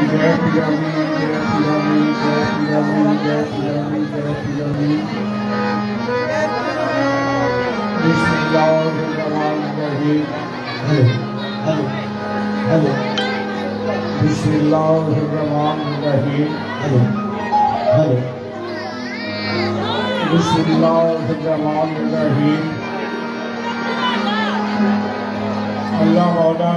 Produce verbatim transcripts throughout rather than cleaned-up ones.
जय पिरामी जय पिरामी जय पिरामी जय पिरामी जय पिरामी बिस्मिल्लाहिर्रहमानिर्रहीम। हेलो हेलो हेलो बिस्मिल्लाहिर्रहमानिर्रहीम। हेलो हेलो बिस्मिल्लाहिर्रहमानिर्रहीम। अल्लाह मौला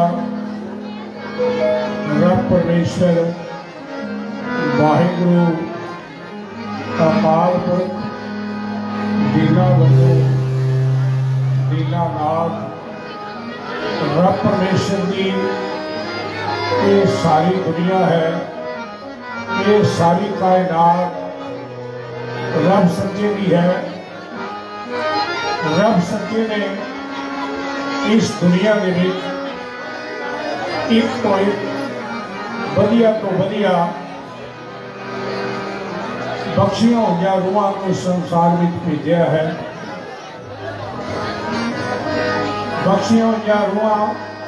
रब परमेश्वर वाहिगुरु अकाल पुरख दीना बंधु दीना नाथ रब परमेश्वर की ये सारी दुनिया है, ये सारी कायनात रब सच्चे की है। रब सच्चे ने इस दुनिया के विच एक तो एक वधिया तो वधिया बख्शियां हुई रूहां को संसार में भेजा है। बख्शियां हुई रूहां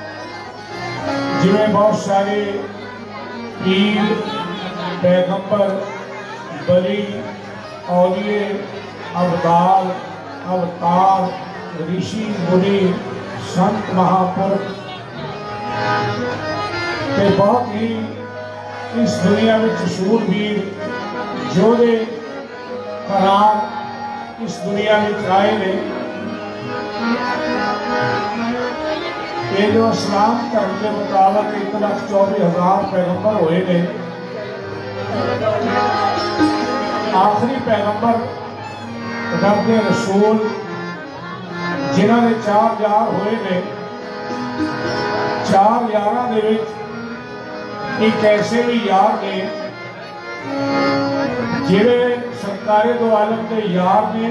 जिवें बहुत सारे पीर पैगंबर बली औलिए अवतार अवतार ऋषि मुनि संत महापुरुष ते बहुत ही इस दुनिया में शूरवीर जोधे करार इस दुनिया में आए ने। ये जो इस्लाम धर्म के मुताबिक एक लाख चौबीस हजार पैगंबर हुए ने। आखिरी पैगंबर रब के रसूल जिन्होंने चार यार हुए ने। चार यारां दे विच एक ऐसे भी यार ने जिहड़े सरकारे दो आलम के यार ने।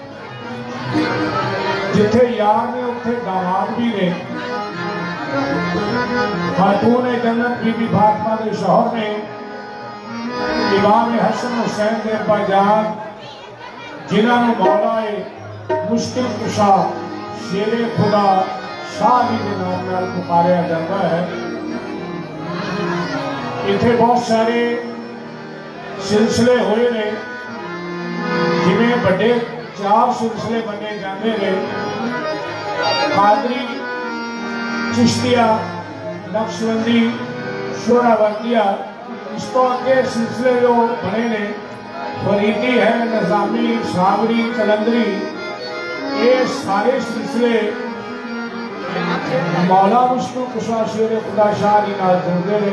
जिथे यार ने उत्थे दामाद भी ने। खातून जन्नत बीबी फातिमा के शौहर ने इमाम हसन हुसैन के अब्बाजान जिन्होंने मौला मुश्किल कुशा शेरे खुदा शाह जी के नाम नाल पुकारिया जाता है। इतने बहुत सारे सिलसिले हुए ने, जिमें बड़े चार सिलसिले बने जाते हैं। कादरी चिश्तिया नक्शबंदी शोरावर्दिया। इस तो अगे सिलसिले जो बने ने फरीदी है निजामी सावरी कलंदरी। ये सारे सिलसिले मौला मुश्किल कुशा शेर खुदा शाह जी नाल जुड़ते हैं।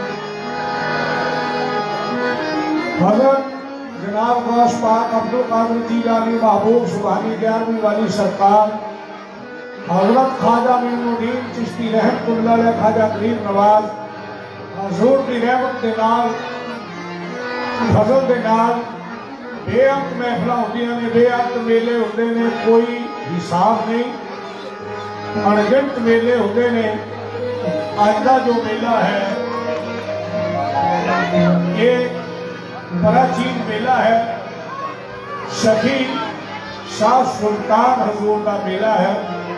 हज़रत जनाब गौस पाक अब्दुल कादिर जीलानी महबूब सुबहानी ग्यारहवीं वाली सरकार हज़रत ख्वाजा मोइनुद्दीन चिश्ती रहमतुल्लाह अलैह ख्वाजा गरीब नवाज हजूर की रहमत के नाल फजल के नाल बेअंत महफिल होंदियां ने, बेअंत मेले होंदे ने, कोई हिसाब नहीं। अणगिनत मेले होंदे ने। अज का जो मेला है ये प्राचीन मेला है। सखी शाह सुल्तान हजूर का मेला है।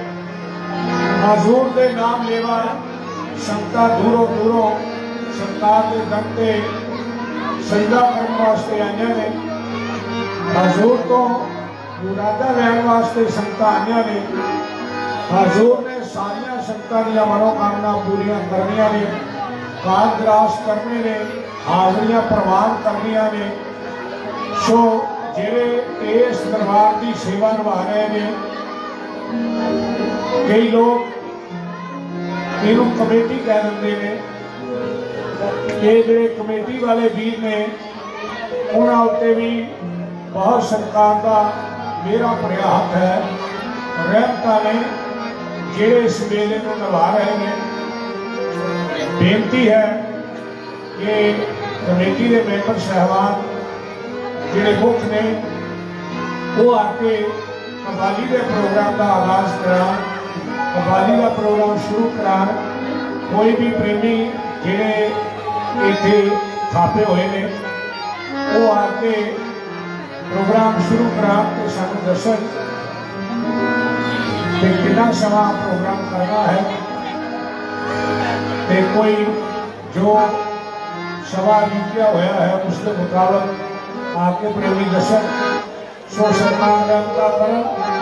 हजूर के नाम लेवा संगतां दूरों दूरों सरकार के दर से सजदा करने वास्ते आईयां ने। हजूर तो मुरादा लैन वास्ते संगतां आईयां ने। हजूर ने सारिया संगतां दीयां मनोकामना पूरियां करनियां ने, काज ग्रास करने ने, हाजरियां प्रवान करनियां ने। सो जिहड़े इस दरबार की सेवा निभा रहे हैं, कई लोग इनू कमेटी कह देंगे ने। ये जिहड़े कमेटी वाले वीर ने उन्हां उत्ते भी बहुत सरकार का मेरा भरिया हक है। रहमतां ने जिहड़े इस मेले को निभा रहे हैं। बेनती है कि कमेटी के मैंबर साहबान जिहड़े मुख ने वो आके कव्वाली के प्रोग्राम का आगाज करा, कव्वाली का प्रोग्राम शुरू करा। कोई भी प्रेमी जिहड़े इत्थे छापे हुए ने वो आके प्रोग्राम शुरू करा तो सानू दसन कि कितना समा प्रोग्राम करना है। ते कोई जो सवा बीतिया होया है, उसके मुताबिक आके प्रेमी दर्शक सो सरकार का कर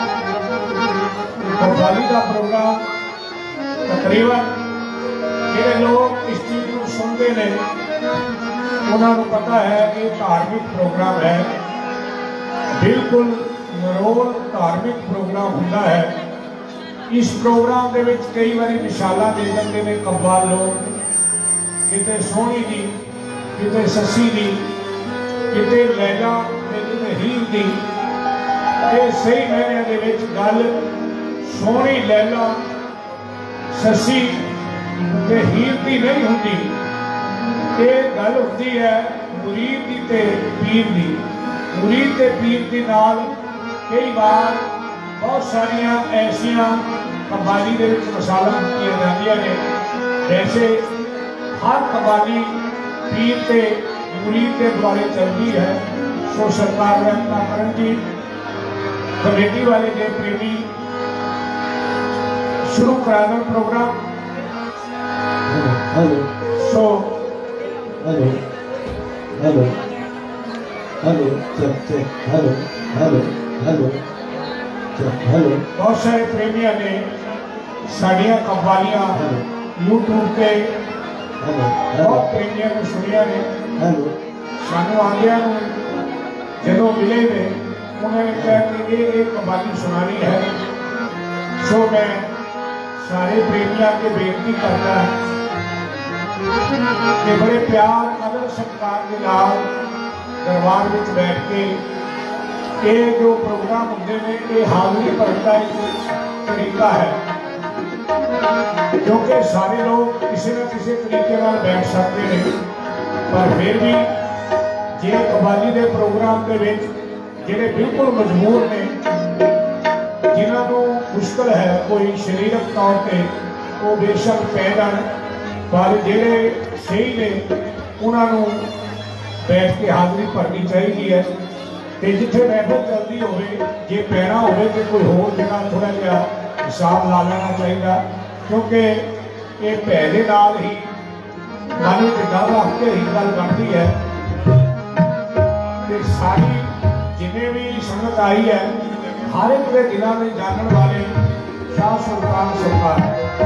कव्वाली का प्रोग्राम तकरीबन ਜਿਹੜੇ लोग इस चीज़ को सुनते हैं उन्होंने पता है कि धार्मिक प्रोग्राम है, बिल्कुल निरोल धार्मिक प्रोग्राम होता है। इस प्रोग्राम के विच कई बार मिसालां दे दिंदे ने कव्वाल लोग, किते सोहनी दी, किते ससी दी, किते लैला ते किते हीर दी। ये सही मायने दे विच गल सोहनी लैला ससी ते हीर दी नहीं होंदी, ये गल होती है मुरीद दी ते पीर दी। मुरीद ते पीर दी नाल कई बार बहुत सारिया ऐसिया कव्वाली दे विच मिसालां कीतियां जांदियां ने। वैसे हर कव्वाली पीर ते मुरीद के द्वारे चलती है। सो सरकार रत्ना करण जी कमेटी वाले जे प्रेमी शुरू करा दें program. Hello so hello hello hello check check hello hello hello check hello. बहुत सारे प्रेमियों ने साड़ियाँ कव्वालियाँ यूट्यूब पे हेलो बहुत प्रेमियों ने सुनिया ने। हेलो सानू आंदियां नूं जदों मिले ने उन्होंने कहा कि ये एक कव्वाली सुनानी है। सो मैं सारे प्रेमियों के बेनती करता कि बड़े प्यार अदर सत्कार के नाल दरबार में बैठ के ये जो प्रोग्राम होंगे ने ये हाजिरी भरने का एक तरीका है, क्योंकि सारे लोग किसी न किसी तरीके नाल बैठ सकते हैं। पर फिर भी जे कव्वाली के प्रोग्राम के विच जिहड़े बिल्कुल मजबूर ने, जिन्होंने मुश्किल है कोई शरीरक तौर पर, वो बेशक पै जाण, पर जिहड़े सही ने उन्होंने बैठ के हाजिरी भरनी चाहिए है। तो जिथे महफिल चलती हो जे पैना हो तो कोई होर जगह थोड़ा जहा हिसाब ला लेना चाहिए, क्योंकि ये भै दे नाल ही मन में डर रख के ही गल बनती है। तो सारी जिन्हें भी संगत आई है हर एक के दिलों में जानने वाले शाह सुल्तान सरकार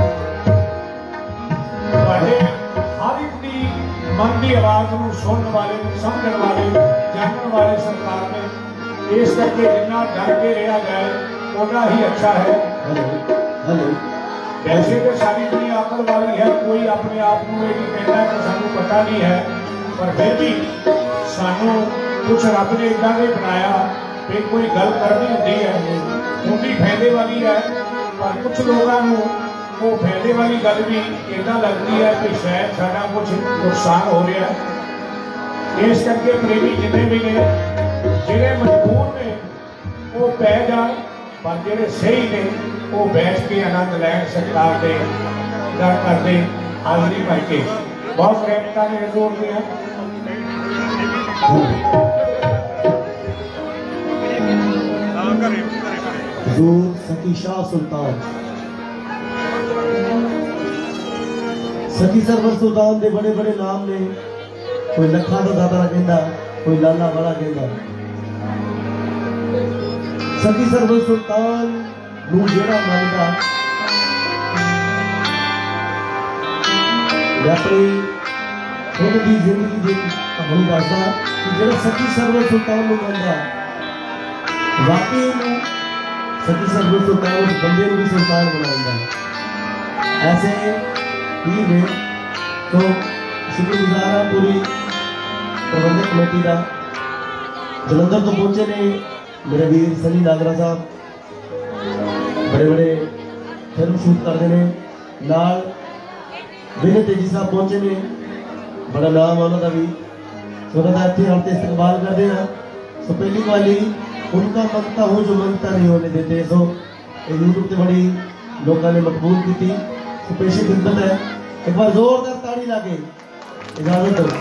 हर एक की मन की आवाज को सुनने वाले, समझने वाले, जानने वाले सरकार ने। इस करके जितना डर के रहा जाए उतना ही अच्छा है। हेलो वैसे तो सारी दुनिया अकल वाली है, कोई अपने आप को ये नहीं कहता कि सानू पता नहीं है, पर फिर भी सानू कुछ रब ने इदा के बनाया कि कोई गल करनी होती है उनकी फायदे वाली है, पर कुछ लोगों को वो फायदे वाली गल भी इदा लगती है कि शायद साडा कुछ नुकसान हो रहा है। इस करके प्रेमी जितने भी ने जिहड़े मजबूर ने वो पै जाण, पर जिहड़े सही ने वो बैठ के आनंद लैन सरकार के दर करते हाजिरी भर के। बहुत रहमतां ने जोर दिया। सखी शाह सुल्तान सखी सरवर सुल्तान के बड़े बड़े नाम ने, कोई लखा का दादा कहता, कोई लाला वाला कहता। सखी सरवर सुल्तान नूं जेड़ा मनदा मैं अपनी खुद की जिंदगी की कहानी दसदा कि जेड़ा सखी सरवर सुल्तान नूं मनदा वाकई में सखी सरवर सुल्तान उस बंदे को भी सुल्तान बनाता। ऐसे ही है तो शुक्रगुजार हाँ पूरी प्रबंधक कमेटी का। जलंधर तो पहुंचे ने मेरे वीर सनी नागरा साहब, बड़े बड़े फिल्म शूट करते हैं। नाल विनय तेजी साहब पहुंचे ने, बड़ा नाम है उन्होंने भी, तो उन्होंने इतने हम इस्तेमाल करते हैं। तो पहली वाली उनका मनता हो जो मनता नहीं होने देते। तो यूट्यूब से बड़ी लोगों ने मकबूल की थी, तो पेशी खिदमत है। एक बार जोरदार ताड़ी लाके इजाजत दो।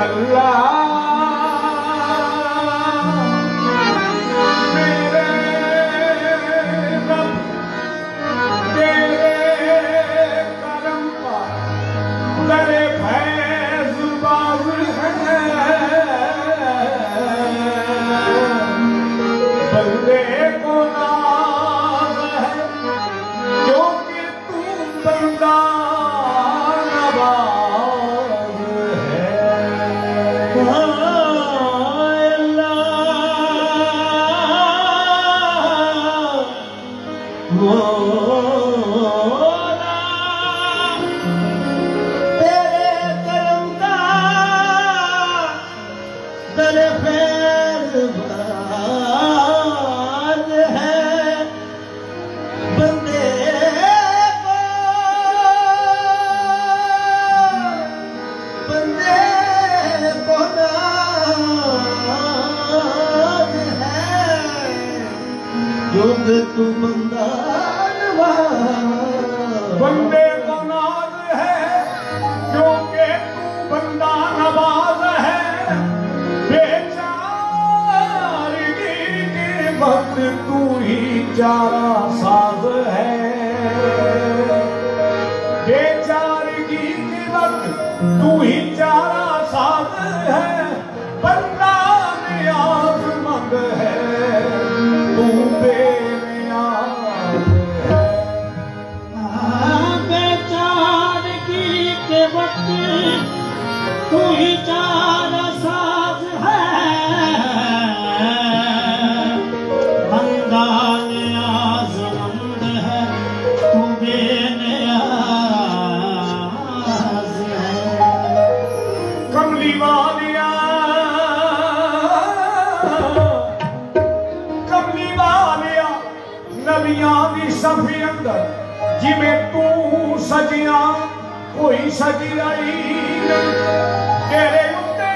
तू बंदा बंदे को नाज है क्योंकि तू बंदा नवाज है। बेचारगी के वक्त तू ही चारा साज है। बेचारगी के वक्त तू ही चारा साज है। बंदा नियाज़मंद है तू बे तू ही चारा साज है। बंदा नियाज़मंद है तू बेनियाज़ है। कमली वालिया कमली वालिया नबियां दी सफी अंदर जिवें तू सजिया कोई सजी आई तेरे उत्ते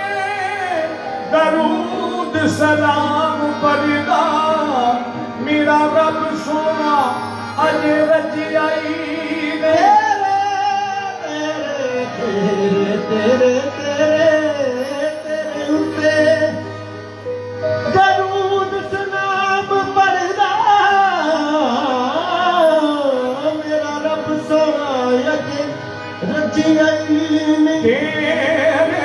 दरूद सलाम पढ़दा मेरा रब सोना अज रजियाई तेरे तेरे तेरे तेरे उत्ते दरूद सलाम पढ़दा मेरा रब सोना अज तेरे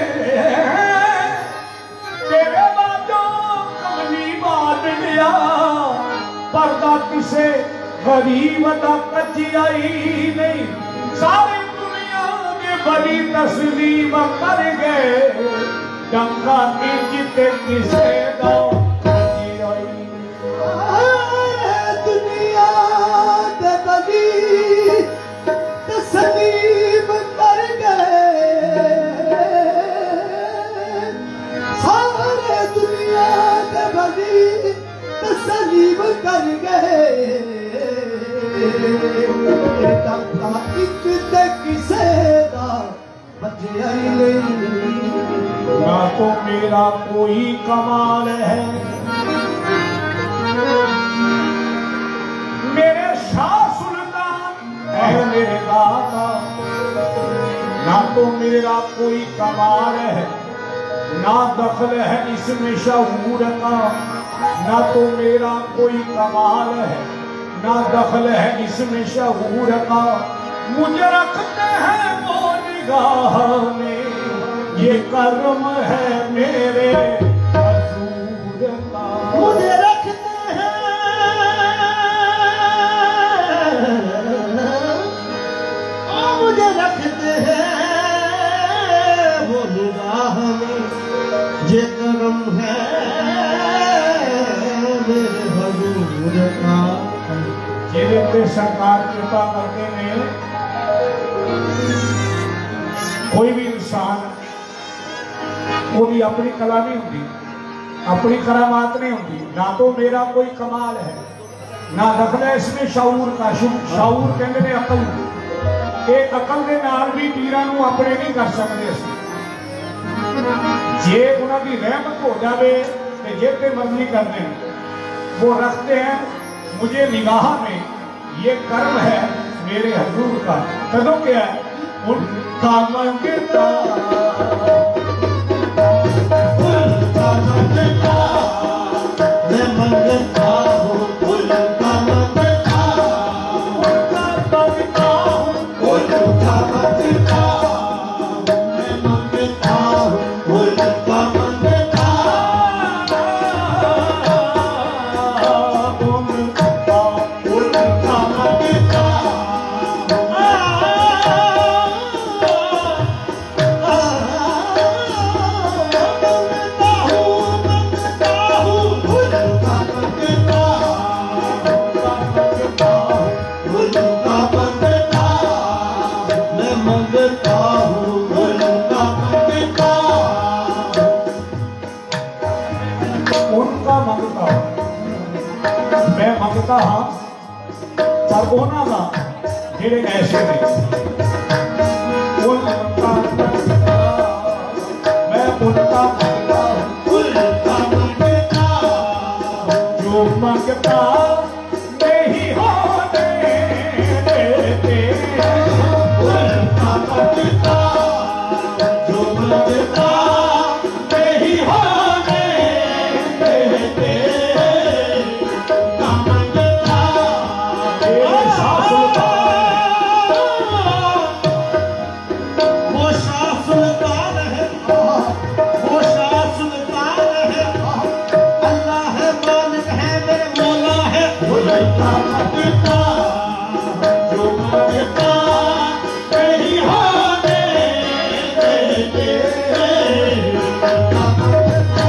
तेरे बाजों कमली बात दिया पर्दा किसे गरीब दा कच्ची आई नहीं। सारी दुनिया के बड़ी तस्लीम कर गए डंका जिते किसे दा कच्ची आई। दुनिया के बड़ी तस्लीम कर गए सारे दुनिया के बड़ी तस्लीम कर गए। डंका इक ते किसे दा बजिया नहीं। ना तो मेरा कोई कमाल है मेरे शाह सुल्तान है मेरे दाता। ना तो मेरा कोई कमाल है ना दखल है इसमें शऊर का। ना तो मेरा कोई कमाल है ना दखल है इसमें शऊर का। मुझे रखते हैं वो निगाह में ये कर्म है मेरे हजूर का। मुझे रखते हैं ओ मुझे रखते हैं वो निगाह में ये कर्म है मेरे हजूर का। जिन्हें सरकार कृपा करते हैं कोई भी इंसान वो भी अपनी कला नहीं होती अपनी करामात नहीं होती। ना तो मेरा कोई कमाल है ना दखल है इसमें शऊर का। शऊर कहते ने अकल ये अकल के नाल भी पीरां नूं अपने नहीं कर सकते असीं। जे उन्होंने रहमत हो जाए तो जे पे मर्जी करते हैं वो रखते हैं मुझे निगाह में ये कर्म है मेरे हजूर का। कदों क्या है उनका मंगता सकता हाँ, पर उन्होंने जेडे ऐसे ने उनका मैं उनका उनका मंगता जो मंगता नहीं होने देते, उनका मंगता जो मंगता नहीं होने देते, का मंगता तेरे शाह वो शाह सुल्तान है, वो शाह सुल्तान है, अल्लाह है मालिक है मेरे मौला है, उनका मंगता जो मंगता नहीं होने देते, उनका मंगता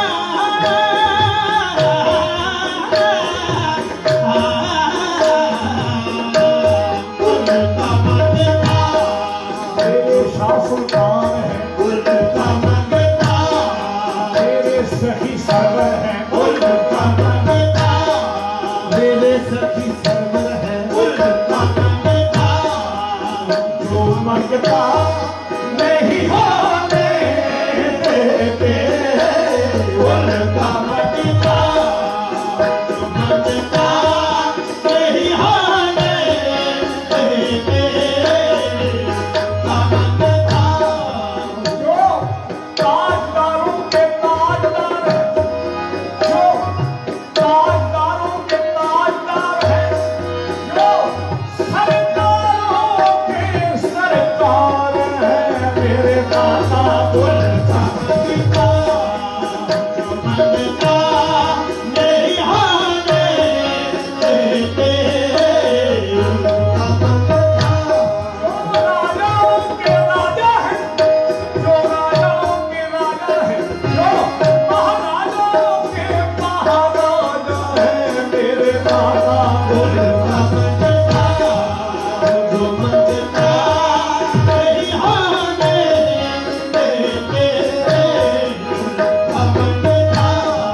उनका मंगता तेरे शाह सुल्तान है, उनका मंगता तेरे सखी सरवर है, उनका मंगता मेरे सखी सरवर है, उनका मंगता जो मंगता नहीं होने देते, उनका मंगता जो मंगता नहीं होने देते, का मंगता जो ताजदारों के ताजदार है, जो ताजदारों के ताजदार है, जो सरकारों के सरकार है, मेरे दाता उनका मंगता जो मंगता नहीं होने देते, उनका मंगता जो राजाओं के राजा है, जो राजाओं के राजा है, जो महाराजाओं के महाराजा है, मेरे दाता उनका मंगता जो मंगता नहीं होने देते, उनका मंगता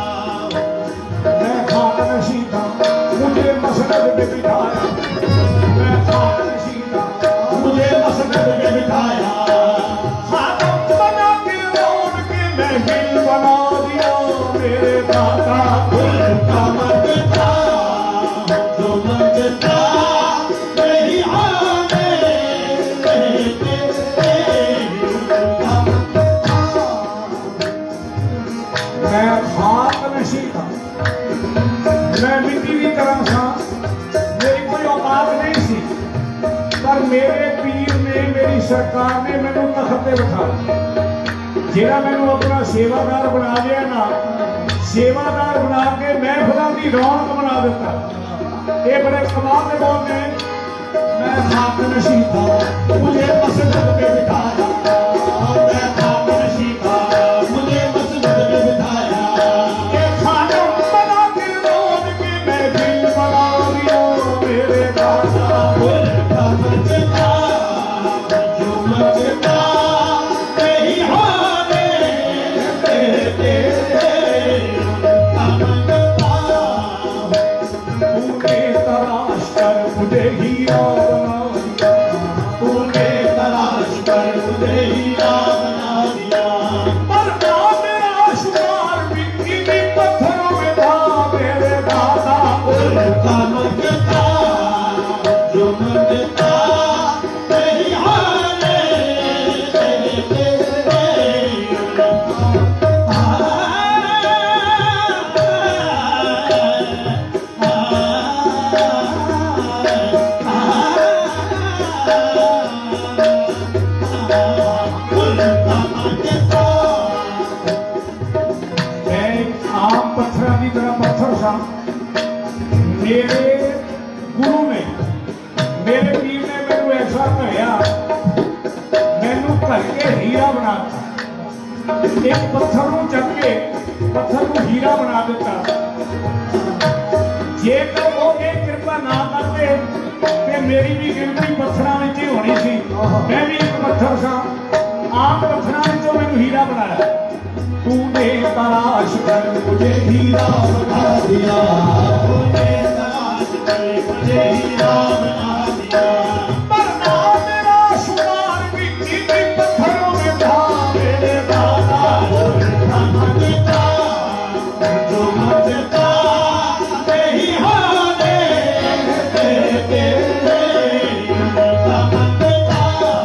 मैं खाक नशीं था, मुझे मसनद में बिठाया, मैं खाक नशीं था, मुझे मसनद में बिठाया, खातम बना के रोड के महफिल बना दिया, मेरे दाता उनका मंगता जो मंगता नहीं होने देते, उनका मंगता मैं खाक नशीं था, मैं मिट्टी की तरह था, मेरी कोई औकात नहीं सी, पर मेरे पीर ने मेरी सरकार ने मैनू तख्त ते बिठाया, जेड़ा मैनू अपना सेवादार बना दिया ना, सेवादार बना के महफिलों की रौनक बना दिता। ये बड़े कमाल के बोल ने, मैं खाक नशीं था, मुझे मसजिद में बिठाया, मैं खाक नशीं था, मुझे मसजिद में बिठाया, ये खातम बना के रोड के महफिल बना दिया, मेरे दाता उनका मंगता जो मंगता नहीं होने देते, उनका मंगता तूने तलाश कर मुझे हीरा बना दिया, तूने तलाश कर मुझे हीरा बना दिया, पर नाम मेरा शुमार मिट्टी की पत्थरों में था, मेरे दाता उनका मंगता जो मंगता नहीं होने देते, उनका मंगता मैं एक आम पत्थर की तरह पत्थर था, मेरे गुरु ने, मेरे पीर ने मैनू ऐसा कहया, मैनू भर के हीरा बनाता, एक पत्थर को चक के पत्थर को हीरा बना दिता, जेकर वो ये कृपा ना करते ते मेरी भी गिनती पत्थरों में ही होनी सी, मैं भी एक पत्थर सा, आम पत्थरों में मैनू हीरा बनाया, तूने तलाश कर मुझे हीरा बना दिया, तूने तलाश तुझे ही राम ना दिया मरना मेरा शुमार मिट्टी की पत्थरों में था मेरे दादा जो मंगता जो मंगता यही हाले तेरे तेरे का मंगता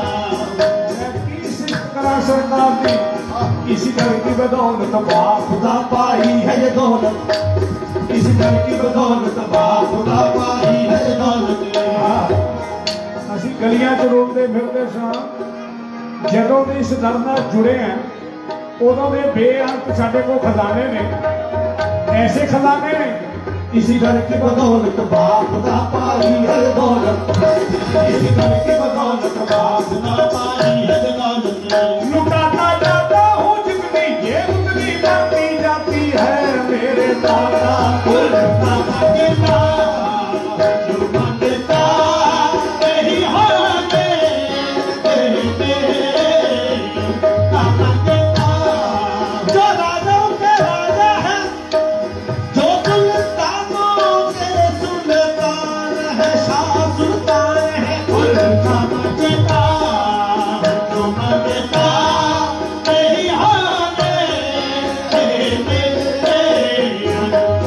किसी तरह सरकार ने किसी तरह की बदौलत बाप खुदा पाई है ये दौलत इसी दर की बदौलत बाप खुदा पाई है ये दौलत ਅਸੀਂ ਗਲੀਆਂ 'ਚ ਰੋਕਦੇ ਫਿਰਦੇ ਸਾਂ ਜਦੋਂ ਦੇ ਇਸ ਦਰ ਨਾਲ ਜੁੜੇ ਆ ਉਦੋਂ ਦੇ ਬੇਅੰਤ ਸਾਡੇ ਕੋਲ ਖਜ਼ਾਨੇ ਨੇ ਐਸੇ ਖਜ਼ਾਨੇ ਨੇ इसी दर की बदौलत बाप खुदा पाई है ये दौलत इसी दर की बदौलत बाप खुदा पाई है ये दौलत लुटाता जाता हूँ जितनी ये उतनी बढ़ती जाती है मेरे दादा खुदा मंगता जो मंगता यही हाले तेरे तेरे का मंगता जो राजाओं के राजा है जो सुल्तानों के सुल्तान है शाह सुल्तान है खुदा मंगता जो मंगता यही हाले तेरे तेरे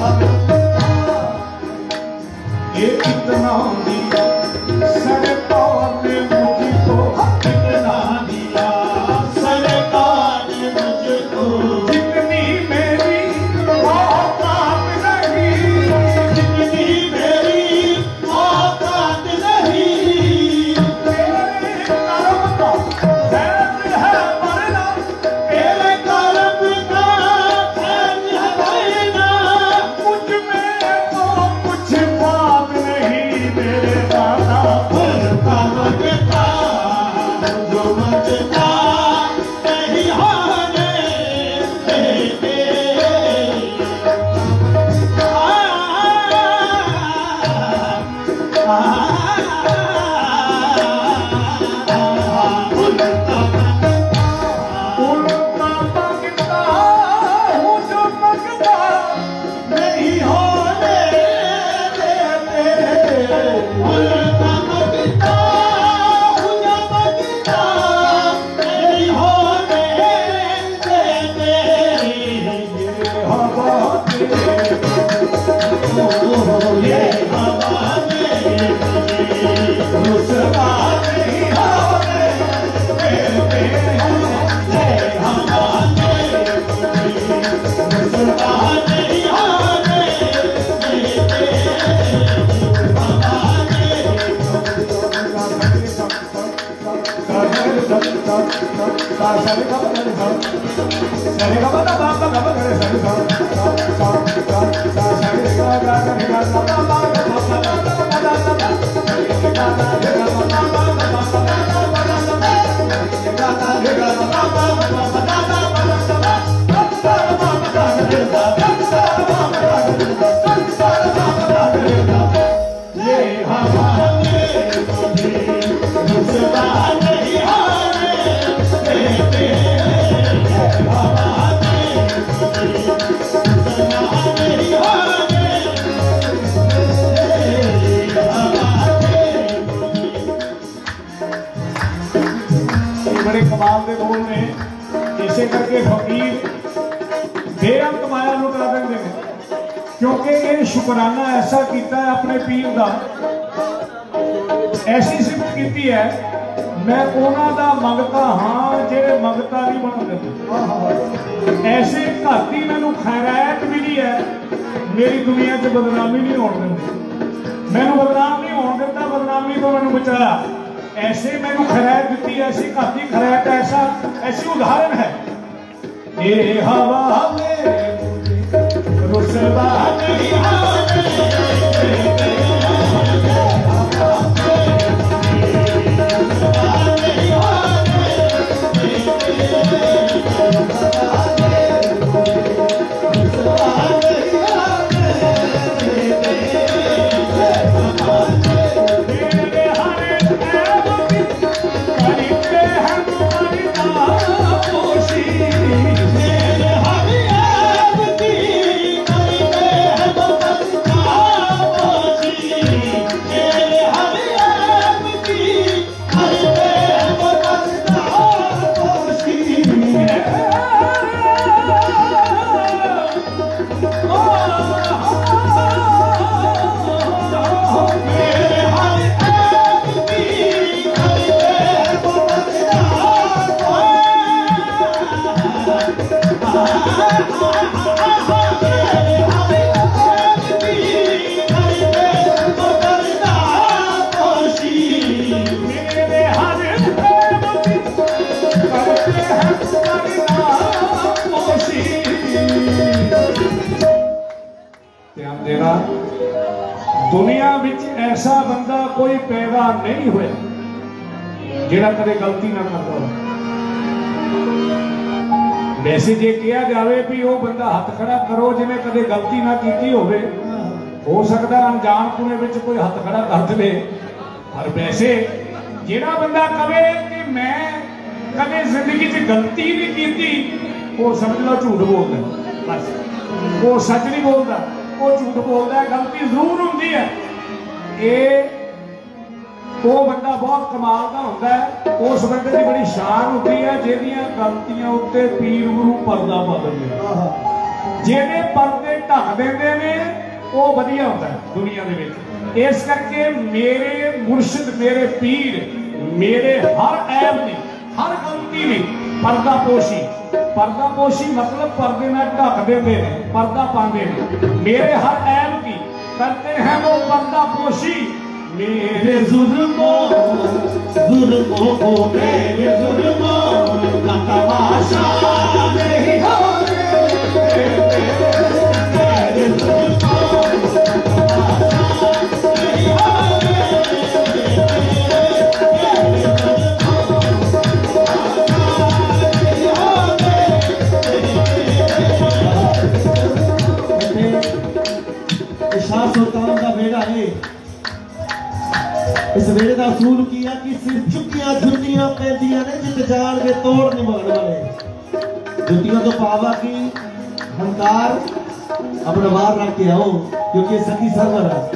ये कितना दिया सरकार ने मुझको कितना दिया सरकार ने मुझको जितनी मेरी औकात नहीं जितनी मेरी औकात नहीं तेरे कर्म का फैज है मरना तेरे कर्म का फैज है मरना मुझ में तो कुछ बात नहीं मेरे दादा खुदा मंगता जो मंगता यही हाले तेरे उल्टा मांगता हूँ जो मांगता नहीं होने देते उल्टा मंगता हूँ जो मंगता नहीं होने देते हवा ये हवा में रुसवा नहीं होने देते ये हवा में रुसवा नहीं होने देते हवा में ये हवा में रुसवा नहीं होने देते हवा में रुसवा नहीं होने ये बड़े कमाल के बोल ने इसे करके फकीर बेअंत माया लुटा देंगे ने क्योंकि ये शुकराना ऐसा किया है अपने पीर का ऐसी सिफत की है मैं उन्हों का मंगता हाँ जेड़े मंगता नहीं बन देते ऐसे घाती मैनू खैरायत मिली है मेरी दुनिया च बदनामी नहीं होने देती मैनू बदनाम नहीं होने देता बदनामी तो मैनू बचाया ऐसे मैनू खैरायत दी ऐसी घाती खैरायत ऐसा ऐसी उदाहरण है ये हवा में रुसवा नहीं दुनिया विच ऐसा बंदा कोई पैदा नहीं हुआ जिहड़ा कदे गलती ना करता हो। वैसे जे कहा जाए भी वो बंदा हथ खड़ा करो जिन्हें कदे गलती ना की होवे, हो सकता अनजान पुणे विच कोई हथ खड़ा कर दे, पर वैसे जिहड़ा बंदा कहे कि मैं कदे जिंदगी च गलती नहीं की, वो समझ लो झूठ बोलता, बस वो सच नहीं बोलता, वो झूठ बोलता है। गलती जरूर होती है, ये वो बंदा बहुत कमाल का होता है, उस बंदे की बड़ी शान होती है जिहदियां गलतियां उत्ते पीर गुरु पर्दा पा दिंदे ने, जिहड़े पर्दे ढक दिंदे ने वो वधिया होता है दुनिया दे विच। इस करके मेरे मुर्शिद मेरे पीर मेरे हर ऐब ने हर गलती ने पर्दा पोशी, पर्दा पोशी मतलब पर्दे में ढक देते हैं, पर्दा पाते हैं। मेरे हर ऐब की करते हैं वो पर्दा पोशी, मेरे जुल्मों जुल्मों को मेरे जुल्मों का तमाशा नहीं हो रे, मेरे जुल्मों का तमाशा नहीं हो रे। शाह सुल्तान का बेड़ा है, इस वेले का असूल किया कि सिर चुकिया जुतियां पैदियां ने जित जान के तोड़ निभाने वाले। जुतियां तो पावा की हंकार अपना बाहर रख के आओ, क्योंकि सखी सरवर है।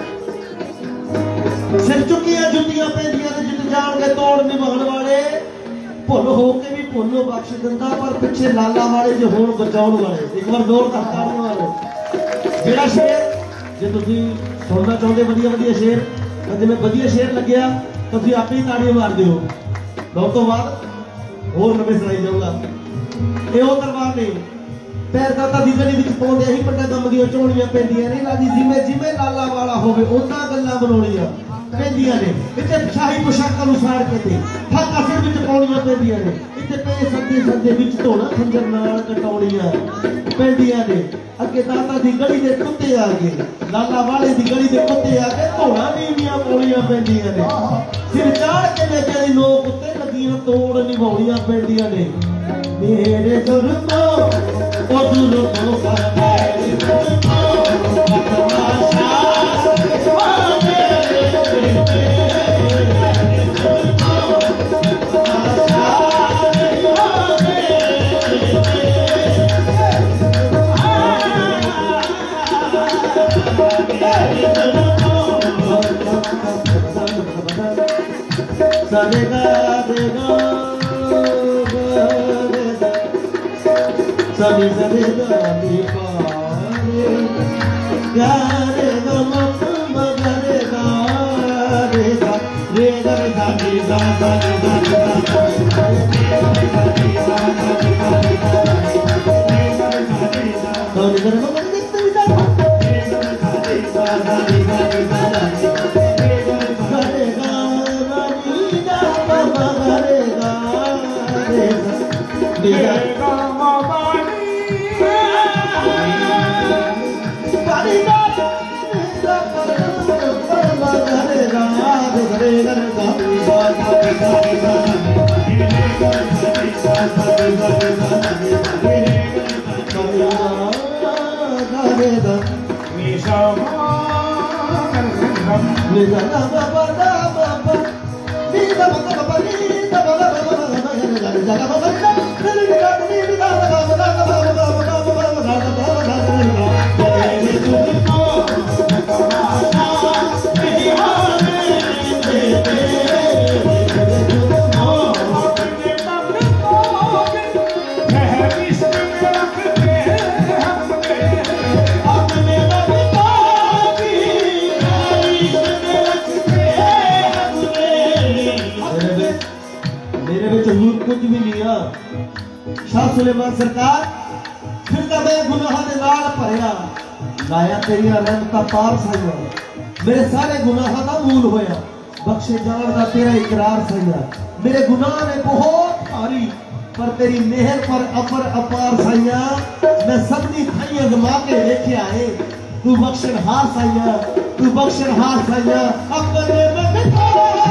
सिर चुकिया जुतियां पैदियां ने जित जान के तोड़ निभाने वाले, भुल हो के भी भुलो बख्श दिंदा, पर पिछे लाला वाले जो होण बचाउण वाले। एक बार जोर करताने वाले जेड़ा शेर जे तुसीं सुनना चाहते वधिया वधिया शेर, जिवें वधिया शेर लग्या तो तुसीं आपे ही ताड़ियां मार दिओ, दौड़ तो बाद होर नवें सुणाई जाऊगा। ये वो दरबार ने पैर दाता दी गली विच पाउंदे ही पट्टा गम दी चोणियां पैंदियां ने, लाजी जिवें जिवें लाला वाला होवे उन्हां गल्लां बनाउणियां पैंदियां ने। इत्थे शाही पोशाकां नूं साड़ के ते फाका सिर विच पाउणियां पैंदियां ने, इत्थे पे सद्दे सद्दे विच धोना खंजर नाल कटाउणियां पैंदियां ने। अगे दाता दी गली दे कुत्ते आ गए, लाला वाले दी गली दे कुत्ते आ गए, धोना नीवियां पौड़ियां पैंदियां ने। सिर चाड़ के लेके दी लोक उत्ते लगियां तोड़ निभाउणियां पैंदियां ने। मेरे जुल्मों ओ जुल्मों का मेरे जुल्मों का तमाशा सरेगा देगा सरे सरेगा दीपारे गारेगा मम मगरेगा रेगा रेगा रेगा रेगा शाह सुलेमान सरकार फिर तो मैं गुनाह दे नाल भरिया लाया तेरिया रहमतां पार साइया मेरे सारे गुनाह का मूल होया बख्शे जान का तेरा इकरार साइया मेरे गुनाह ने बहुत भारी पर तेरी मेहर पर अपर अपार साइया मैं सबनी खाई अजमा के देखिया है तू बख्शन हार साइया तू बख्शन हार साइया अपने मंगता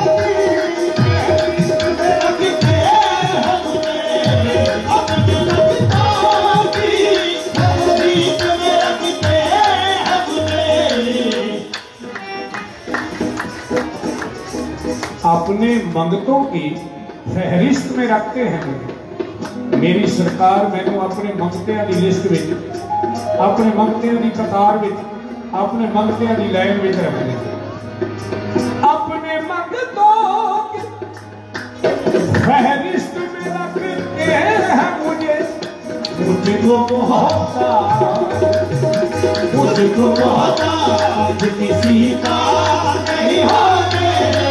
अपने मंगतों की फहरिस्त में रखते हैं मेरी सरकार मैनू अपने मंगतियां की लिस्ट में अपने मंगतियां की कतार में अपने मंगतियां की लाइन में रख दे अपने मंगतों की फहरिस्त में रखते हैं मुझे मुझको मोहताज मुझको मोहताज किसी का नहीं होने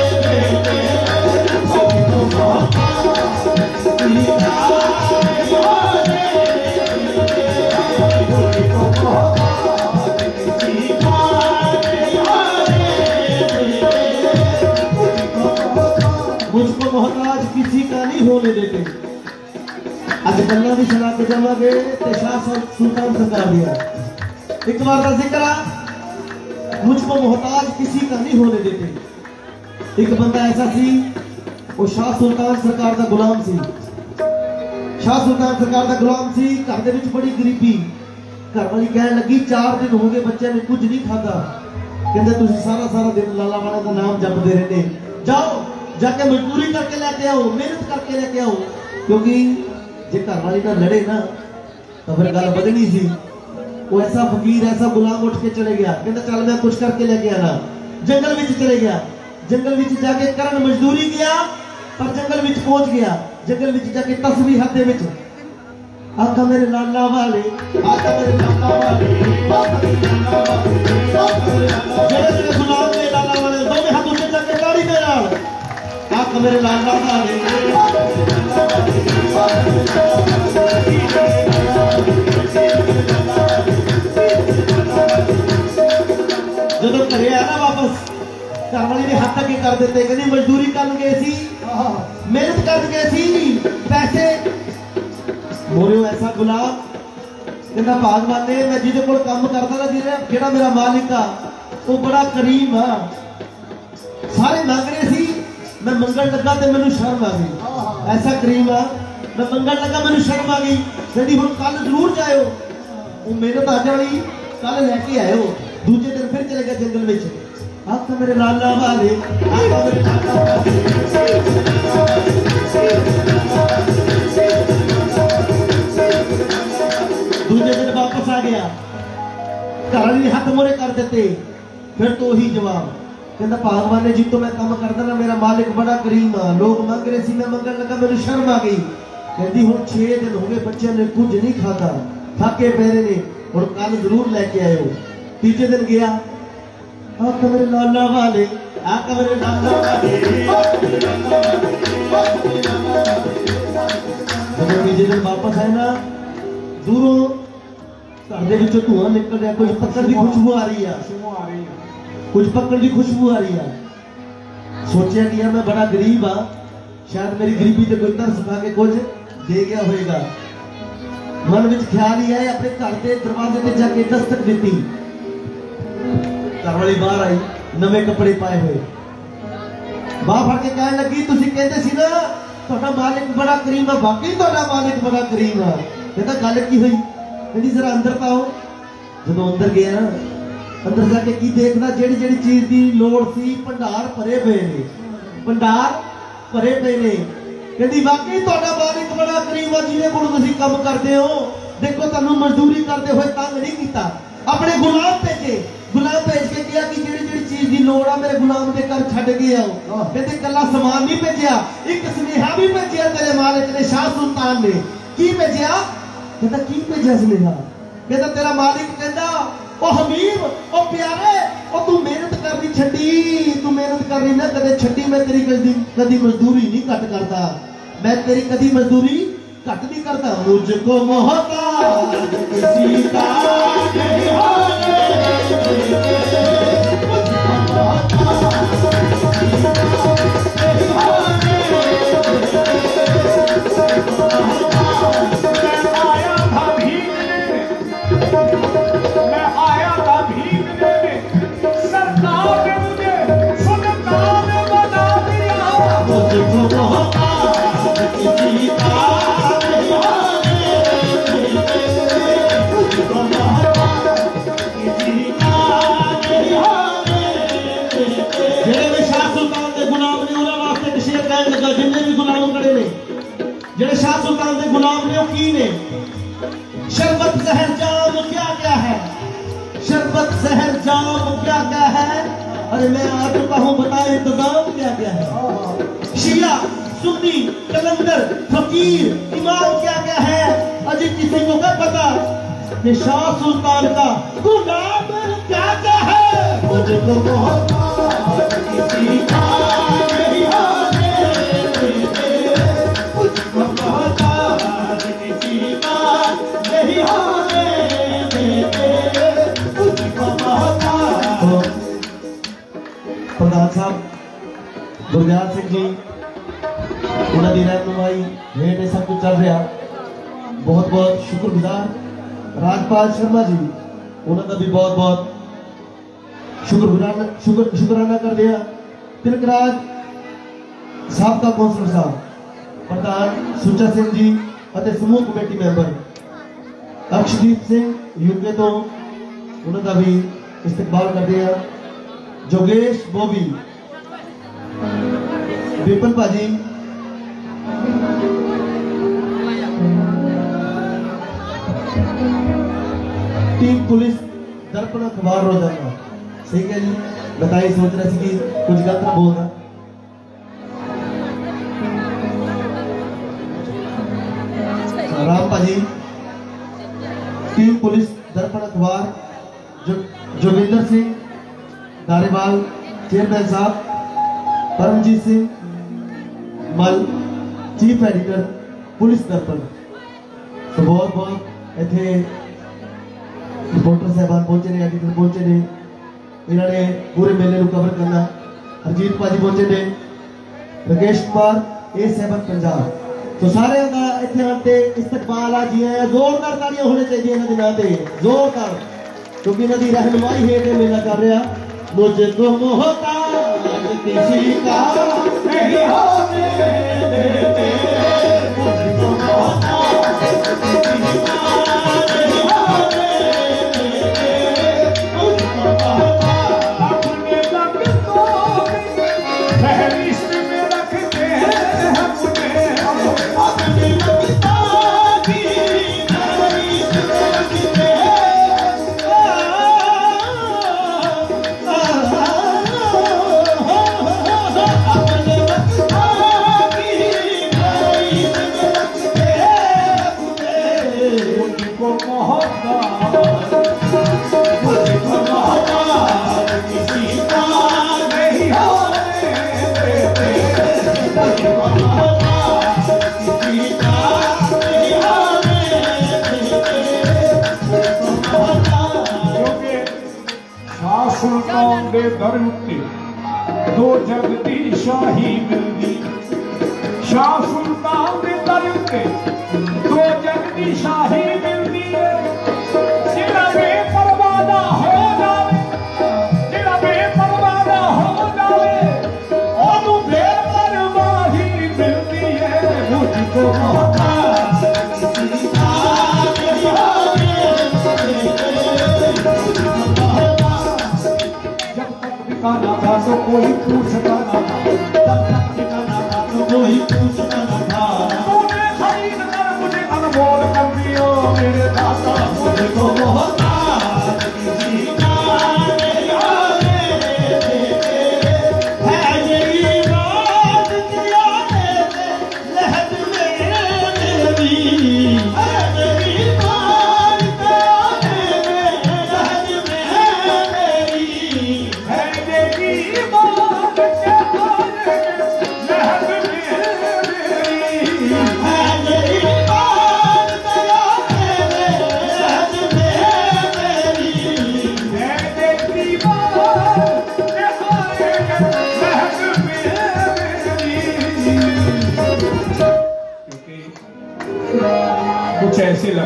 मुझको मोहताज किसी का नहीं होने देते अज गल्ला भी सुना के जावांगे ते शाह सुल्तान सरकार दिया एक बार का जिक्र मुझको मोहताज किसी का नहीं होने देते एक बंदा ऐसा सी वो शाह सुल्तान सरकार का गुलाम सी शाह सुल्तान सरकार का गुलाम सी घर दे विच बड़ी गरीबी घर वाली कहने लगी चार दिन हो गए बच्चे ने कुछ नहीं खाता कहते तुसी सारा सारा दिन लाला वाले का नाम जपते रहते जाओ जाके मजदूरी करके लेके आओ मेहनत करके लेके आओ क्योंकि जे घर वाली ना लड़े ना तो फिर गल बदनी सी वो ऐसा फकीर ऐसा गुलाम उठ के चले गया कहता चल मैं कुछ करके लेके आना जंगल में चले गया जंगल में जाके करन मजदूरी किया पर जंगल में पहुंच गया जंगल में जाके तस्वीर हाथ में आका मेरे लाला वाले आका मेरे लाला वाले जेड़े गुलाम ने लाला वाले दोवें हाथ उठे जाके गाड़ी दे नाल आका मेरे लाला वाले जब घरे आया ना वापस घर वाली ने हाथ अगे कर देते कहती मजदूरी कर गए सी मेहनत कर गए सी पैसे मोरियो ऐसा गुलाम कहता भागवान ने मैं जिहदे कोल काम करदा ना जिहड़ा जेड़ा मेरा मालिक आ वो बड़ा करीम आ सारे मंग रहे सी मैं मंगण लगा तो मैनू शर्म आ गई ऐसा करीम आ मैं मंगण लगा मैनू शर्म आ गई कहती हुण कल जरूर जाओ वो मेहनत आ जानी कल लैके आयो दूजे दिन फिर चले गए जंगल में आका मेरे लाला वाले आका मेरे लाला वाले दूसरे दिन वापस आ गया घर वाली हाथ मोरे कर देते फिर तो ही जवाब कहता भगवान ने जी तो मैं काम करता ना मेरा मालिक बड़ा करीम आ लोग मंग रहे सी मैं मंगन लगा मेरी शर्म आ गई कहती हुण छे दिन हो गए बच्चे ने कुछ नहीं खाता थके पैरे ने हुण कल जरूर लेके आयो तीजे दिन गया आका मेरे लाला वाले आका मेरे लाला वाले जब तीजे दिन वापस आए ना दूरों घर दे विचों धुआं निकल रहा कुछ पत्थर की खुशबू आ रही है कुछ पकड़ की खुशबू आ रही है सोचा कि यार मैं बड़ा गरीब हाँ शायद मेरी गरीबी से कोई तरस खा के कुछ दे गया होएगा मन में ख्याल ही आया अपने घर के दरवाजे पे जाके दस्तक दी घर वाली बाहर आई नवे कपड़े पाए हुए बाह फड़ के कहने लगी तुसी कहते सी ना ਤੁਹਾਡਾ मालिक बड़ा करीम है वाकई ਤੁਹਾਡਾ मालिक बड़ा करीम है कहता गल की हुई कहती जरा अंदर तो आओ जो अंदर गया अंदर जाके की देखना जेड़ी जेड़ी चीज की लोड़ सी भंडार भरे पे ने भंडार भरे पे ने कहती वाकई ਤੁਹਾਡਾ मालिक बड़ा करीम है जिन्हें कोल तुसी काम करते हो देखो तुहानू मजदूरी करते हुए तंग नहीं किया अपने गुलाम भेजे गुलाम भेज के किया कि जेड़ी जेड़ी चीज की लोड़ आ मेरे गुलाम के घर छड़ के आओ कहते कला समान नहीं भेजा एक स्नेहा भी भेजा तेरे मालिक ने शाह सुल्तान ने की भेजा कहता की भेजा स्नेहा कहता तेरा मालिक कहता ओ हबीब ओ प्यारे ओ तू मेहनत करनी छड्डी तू मेहनत करनी ना कदे छड्डी मैं तेरी कदी कदी मजदूरी नहीं घट करता मैं तेरी कदी मजदूरी घट नहीं करता। मुझको मोहताज किसी का नहीं होने देते, मुझको मोहताज किसी का नहीं होने देते। मैं आया था भीगने, मैं आया था भीगने में, सरकार ने मुझे सुल्तान बना दिया। मुझको मोहताज किसी का नहीं होने देते, मुझको मोहताज किसी का नहीं होने देते। जेड़े भी शाह सुल्तान के गुलाम ने उन्हां वास्ते एक शेर कहन लगा, जिन्ने भी गुलाम खड़े ने, जेड़े शाह सुल्तान के गुलाम ने, की ने शरबत जहर जाम क्या क्या है, शरबत जहर जाम क्या क्या है, अरे मैं आ चुका हूं बता इंतजाम क्या क्या है। शिया सुन्नी कलंदर फकीर इमाम क्या क्या है, अजी किसी को क्या पता कि शाह सुल्तान का गुलाम क्या क्या है। मुझको मोहताज किसी का नहीं होने देते, मुझको मोहताज किसी का नहीं होने देते, मुझको मोहताज। प्रधान साहब गुरदयाल सिंह जी उन्होंने रहनुमाई हेठ सब कुछ चल रहा, बहुत बहुत शुक्रगुजार। राजपाल शर्मा जी उन्होंने भी बहुत बहुत शुक्रगुजार शुक्र शुक्राना कर दिया। तिलकराज साहब का कौंसलर साहब, प्रधान सुचा सिंह जी और समूह committee member Akshdeep Singh UK तो उन्होंने भी इस्तकबाल कर दिया। जोगेश बोबी, विपिन भाजी, टीम पुलिस दर्पण अखबार रोजाना, सही है जी, बताइए सोच रहे थे कि कुछ गलत ना बोलना। राम भाजी, टीम पुलिस दर्पण अखबार, जो जोगिंदर सिंह दारेवाल चेयरमैन साहब, परमजीत सिंह मल चीफ एडिटर पुलिस दर्पण, तो बहुत बहुत इतने रिपोर्टर साहबान पहुंचे ने, एडिटर पहुंचे ने, इन्होंने पूरे मेले को कवर करना। हरजीत भाजी पहुंचे ने, राकेश कुमार ए सेवन पंजाब, तो सारे का इतने आते इस्तकबाल आ जी है। जोरदार तालियां होने चाहिए इन्होंने दिनों ते, जोरदार, क्योंकि इन्होंने रहनुमाई हेठ मेला कर रहा। मुझको मोहताज किसी का नहीं होने देते, मुझको मोहताज किसी का नहीं होने देते, मुझको मोहताज। अपने लगतों में फहरिस्त में रखते हैं मुझे, अपनी लगता की फहरिस्त में रखते हैं। मुझको मोहताज, मुझको मोहताज किसी का नहीं होने देते, मुझको मोहताज किसी का नहीं होने देते, मुझको मोहताज। क्योंकि शाह सुल्तान दे दर उत्ते दो जग दी शाही मिलदी, शाह सुल्तान दे दर उत्ते दो जग दी शाही मिलदी है। जिला बेपरवाह ना हो जावे, जिला बेपरवाह ना हो जावे, ओनू बेपरवाही मिलदी है। मुझको मोहताज किसी का नहीं होने देते, मुझको मोहताज। जब तक ठिकाना था तो कोई पूछता ना था, जब तक ठिकाना था तो कोई पूछता न था। तूने खरीद कर मुझे अनमोल कर दिया,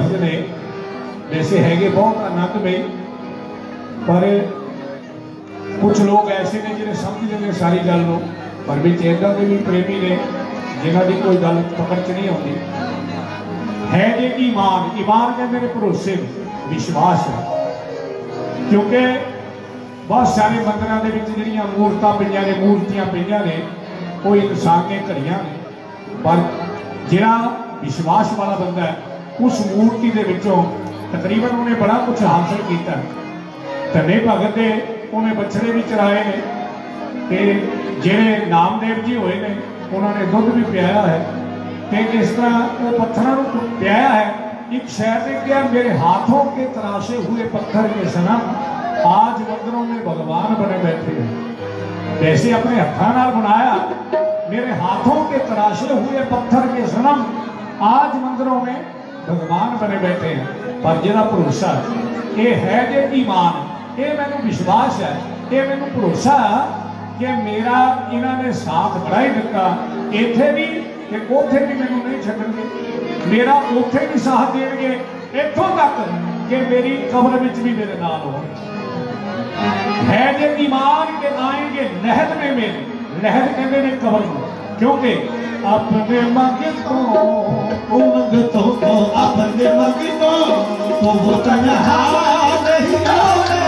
लफ्ज ने वैसे हैगे बहुत आनंदमय, पर कुछ लोग ऐसे ने जिन्हें समझते हैं सारी गल को, पर विच इदां दे भी प्रेमी ने जिन्हां दी कोई गल पकड़ च नहीं आती। है जे ईमान, ईमान कहते हैं भरोसे विश्वास है, क्योंकि बहुत सारे मंदिरों के विच जिहड़ियां मूर्तां पईयां ने, मूर्तियां पईयां ने, कोई इंसान ने घड़ियां ने, पर जिहड़ा विश्वास वाला बंदा है उस मूर्ति के विचों तकरीबन उन्हें बड़ा कुछ हासिल किया। धने भगत दे उन्हें बछड़े भी चराए ने, ते जिहड़े नामदेव जी होए ने उन्होंने दुध भी पियाया है, ते इस तरह वो पत्थरों को पियाया है। एक शायर ने कहा, मेरे हाथों के तराशे हुए पत्थर के सनम आज मंदिरों में भगवान बने बैठे हैं। वैसे अपने हत्थों नाल बनाया, मेरे हाथों के तराशे हुए पत्थर के सनम आज मंदिरों में भगवान बने बैठे हैं। पर जिहड़ा भरोसा ये है जे ईमान, ये मैनू विश्वास है, ये मैनू भरोसा कि मेरा इन्होंने साथ बड़ा ही दिता, इत्थे भी ते उथे भी मैनू नहीं छड्डणगे, मेरा उथे भी साथ देणगे, इत्थों तक कि मेरी कब्र विच भी मेरे नाल हो। है जे ईमान के आएंगे लहद में मेरे, लहद कहते ने कब्र को, क्योंकि अपने मंगतों मंगतों को अपने मंगतों को वो तन्हा नहीं आवे,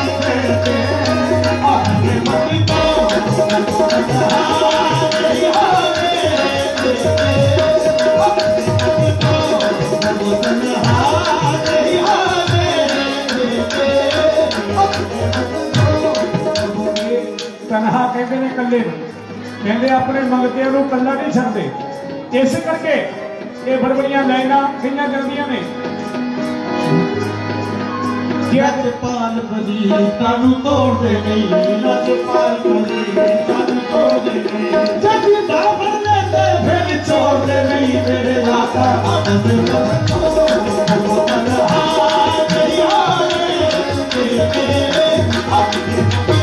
अपने मंगतों को वो तन्हा नहीं आवे, अपने मंगतों को वो तन्हा नहीं आवे, तन्हा कहते ने कल्ले, कहते अपने मंगतियां नूं कल्ला नहीं छड्डदे। इस करके ये बड़बड़ियां लाइनां कईयां जल्दियां ने कि लजपाल बली तानू तोड़दे नहीं, लजपाल बली तानू तोड़दे नहीं, जब बाबर लेते फिर छोड़दे नहीं, मेरे लाका अपने मंगतों को तन्हा नहीं आवे, अपने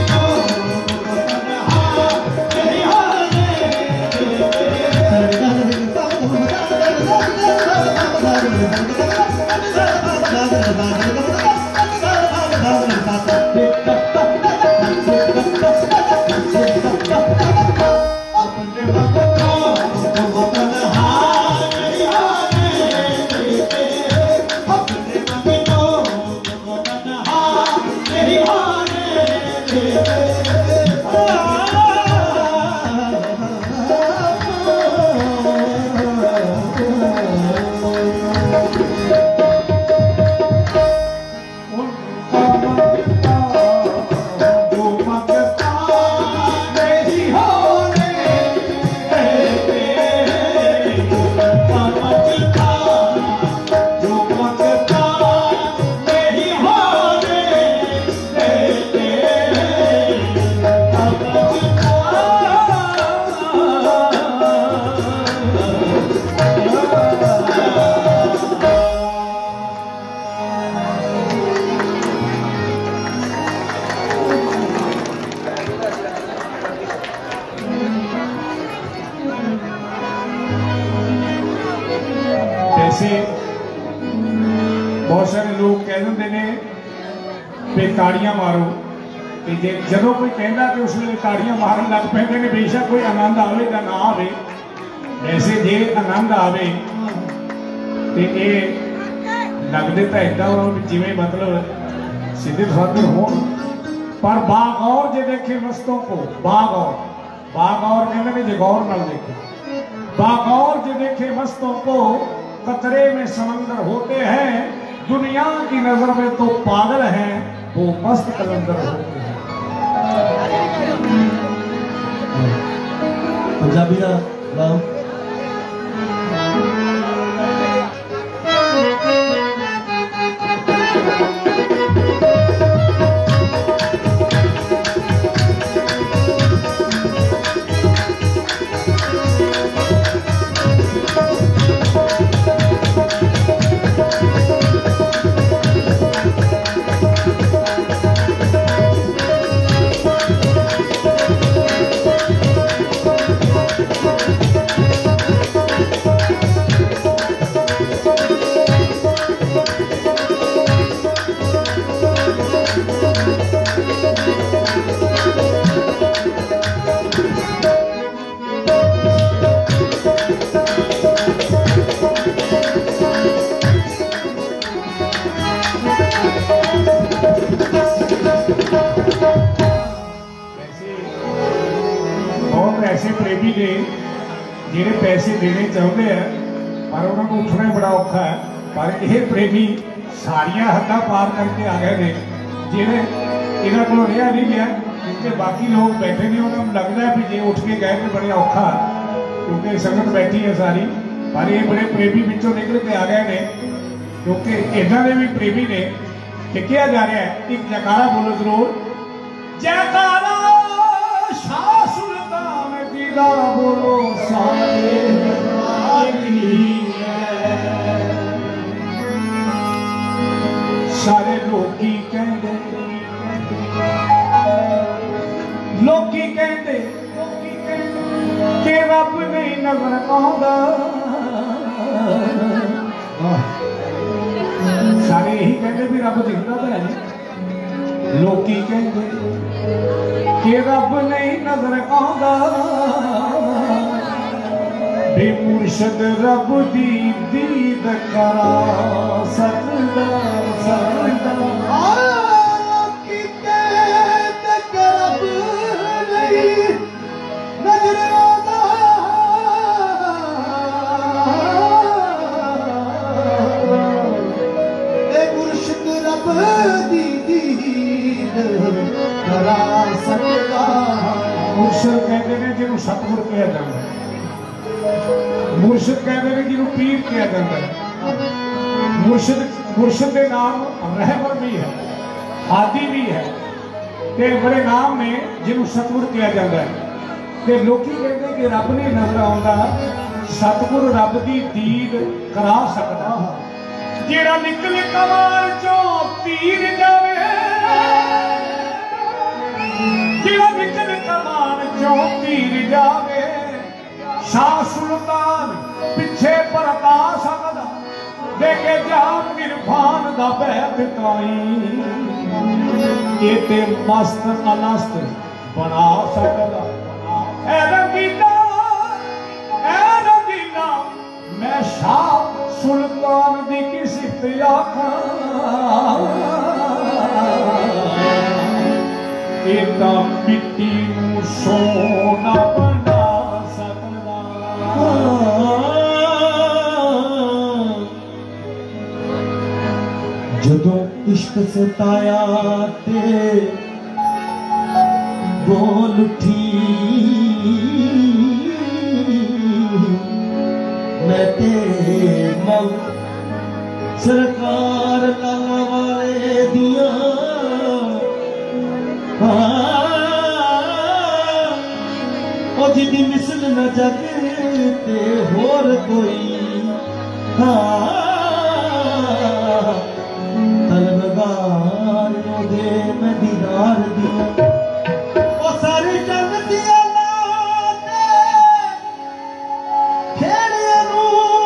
बहुत सारे लोग कह देंगे ने भी ताड़ियां मारो, तो जे जदों कोई कहता तो उस वे ताड़ियां मारन लग पैंदे ने, बेशक कोई आनंद आवे या ना आवे। वैसे जे आनंद आवे तो ये लगते तो इदा जिमें मतलब सीधे साधे हो, पर बागौर जे देखे मस्तों को, बागौर बागौर कहते हैं जगौर न देखे, बागौर जे देखे मस्तों को कतरे में समंदर होते हैं, दुनिया की नजर में तो पागल हैं, वो मस्त कलंदर होते हैं। पंजाबी का गाओ। ने ਜਿਹੜੇ पैसे देने चाहते हैं पर उन्होंने उठना ही बड़ा औखा है। पर यह प्रेमी सारिया हद्दां पार करके आ गए ने जिन्हें इन्हों को रहा नहीं गया क्योंकि बाकी लोग बैठे ने उन्होंने लगता है भी जे उठ के गए तो बड़े औखा क्योंकि संगत बैठी है सारी। पर ये बड़े प्रेमी विचों निकल के आ गए ने क्योंकि इन्हों ने भी प्रेमी ने कि कहा जा रहा है एक जयकारा बोलो जरूर जयकारा शाह सुल्तान जी दा बोलो सारे सारे लोकी कहते लोकी कहते कि रब नहीं नजर आउंदा सारे यही कहते भी रब दिखता तो है लोकी कहते कि रब नहीं नजर आउंदा बे मुर्शद रब दी दीद करा सकदा सकदा लोकी कहते कि रब नहीं नजर आउंदा बे मुर्शद रब दी दीद करा सकदा। मुर्शद कहते हैं जिन्हों सतगुर कहा जाता है मुर्शद कहते हैं जिन्हों पीर कहा जाता है। मुर्शद मुर्शद के नाम रहबर भी है हादी भी है ते बड़े नाम ने जिन्हों सतगुर कहा जाता है। ते लोकी कहते हैं कि रब नहीं नजर आउंदा सतगुर रब की दीद करा सकता जेड़ा निकले कमाल चों तीर जावे जेड़ा निकले कमाल चों तीर जावे शाह सुल्तान पिछे परता सकदा देखे जाम गिरफान दा बैत काई ये ते मस्त अलस्त बना सकदा ऐ रंगीला ऐ रंगीला मैं शाह सुल्तान दी की सिफत आखां एदा मिट्टी नूं सोना बना जदों इश्क सताया ते बोल उठी मैं ते मौत सरकार लाला वाले दिया ओ जिदी मिसल न जगते होर कोई तलबगार दे मैं दीदार दिया ओ सारी जग दिया लाते खेड़िया नू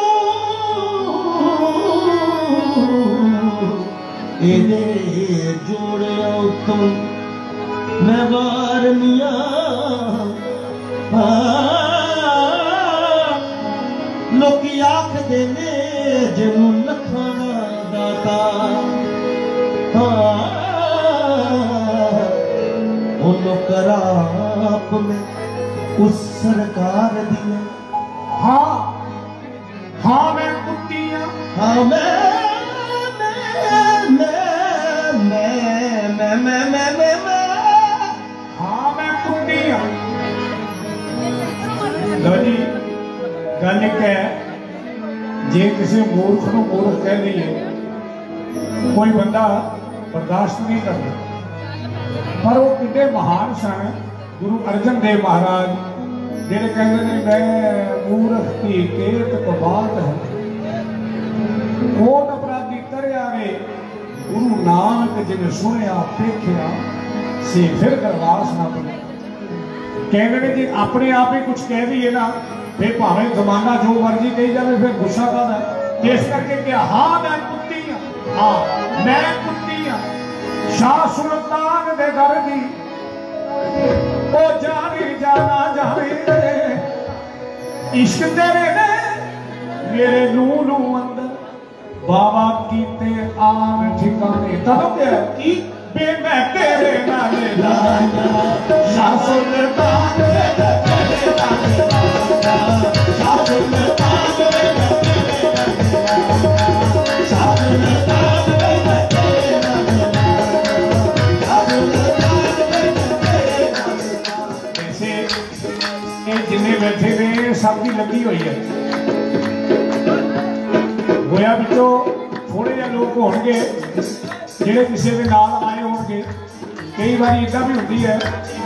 एदे जोड़िया उत्तों मैं वार मिया लोकी आखदे ने जिन्हों लखां दा दाता कराप में उस सरकार दिया हाँ हाँ मैं कुत्तियां हाँ मैं मैं मैं मैं मैं मैं मैं मैं हाँ मैं कुत्तियां लो जी गल एक है जे किसी मूर्ख को मूर्ख कह दीए कोई बंदा बर्दाश्त नहीं करता पर वो कितने महान सन गुरु अर्जन देव महाराज जेडे कहते हैं मैं मूर्ख की केत तो बात है कोट अपराधी तरया रे गुरु नानक जिन्हें सुनिया देखिया से फिर करवास ना पड़े कहते हैं जी अपने आप ही कुछ कह दिए ना फिर भावे जमाना जो मर्जी कही जाए फिर गुस्सा कर है इस करके क्या हाँ मैं कुत्ती हाँ हाँ मैं कुत्ती हाँ शाह सुल्तान दे घर दी ओ जानी जाना जाने इश्क तेरे ने मेरे नू नू अंदर बाबा कीते आन ठिकाने तब क्या की बे मैं तेरे नाले लाया शाह सुल्तान दे घर लगी हुई है। गोया विचों थोड़े जिहे लोग होणगे जिहड़े किसी के नाल आए होणगे। कई बार इदा भी होती है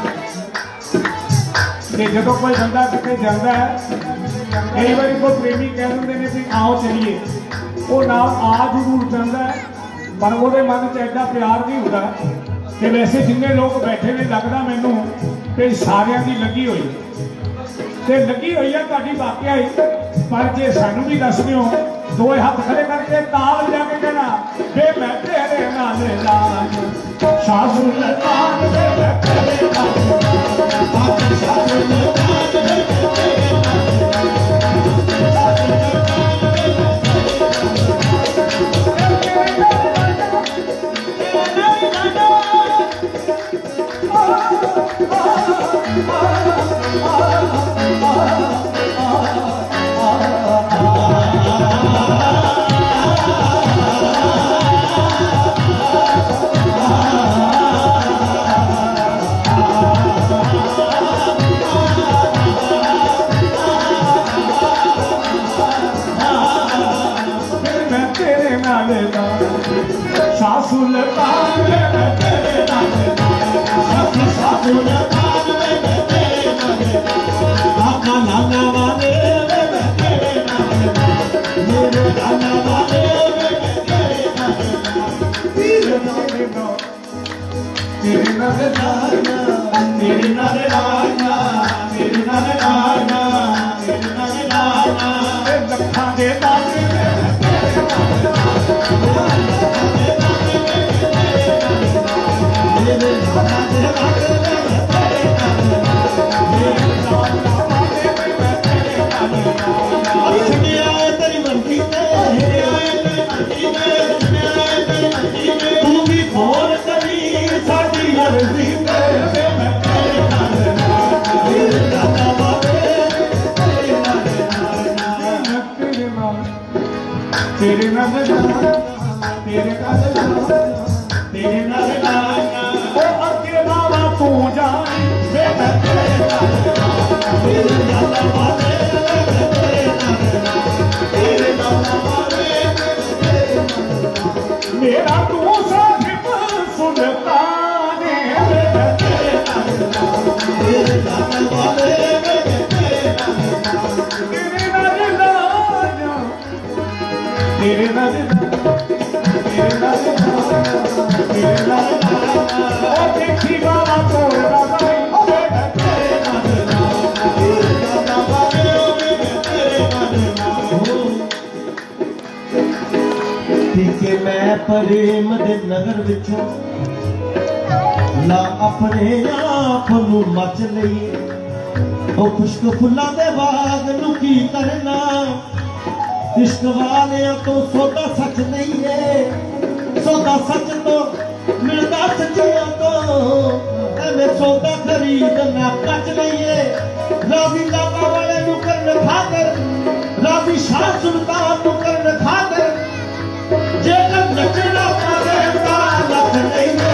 कि जो कोई बंदा कितने जाता है, कई बार कोई प्रेमी कह देंगे ने भी आओ चलिए, वो नाल आ जरूर जाता है पर वो मन च एडा प्यार नहीं होता कि वैसे जिन्ने लोग बैठे ने लगता मैनू कि सारियां की लगी हुई ते लगी हुई है तुहाडी वाकया ही। पर जे सानू भी दस दिओ दो हाथ खड़े करके ताल जाके कहना वे मैं तेरे नाल लाज सासू लतान वे मैं तेरे नाल लाज सासू लतान वे मैं तेरे मेरा तू साहिब सुल्तान तेरे नाल वाले तेरे नाल लाजा तेरे नाल तेरे नाल तेरे नाल ओ देखी बाबा तोड़ा नहीं तेरे नाल तेरे नाल वाले तेरे नाल कि मैं प्रेम दे नगर विचों ला अपने आप नू मच लई ओ खुश्क फुल्लां दे बाग नू की करना इश्क वालियां तो सौदा सच नहीं है सौदा सच तो मिलदा सच्चियां तो एवें सौदा खरीदना कच नहीं है राजी लाला वाले नू करन खातर राजी शाह सुल्तान नू करन खातर जेकर नचना पावे तालत नहीं है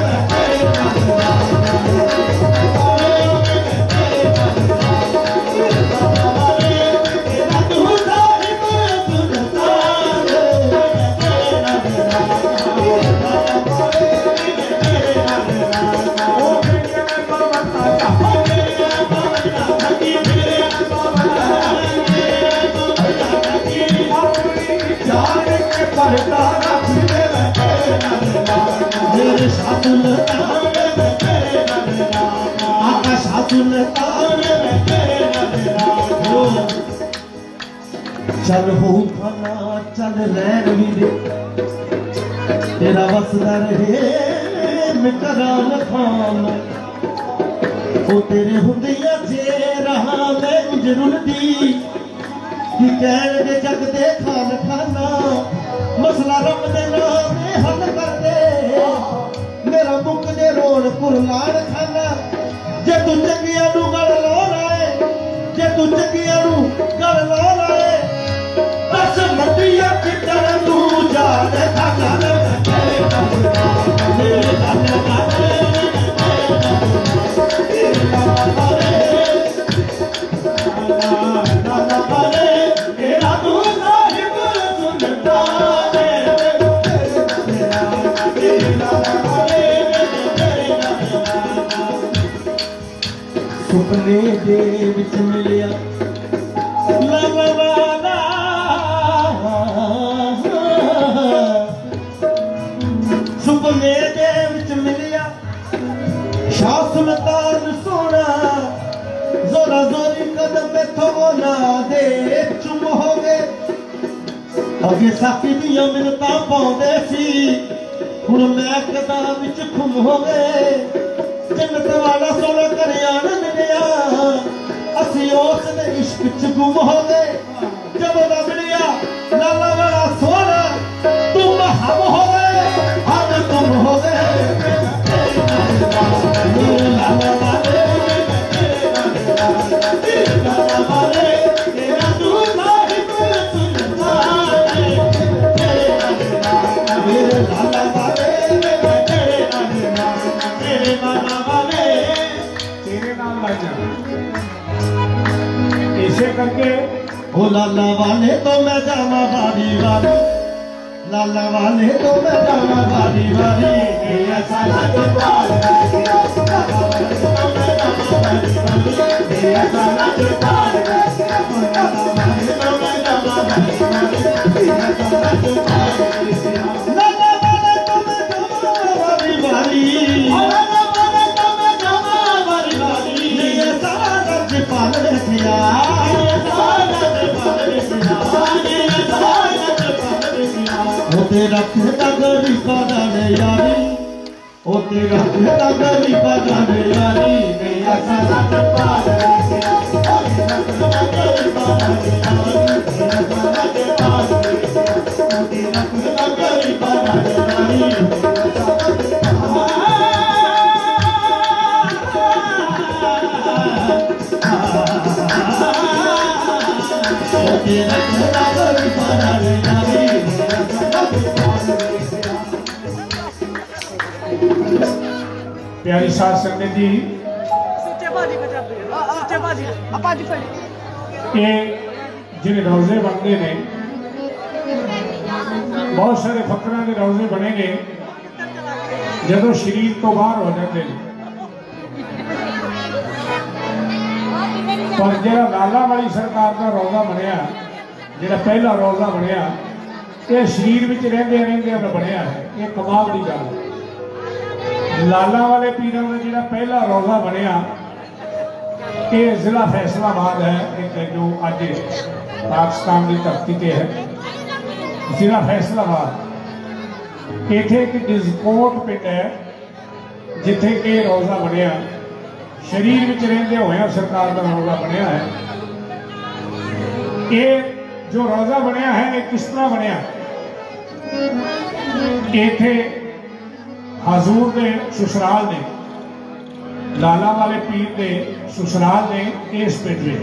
चल हो खाना चल रैन वीरे तेरा वसदा रहे मिटरा खाना ओ तेरे हुंदिया जे रहा मैं रुलदी कि कहण दे जग दे खान खाना मसला रब दे नाम हल कर दे मेरा मुक दे रोड कुरलान खाना जे तू चंगिया नू गल लो लाए जे तू चंगिया नू गल लो लाए बस मटिया किधर तू जा दे खाना तेरे नाम तेरे नाम तेरे नाम ਦੇ ਵਿੱਚ ਮਿਲਿਆ ਲਾਲਾ ਵਾਲਾ ਸੁਪਨੇ ਦੇ ਵਿੱਚ ਮਿਲਿਆ ਸ਼ਾਹ ਸੁਲਤਾਨ ਸੋਹਣਾ ਜ਼ੋਰਾ ਜ਼ੋਰੀ ਕਦਮ ਮੈਥੋਂ ਨਾ ਦੇ ਚੁੰਮ ਹੋ ਗਏ ਅੱਗੇ ਸਾਕੀ ਦੀਆਂ ਮਿੰਨਤਾਂ ਪਾਉਂਦੇ ਸੀ ਹੁਣ ਮੈਂ ਕਦਾਂ ਵਿੱਚ ਖੁੰਮ ਹੋ ਗਏ ਜੰਨਤ ਵਾਲਾ ਸੋਹਣਾ ਘਰੇ ਆਣ ਮਿਲਿਆ ਅਸੀਂ ਉਸ ਦੇ ਇਸ਼ਕ ਚ ਗੁੰਮ ਹੋ ਗਏ ਜਦੋਂ ਦਾ ਮਿਲਿਆ ਲਾਲਾ ਵਾਲਾ ਸੋਹਣਾ ਤੂੰ ਹਮ ਹੋ ਗਏ ਹਮ ਤੁਮ ਹੋ ਗਏ ਲਾਲਾ ਵਾਲੇ ਲਾਲਾ ਵਾਲੇ ਤੇਰਾ ਤੂੰ ਨਹੀਂ ਕੋਈ ਸੁਣਦਾ ਮੇਰੇ ਲਾਲਾ ਵਾਲੇ ਤੇਰੇ ਨਾਲ ਤੇਰੇ ਲਾਲਾ ਵਾਲੇ तेरे नाम लग जा ऐसे करके ओ लाला वाले तो मैं जावा बारी बारी लाला वाले तो मैं जावा बारी बारी ऐसा लगे पार लाला वाले तो मैं जावा बारी बारी ऐसा लगे पार लाला वाले तो मैं जावा बारी बारी ऐसा लगे पार लाला वाले तो मैं जावा बारी बारी लाला वाले तो मैं जावा बारी बारी ऐसा लगे पार रखिया ओ तेरा कहता गरीबा जाने यारी ओ तेरा कहता गरीबा जाने यारी मेरा सारा पार गरीबा जाने यारी मेरा सारा पार ओ तेरा कहता गरीबा जाने यारी तेरा कहता गरीबा जाने यारी प्यारी साथ संगत जी ये जिन्हें रोजे बनते हैं बहुत सारे फकरां के रोजे बनेंगे जदों शरीर तो बाहर हो जाते हैं पर जो लाला वाली सरकार का रोजा बनया जो पहला रोजा बनया ये शरीर में रहते रहते बनया है ये कमाल की गल है लाला वाले पीरों का जो पहला रोजा बनया ये जिला फैसलाबाद है एक जो अज पाकिस्तान की धरती से है जिला फैसलाबाद इत्थे एक डिस्कोट पिंड है जिथे कि रोजा बनया शरीर में रहते हुए सरकार का रोजा बनया है ये जो रोजा बनया है ये किस तरह बनया इत्थे हजूर ने ससुराल ने लाला वाले पीर ने ससुराल ने इस पिंड में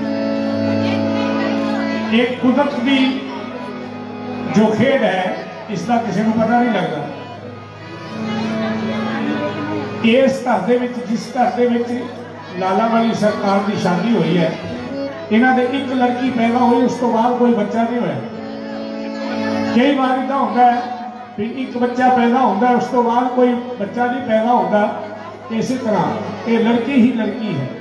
एक कुदरत की जो खेड है इसका किसी को पता नहीं लगता इस घर दे विच जिस घर दे विच लाला वाली सरकार की शादी हुई है इन्हां दे एक लड़की पैदा हुई उस तो बाद कोई बच्चा नहीं होया कई बार इदा होता है भी एक बच्चा पैदा होता है उस तो बाद कोई बच्चा नहीं पैदा होता इसी तरह ये लड़की ही लड़की है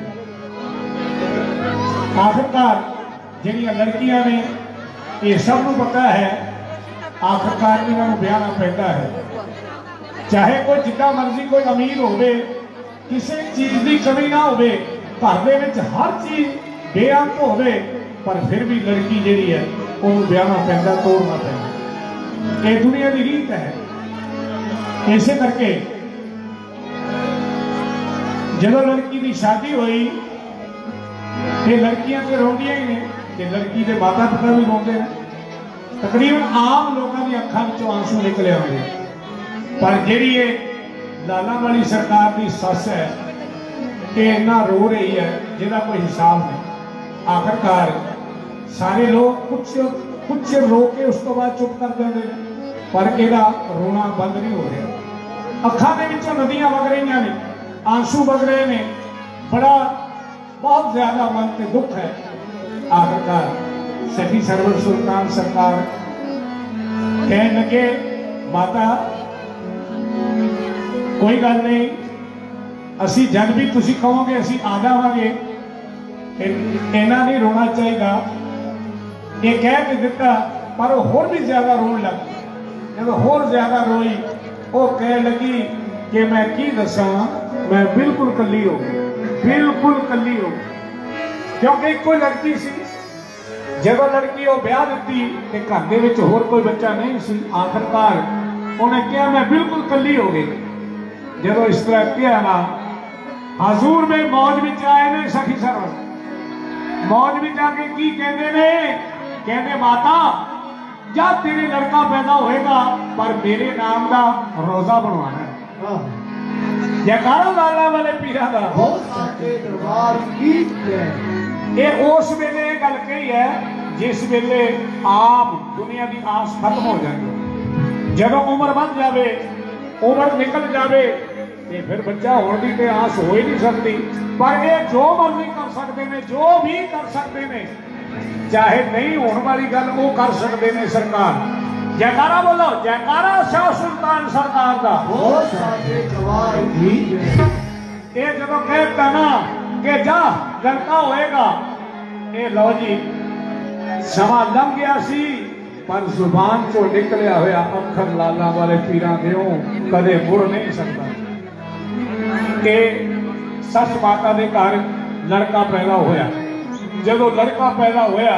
आखिरकार जिहड़ियां लड़कियां ने ये सब को पता है आखिरकार इन्होंने ब्याहना पैदा है चाहे कोई जितना मर्जी कोई अमीर होवे किसी चीज की कमी ना होवे घर दे विच हर चीज बेअंत होवे पर फिर भी लड़की जिहड़ी है उन्होंने ब्याहना पैदा तोड़ना पैदा ये दुनिया की रीत है इसे करके जब लड़की की शादी हुई ये लड़कियां तो रोंदियां ही ने ते लड़की के माता पिता भी रोंदे हैं तकरीबन आम लोगों की अखां विचों आंसू निकले आउंदे पर जिहड़ी ये लाला वाली सरकार की सस है ये इन्ना रो रही है जिहदा कोई हिसाब नहीं आखिरकार सारे लोग कुछ कुछ रो के उस तो बाद चुप कर देंगे पर इहदा रोना बंद नहीं हो रहा अखां दे विचों नदियां वग रही ने आंसू बग रहे ने बड़ा बहुत ज्यादा मन से दुख है आखिरकार सखी सरवर सुल्तान सरकार कहने लगे माता कोई गल नहीं असी जब भी तुसी कहोगे असी आ जावांगे इन्ना नहीं रोना चाहिए, ये कह के दिता पर वो होर भी ज्यादा रोन लग गई। जब होर ज्यादा रोई वो कह लगी कि मैं की दसा, मैं बिल्कुल कली हो गई, बिल्कुल कली हो गई, क्योंकि कोई लड़की सी जब लड़की वो ब्याह दी तो घर के होर कोई बच्चा नहीं सी। आखिरकार उन्हें कहा मैं बिल्कुल कली हो गई। जब इस तरह किया ना हजूर में मौज में आए ने सखी सरवत, मौज में जाके की कहते ने, कहते माता जा तेरे लड़का पैदा होएगा पर मेरे नाम का रोजा बनवाना है। जयकारा लाला वाले पीरा दा हो साके दरबार की ये उस वेले गल कही है जिस वेले आम दुनिया की आस खत्म हो जाती, जब उम्र बन जाए, उम्र निकल जाए तो फिर बच्चा होने की तो आस हो ही नहीं सकती। पर ये जो मर्जी कर सकते हैं, जो भी कर सकते हैं, चाहे नहीं होने वाली गल वो कर सकते हैं। सरकार जयकारा बोलो, जयकारा शाह सुल्तान सरकार का हो साके दरबार की। ये जब कहता ना कि जा लड़का होएगा, ये लो जी समा लंघ गया सी पर जुबान चो निकलिया होया अखर लाला वाले पीरां देओ कदे मुड़ नहीं सकता कि सच माता दे घर लड़का पैदा होया। जदों लड़का पैदा होया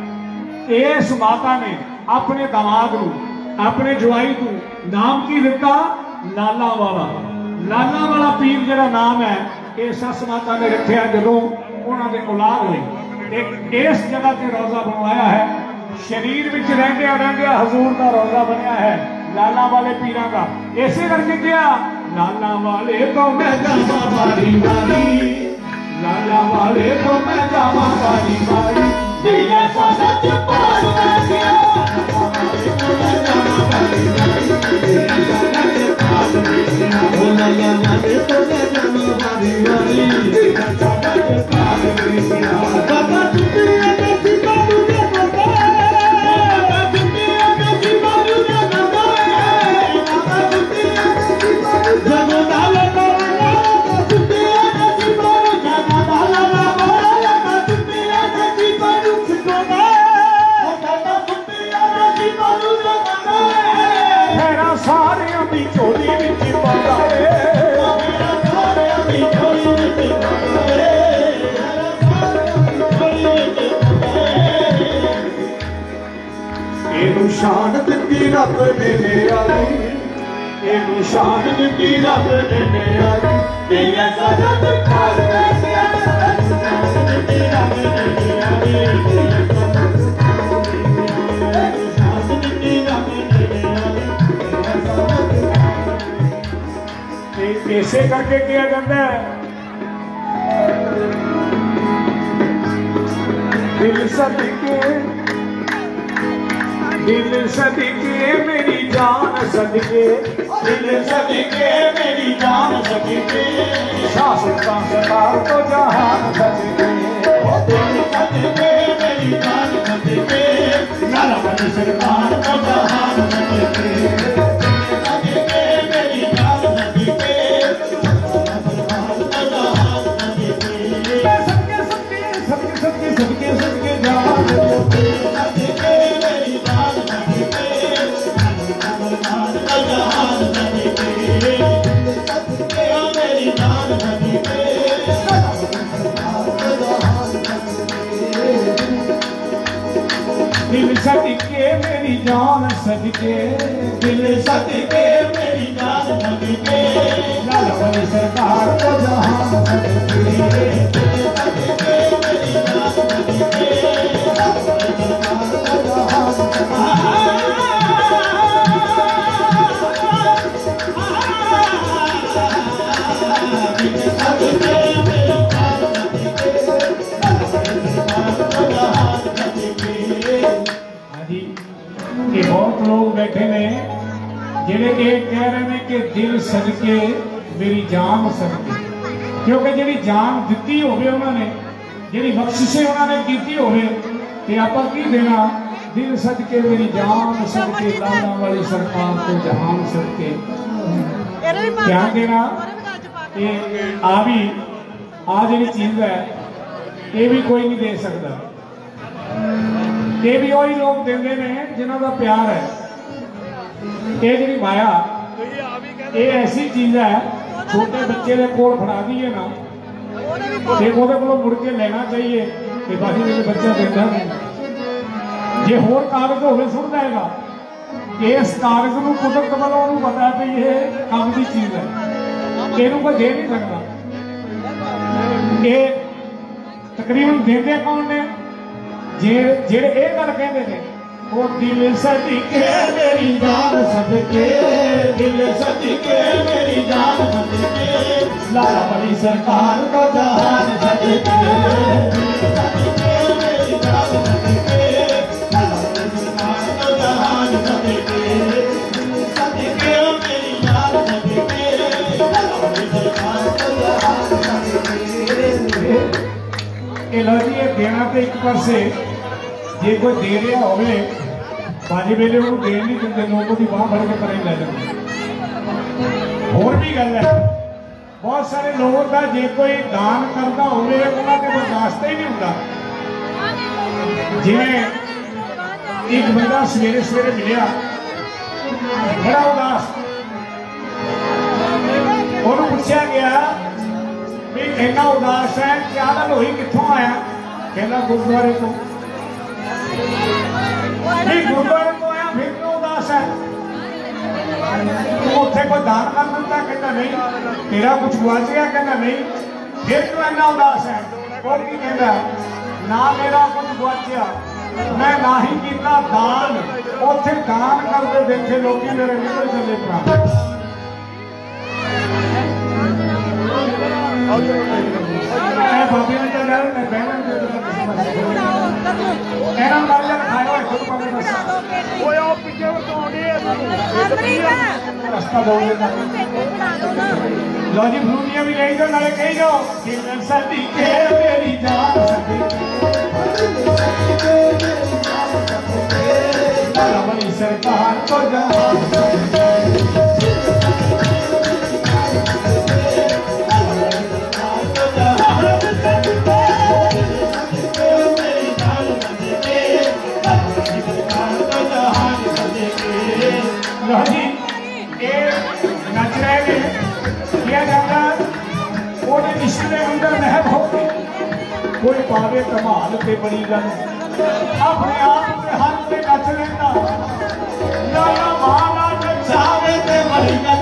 इस माता ने अपने दामाद नूं, अपने जवाई को नाम की दिता लाला वाला। लाला वाला पीर जिहड़ा नाम है ये सस माता ने रखिया जदों उन्होंने औलाद हुई। एक इस जगह से रोजा बनवाया है, शरीर में रहंदिया रहंदिया हजूर का रोजा बनया है लाला वाले पीरा का। इसे करके क्या लाला वाले तो मैं जावा बारी बारी, लाला वाले तो मैं जावा बारी बारी, दिया सादा चपार कर गया लाला वाले तो मैं जावा बारी बारी, बाबा दुनिया में सिपारू ने बाबा, बाबा दुनिया में सिपारू ने बाबा, बाबा दुनिया में सिपारू जगो डाला डाला, दुनिया में सिपारू जगो डाला डाला, बाबा दुनिया में सिपारू छुटोना, बाबा दुनिया में सिपारू जगो डाला, मेरा सारे अभी चोरी विच पाया रे, मेरा सारे अभी चोरी विच पाया रे। एनू शान दित्ती रब ने मेरी, एनू शान दित्ती रब ने मेरी, तेरा सादा चपार कर गया दित्ती रब ने मेरी, शान दित्ती रब ने मेरी। ऐसे करके किया जाता है। दिल सदके दिल सदके मेरी जान सदके, दिल सदके मेरी जान सदके, शाह सुल्तान सरकार तो जहान सदके, दिल सदके मेरी जान सदके, लाला वाली सरकार तो जहान सदके, सदके मेरी जान सदके, सरकार तो जहान सदके, सदके सदके सदके सदके सदके जान सदके मेरी जान सदके, सरकार तो जहान सदके, सदके मेरी जान सदके, सरकार तो जहान सदके, दिल सदके मेरी जान सदके, दिल सदके मेरी जान सदके, लाला वाली सरकार तो जहान सदके, सदके मेरी जान सदके, सरकार तो जहान सदके। बहुत लोग बैठे ने जिहड़े ये कह रहे हैं कि दिल सदके मेरी जान सदके, क्योंकि जी जान दी होवे उन्होंने, जी बख्शिशें उन्होंने की होवे ते आपां की देना। दिल सदके मेरी जान सदके, लाला वाली सरकार को जहान सदके ध्यान देना। आ भी आ जी चीज है ये भी कोई नहीं दे सकता। ये भी वही लोग देंगे ने जिन्हों का प्यार है। ये जी माया ये ऐसी चीज़ है, छोटे बच्चे के कोल फड़ा दीए ना तो वो मुड़ के लेना चाहिए कि भाई मेरे बच्चा देता नहीं। जे होर कागज होवे सुन जाएगा, इस कागज को कुदरत वालों को पता है कि ये काम की चीज़ है, इनू कोई दे नहीं सकता। ये तकरीबन देंदे कौन ने जे जेड़े ये गल कहते हैं वो दिल सदके मेरी जान सदके, दिल सदके मेरी जान सदके, लाला बड़ी सरकार को जहान सदके, सदके मेरी जान सदके, लाला बड़ी सरकार को जहान सदके, सदके मेरी जान सदके, लाला बड़ी सरकार को जहान सदके। ये लो जी ये देना तो एक पासे जे कोई दे रहा हो बाजी वेले वो देन नहीं देंगे, लोगों की बाह फड़ के परे लै जाते। होर भी गल है बहुत सारे लोगों का जे कोई दान करता हो बर्दाश्त ही नहीं होता। जिमें एक बंदा सवेरे सवेरे मिलिया बड़ा उदास, उन्होंने पूछा गया भी इन्ना उदास है क्या गल हुई, कितों आया? कहना गुरुद्वारे को। गुरुद्वारे को आया फिर क्यों उदास है? उत्थे कोई दान कर देता? कहना नहीं। तेरा कुछ गुआच गया? कहना नहीं। फिर क्यों इन्ना उदास है? और की कहता ना मेरा कुछ गुआचिया, मैं ना ही किया दान। उत्थे दान करते देखे लोग मेरे निकल चले प्राण। बाबी ने चल लो जी फ्रूटियां भी ले जाओ, नाले कही जाओ सदके मेरी जान लाला बड़ी सरकार को जहान नच रहे हैं किया जाता वो इश्क के अंदर महब होगी कोई पावे कमाल पे बड़ी गल अपने आप के हाथ पे नच लेता लाला माला नचावे ते बड़ी गल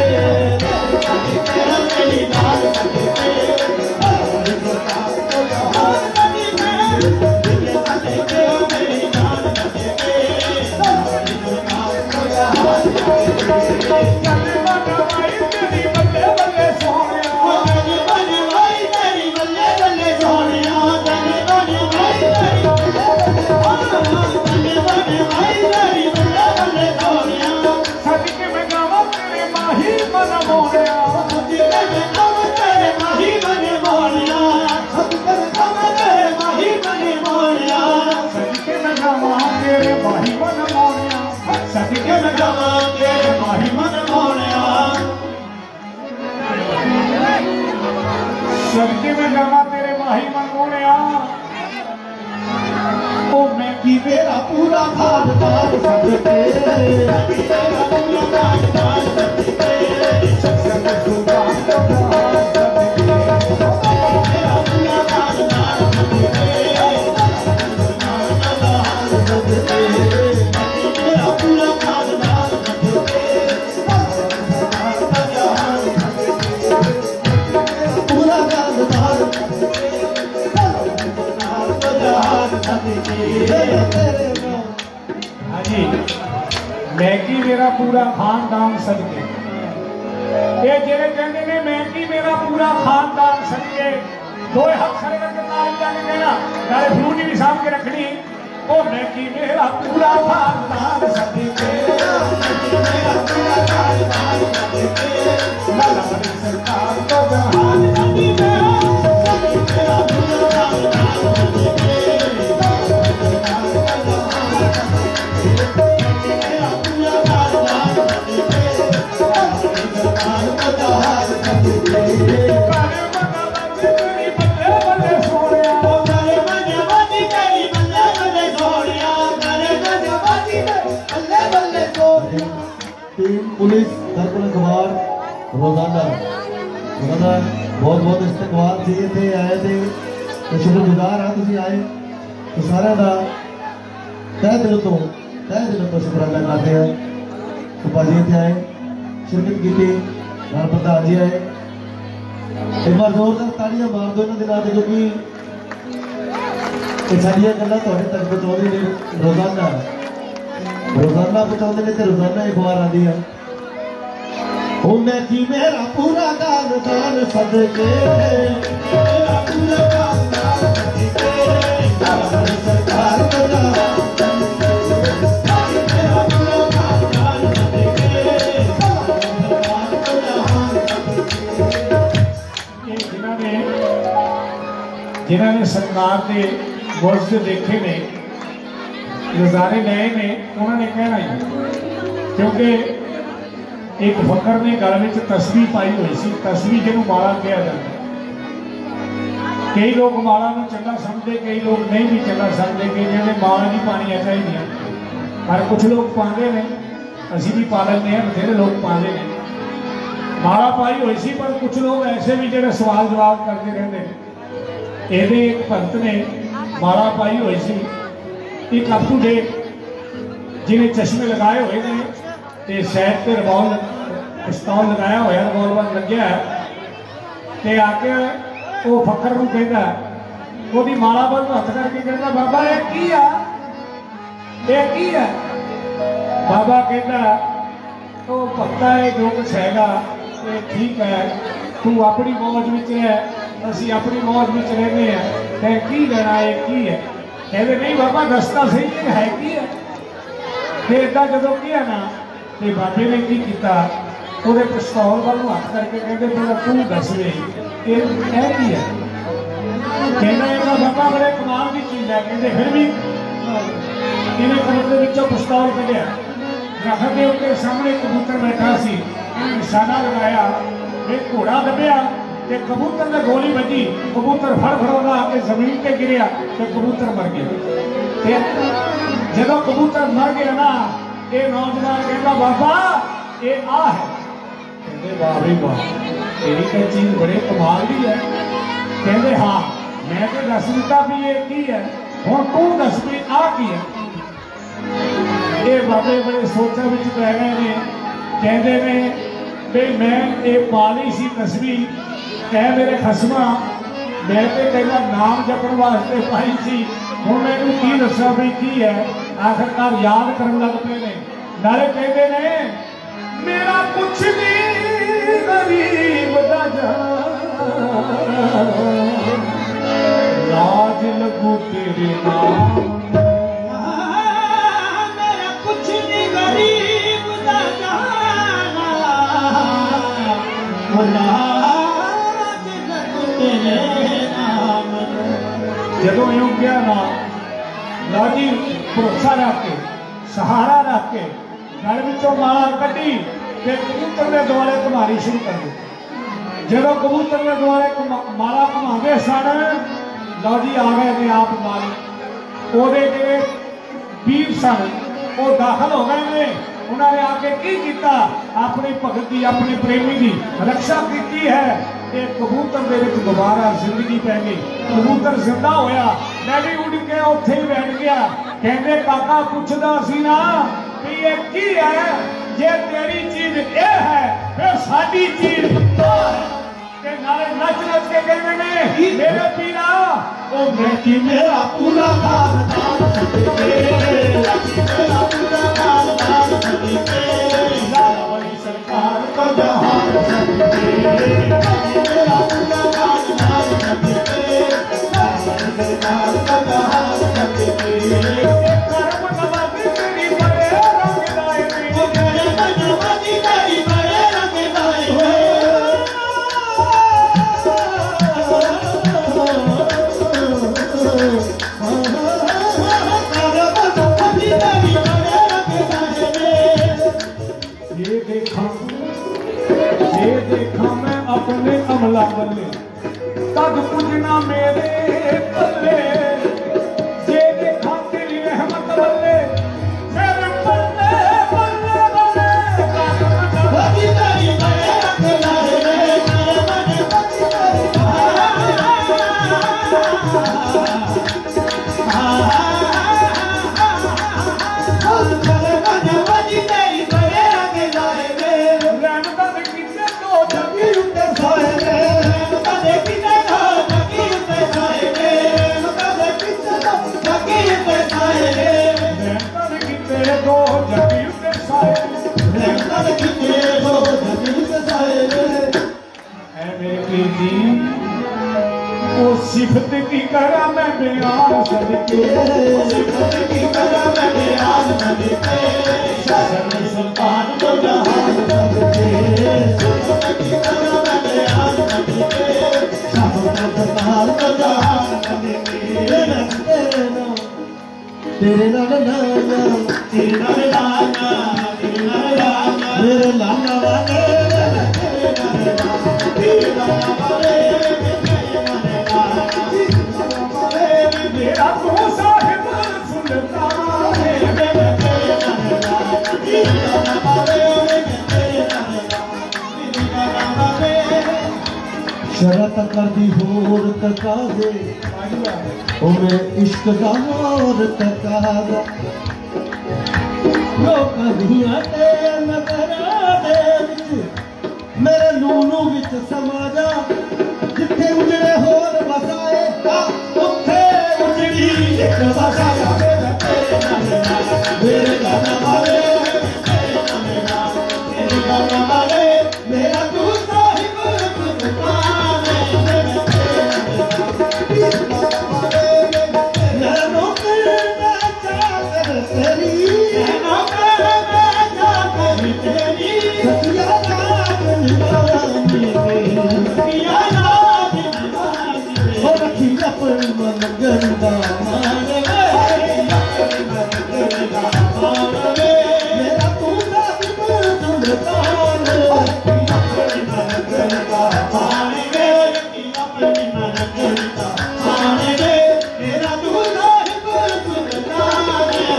सदके में जावा तेरे माही मन मोड़िया ओ मैं की तेरा पूरा खानदान सदके तेरा पूरा खानदान सदके सदके सुल्तान का सदके तेरा पूरा खानदान सदके तेरा पूरा खानदान सदके हाजी मैगी मेरा पूरा खानदान सदके ये जेरे कहते ने मैगी मेरा पूरा खानदान सदके दो हाथ खड़े करके नाल जाके कहना नाले फ्रूटी भी सामने के रखनी ओ मैगी मेरा पूरा खानदान सदके मेरा पूरा खानदान सदके लाला बड़ी सरकार को जहान सदके मेरा पूरा खानदान सदके सोने पुलिस दरकुल अखबार रोजाना रोजाना बहुत बहुत इस्तकबाल से इतने आए थे तो शुक्रगुजार हाँ तुम आए तो सारे का तह दिलों तो तह दिलों तो शुक्राना करते हैं तो भाजी इतने आए शिरकत की नाल प्रधान जी आए एक बार जोरदार तालियां मार दो इन्होंने दिनों क्योंकि ये सारिया गल्लां तुहाडे तक पहुंचाउंदे ने रोजाना रोजाना पहुंचाउंदे ने ते रोजाना अखबार आंदी है उन्हें की मेरा पूरा दान दान सदके मेरा पूरा दान दान सदके सरकार बजा मेरा पूरा दान दान सदके सरकार बजा ये जिन्होंने जिन्होंने सरकार के बुर्ज देखे ने नज़ारे लए ने उन्होंने कहना ही क्योंकि एक फकर ने गल में तस्वीर पाई हुई सी तस्वीर जिन्हों माला कहा जाता कई लोग माला को चंगा समझते कई लोग नहीं भी चंगा समझते कई जिन्हें माला नहीं पानिया चाहिए पर कुछ लोग पाते हैं असी भी पा लेंगे हैं बथेरे लोग पाते हैं माला पाई हुई सी पर कुछ लोग ऐसे भी जो सवाल जवाब करते रहते हैं ये एक भगत ने माला पाई हुई सी एक अप टू डेट जिन्हें चश्मे लगाए हुए हैं ते सैड से रिवॉल्व पिस्तौल लगाया हुआ रिवॉल्वर लग्या ते आके वो फकर नूं कहंदा ओदी माला पर हथ करके कहंदा बाबा ये की आ ये की है बाबा कहंदा तो भगता है जो कुछ हैगा ये ठीक है तू अपनी मौज विच है असीं अपनी मौज विच रहंदे हैं ते की लेना ये की है कहते नहीं बाबा दसता सही ये है की है फिर इदा जो किया ना तो बाबे ने की किया वो पिस्तौल वाल हथ करके कहते पहला तू दस वे ये की है कहना है बाबा बड़े कमाल की चीज़ है कहते फिर भी इन्हें कमर के विचों पिस्तौल कढ़िया रख के उसके सामने कबूतर बैठा सी निशाना लगाया एक घोड़ा दबिया ते कबूतर ने गोली बजी कबूतर फड़ फड़ौदा आके जमीन पे गिरिया तो कबूतर मर गया जो कबूतर मर गया ना ये नौजवान कहता बाबा ये आ है कहते वाह भी वाह तेरी तो चीज बड़े कमाल की है कहते हाँ मैं तो दस दिता भी ये की है हुण तू दस भी आ की है ये बाबे बड़े सोचा विच पै गए ने कहते ने भी मैं ये पाली सी तस्वीर कह मेरे खसमा मैं तो कहना नाम जपण वास्ते पाई सी हुण मैनूं की दसा भी की है आखिरकार याद करन लग पे ने नाले कहते ने मेरा कुछ नहीं गरीब दा जान लाज लगू तेरे नाम मेरा कुछ नहीं गरीब दा जान लाज लगू तेरे नाम जदों यूं किया ना लाजी भरोसा रख के सहारा रख के गल विचों माला कड्डी ते कबूतर ने दुआले घुमानी शुरू कर दी जदों कबूतर ने दुआले माला घुमाते सन लाजी आ गए ने आप मालिक ओदे जिहड़े वीर सन वो दाखिल हो गए ने उन्होंने आके की किया अपनी भगत की अपने प्रेमी की रक्षा की है ये कबूतर दे विच दोबारा जिंदगी पै गई कबूतर जिंदा होया मैं भी उड़ के उत्थे ही बैठ गया कहते काका पुछदा सी ना भी ये की है जे तेरी चीज ये है फिर साडी चीज वो है के नाले नच नच के कहते ने मेरे पीरा ओ मैं की मेरा पूरा खानदान सदके मेरा पूरा खानदान सदके लाला वाली सरकार को जहान सदके मेरा पूरा खानदान सदके लाला वाली सरकार को जहान सदके कर्म नवाजी तेरी बड़े रंग लाए वो कर्म नवाजी तेरी बड़े रंग लाए ये देखा ये देखा मैं अपने अमला बल्ले तद पुजना मेरे बल्ले ये देखा तेरी रहमत बल्ले मेरे बल्ले बल्ले बल्ले दी वो सिफत की करा मैं बयान सदके, सिफत की करा मैं बयान सदके, शासन सुल्तान को जहान सदके, सिफत की करा मैं बयान सदके, शासन सुल्तान को जहान सदके। तेरे नाल लाला, तेरे नाल लाला, तेरे नाल लाला, मेरे लाला वाले, तेरे लाला वाले, मेरा तो साहिब सुल्तान है, शरत कर दी होर तका दे ओ मेरे इश्क दा होर तका दा लोक दियां ते नजरां दे विच मेरे नूनू विच समा जा जिथे उजड़े होर वसाए उत्थे उजड़ी एक वसाया मेरे गाना वाले, मेरे गाना वाले, मेरा तू साहिब सुल्तान है, मैं नौकर मैं चाकर तेरी, मैं नौकर मैं चाकर तेरी, सतिया नाथ निभानी मेरी, सतिया नाथ निभानी हो रखी अपनी मन गंदा मान वे, मेरा तू साहिब सुल्तान है, अपनी मन गंदा मान वे, अपनी मन गंदा मान वे, मेरा तू साहिब सुल्तान है,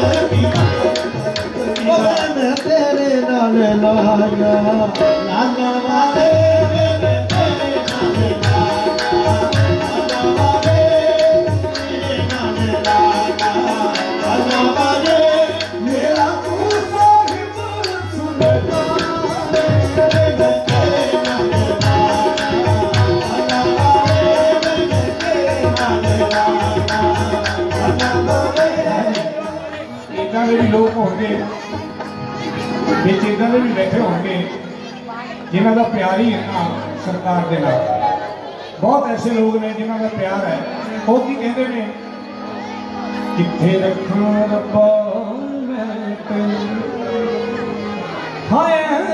मैं तेरे नाल लाया लाला वाले, मेरे तेरे नाल लाया लाला वाले, मेरे नाल लाया लाला वाले, मेरा तू साहिब सुल्तान है, मेरे तेरे नाल लाया लाला वाले, मेरे तेरे नाल लाया लाला वाले। इदां दे भी लोग होंगे ਵਿੱਚ इदां दे भी बैठे होंगे जिन्हां दा प्यार ही है ना सरकार दे नाल। बहुत ऐसे लोग ने जिन्हां दा प्यार है, वो की कहते ने किथे रखूं रब्बा मैं तैनूं, हाय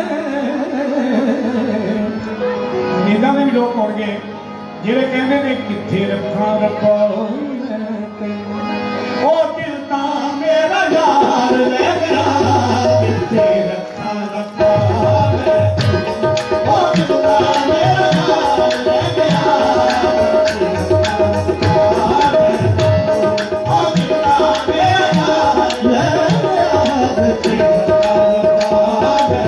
इदां दे भी लोग होंगे जिहड़े कहते ने किथे रखां रब्बा मैं तैनूं, ओ दिल तां मेरा यार रह गया, किथे रखां रब्बा मैं तैनूं, ओ दिल तां मेरा यार रह गया, किथे रखां रब्बा मैं तैनूं, ओ दिल तां मेरा यार रह गया, किथे रखां रब्बा मैं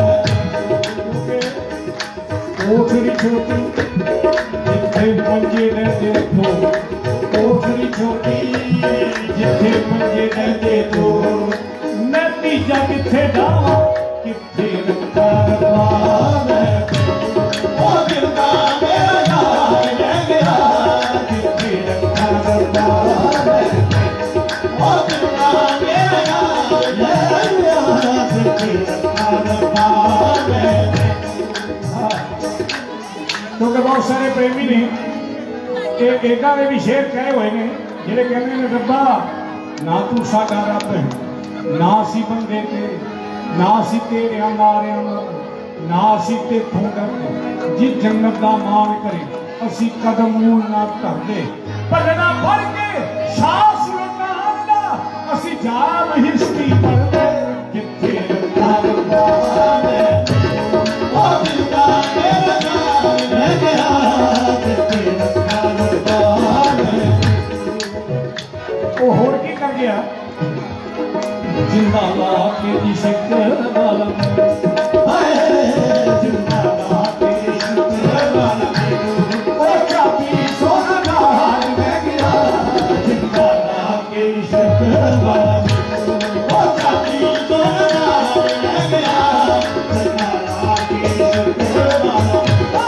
तैनूं। कोठड़ी छोटी जिथे मंजे रहते तो, कोठड़ी छोटी जिथे मंजे रहते तो, मैं तीजा किथे जावां, किथे रखा रब्बा मैं तैनूं, ओ दिल दा मेरा यार रह गया, किथे रखा रब्बा मैं तैनूं, ओ दिल दा मेरा यार रह गया, किथे रखा रब्बा मैं तैनूं। क्योंकि बहुत सारे प्रेमी ने इदा के भी शेर कहे हुए ने जिहड़े कहते हैं रब्बा ना तू साडा रब है, ना असी बंदे तेरे, ना असी तेरे मारिया ना असी तेथों डरदे, जी जन्नत दा मान करे असी कदम मूल ना धरदे, भजना पढ़ के शाह सुल्तान दा असी जाम हिस्ट्री पढ़दे, किथे रब्बा रब्बा मैं तैनूं, ओ दिल दा मेरा यार रह गया, किथे रब्बा रब्बा मैं तैनूं। ओ होर की कर गया जिंदा ला के दी शक्कर वाला, हाय जिंदा ला के दी शक्कर वाला, ओ चाबी सोना नाल रह गया, जिंदा ला के दी शक्कर वाला, ओ चाबी सोना नाल रह गया, जिंदा ला के दी शक्कर वाला,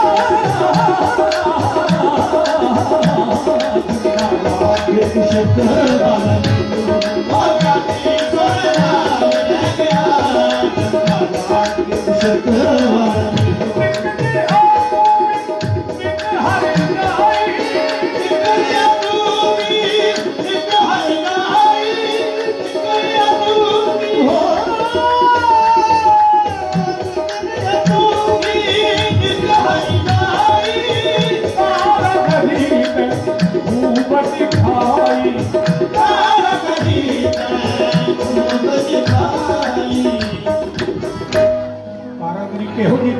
जिंदा ला के दी शक्कर वाला, ओ चाबी सोना नाल रह गया, जिंदा ला के दी शक्कर वाला।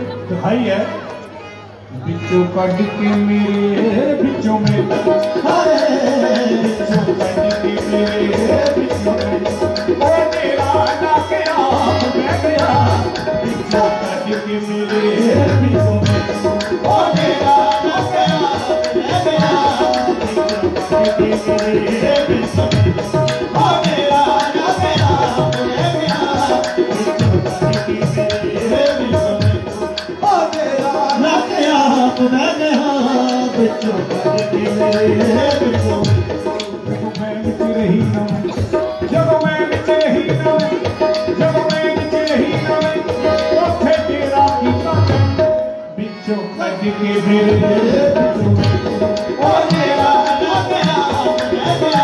दिखाई है बिचों कट के मेरे बिचों में बिचों कट के मेरे बिचों में ओ तेरा ना गया मैं गया बिचों कट के मेरे बिचों में ओ तेरा ना गया मैं गया बिचों कट के मेरे बिचों में ओ तेरा ना गया मैं गया बिचों कट के मेरे बिचों में ओ तेरा ना गया मैं गया बिचों कट के मेरे बिचों में मैं विच रही ना जब मैं विच रही ना जब मैं विच रही ना उथे तेरा कीता बिचों कट के मेरे बिचों में ओ तेरा ना गया मैं गया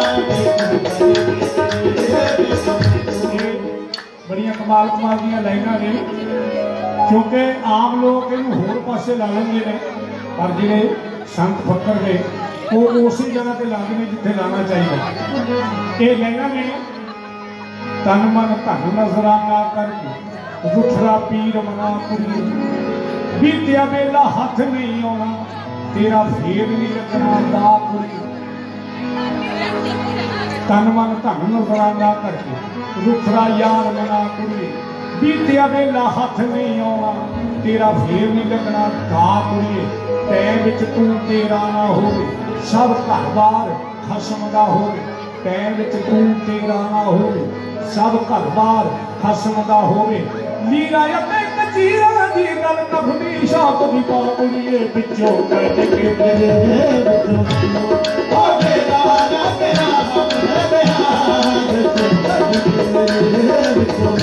बड़ियां कमाल कमाल दी लाइनां ने क्योंकि आम लोग इन्हू होर पासे ला लेंगे ने पर जिहड़े संत फकर ने वो उसी जगह ते लाते ने जिथे लाना चाहिए ये लाइनां ने तन मन धन नजराना करके रुखरा पीर मना कुड़ी बीतिया वेला हथ नहीं आना तेरा फेर नहीं लगना दा कुड़ी तन मन धन नजराना करके रुखरा यार मना कुड़ी बीतिया वेला हथ नहीं आना तेरा फेर नहीं लगना दा कुड़िए तै विच तू तेरा ना होवे सब घर बार खसम दा होवे तै विच तू तेरा ना होवे सब घर बार खसम दा होवे लीरा अते कचीरा दी गल कफनी शाप दी पाउड़ीए बिचों कट के तेरे बिचों ओ तेरा ना तेरा मैं गया बिचों कट के तेरे बिचों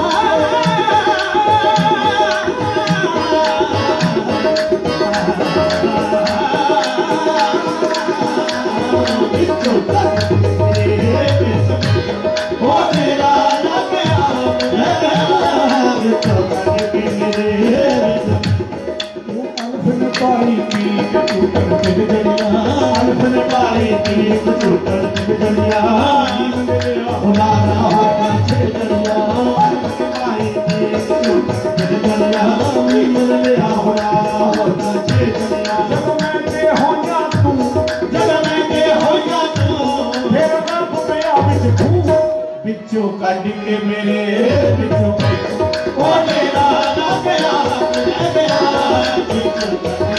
पारी पीक टूटन दिल जलिया अल्फन पारी पीक टूटन दिल जलिया हुनारा होता छे जलिया अल्फन पारी पीक टूटन दिल जलिया मिल लिया हुनारा होता छे जलिया जब मैं ते होया तू जब मैं ते होया तू फिर रब पिया विच तू बिचों कट के मेरे बिचों ओ तेरा ना गया मैं गया बिचों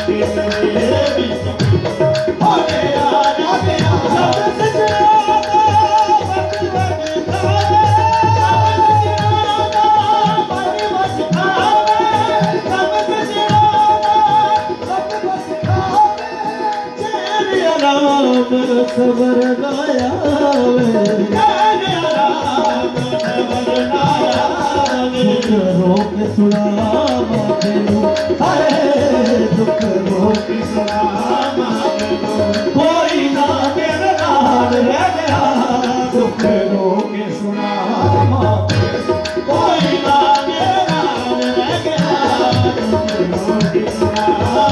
खबर लाया दुख रोक सुना दुख रोक सुना कोई ना मेरे नाल रह गया दुख रोक सुना कोई ना मेरे नाल रह गया दुख रोक सुना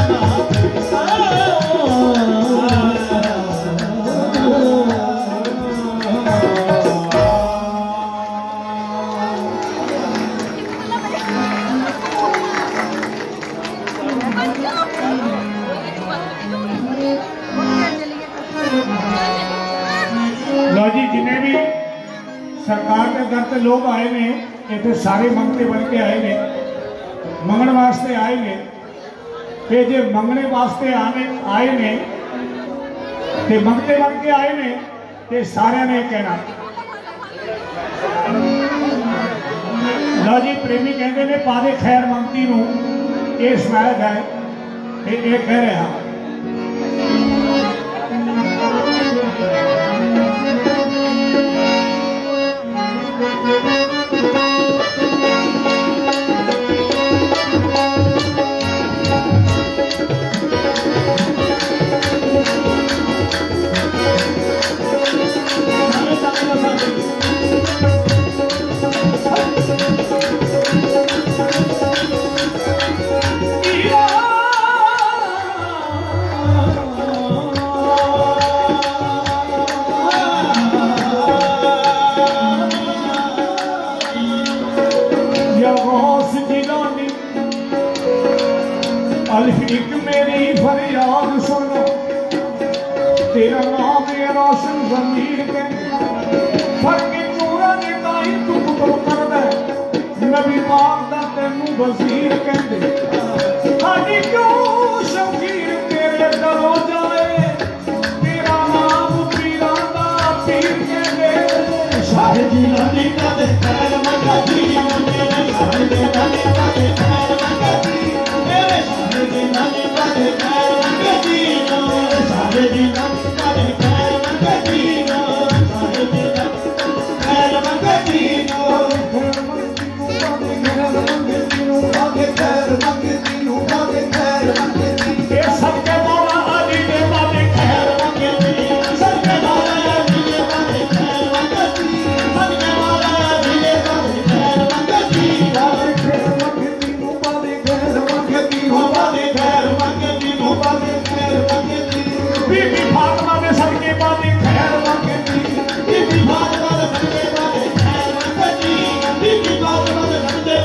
जी जिन्हें भी सरकार के दर से लोग आए ने इतने सारे मंगते बन के आए ने मंगण वास्ते आए ने ते जे मंगने वास्ते आने आए ने ते मंगते बन के आए ने ते सारे ने कहना लो जी प्रेमी कहते ने पादे खैर मंगती नूं ये सुनाया जाए ते ये कह रहा तलफीक मेरी फरियाद सुन, तेरा नाम है रोशन ज़मीर के फर्क चूरा ने ताई तू तो कर दे, नबी पाक दा तेनू वज़ीर कहंदे। हाडी क्यों शबीर तेरे दरों जाए, तेरा नाम पीरां दा पीर कहंदे। शाह जी लाली का दे खैर मंगदी, मेरे शाह जी लाली का दे खैर मंगदी, मेरे शाह जी लाली का दे खैर मंगदी, मेरे शाह जी लाली का दे खैर मंगदी, शाह जी लाली खैर मंगदी, खैर मंगदी नु कादे खैर मंगदी नु कादे खैर मंगदी, ए सबके मौला अली दे कादे खैर मंगदी, सबके मौला अली दे कादे खैर मंगदी, सबके मौला अली दे कादे खैर मंगदी, कादे खैर मंगदी नु कादे खैर मंगदी, हो कादे खैर मंगदी नु कादे खैर मंगदी, बीबी फातिमा दे सबके कादे खैर मंगदी, बीबी फातिमा दे सबके कादे खैर मंगदी, बीबी फातिमा दे सबके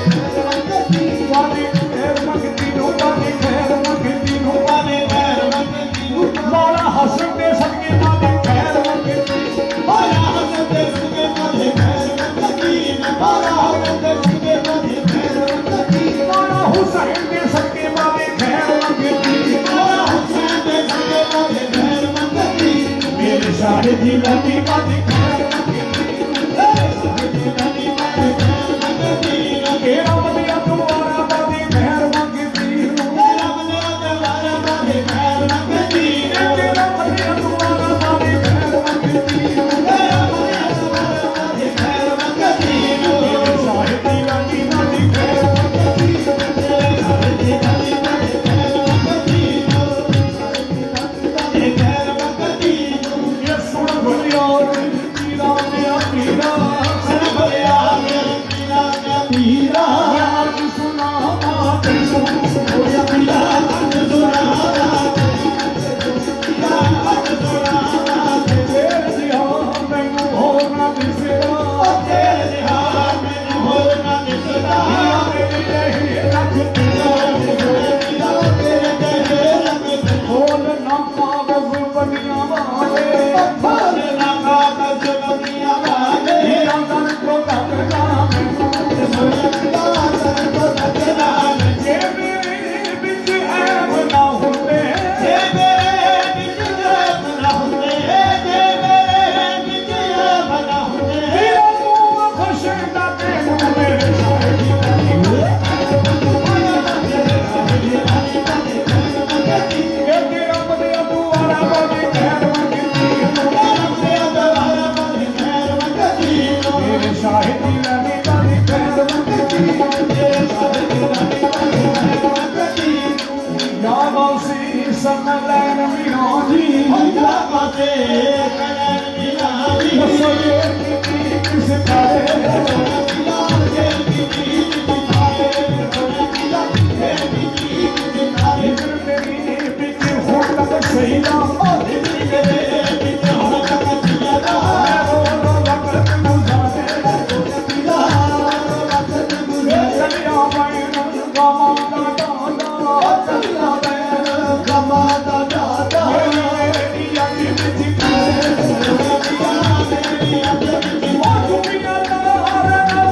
कादे खैर मंगदी नु कादे खैर मंगदी नु कादे खैर मंगदी, मौला हसन दे सबके कादे खैर मंगदी, मौला हसन दे सबके कादे खैर मंगदी, मौला हसन दे सबके कादे खैर मंगदी, मौला हुसैन दे सबके कादे खैर मंगदी, मौला हुसैन दे सबके कादे खैर मंगदी, मेरे शाह जी लाली कादे खैर मंगदी, मेरे शाह जी लाली कादे खैर मंगदी, तेरा बलिया तुम्हारा कादे खैर मंगदी, तेरा बलिया तुम्हारा कादे खैर मंगदी, तेरा बलिया तुम्हारा कादे खैर मंगदी, तेरा बलिया तुम्हारा कादे खैर मंगदी, मेरे शाह जी लाली कादे खैर मंगदी, मेरे शाह जी लाली कादे खैर मंगदी, कादे खैर मंगदी, ये सुन बलिया पीरा मेरा पीरा, सुन बलिया मेरा पीरा मेरा पीरा, आज सुना बात सुन या पीरा, आज सुना बात पीरा, आज सुना बात, तेरे जिहान मैनू होर ना दिसदा, तेरे जिहान मैनू होर ना दिसदा, तेरे यही रख पीरा, पीरा तेरे तेरे रंग खोल ना कागज बनिया वाले, खोल ना कागज बनिया वाले, अंदर को तकना मैनू सोया पीरा, अंदर को तकना, जे मेरे बिच ऐब ना हुंदे, जे मेरे बिच ऐब ना हुंदे, जे मेरे बिच ऐब ना हुंदे, तेरा मुंह खुशदा तैनू मेरे शाह जी लाली तेरा बलिया तुम्हारा कादे खैर मंगदी, तेरा बलिया तुम्हारा कादे खैर मंगदी, मेरे शाह जी लाली कादे खैर मंगदी, मेरे शाह जी लाली कादे खैर मंगदी, या गौसी समलैन मिराजी, या गौसी समलैन मिराजी, सये की किस खाए, या के की किस खाए, या के की किस खाए, तेरी बिच होठ तक सहीदा, तेरे बिच होठ तक सहीदा, रो वक्त गुजारे, पीरा वक्त गुजारे, चलिया बैन गमा दा दादा, चलिया बैन गमा दा दादा, मेरी अख बिच खाए, मेरी अख बिच, ओ तू बिना तारे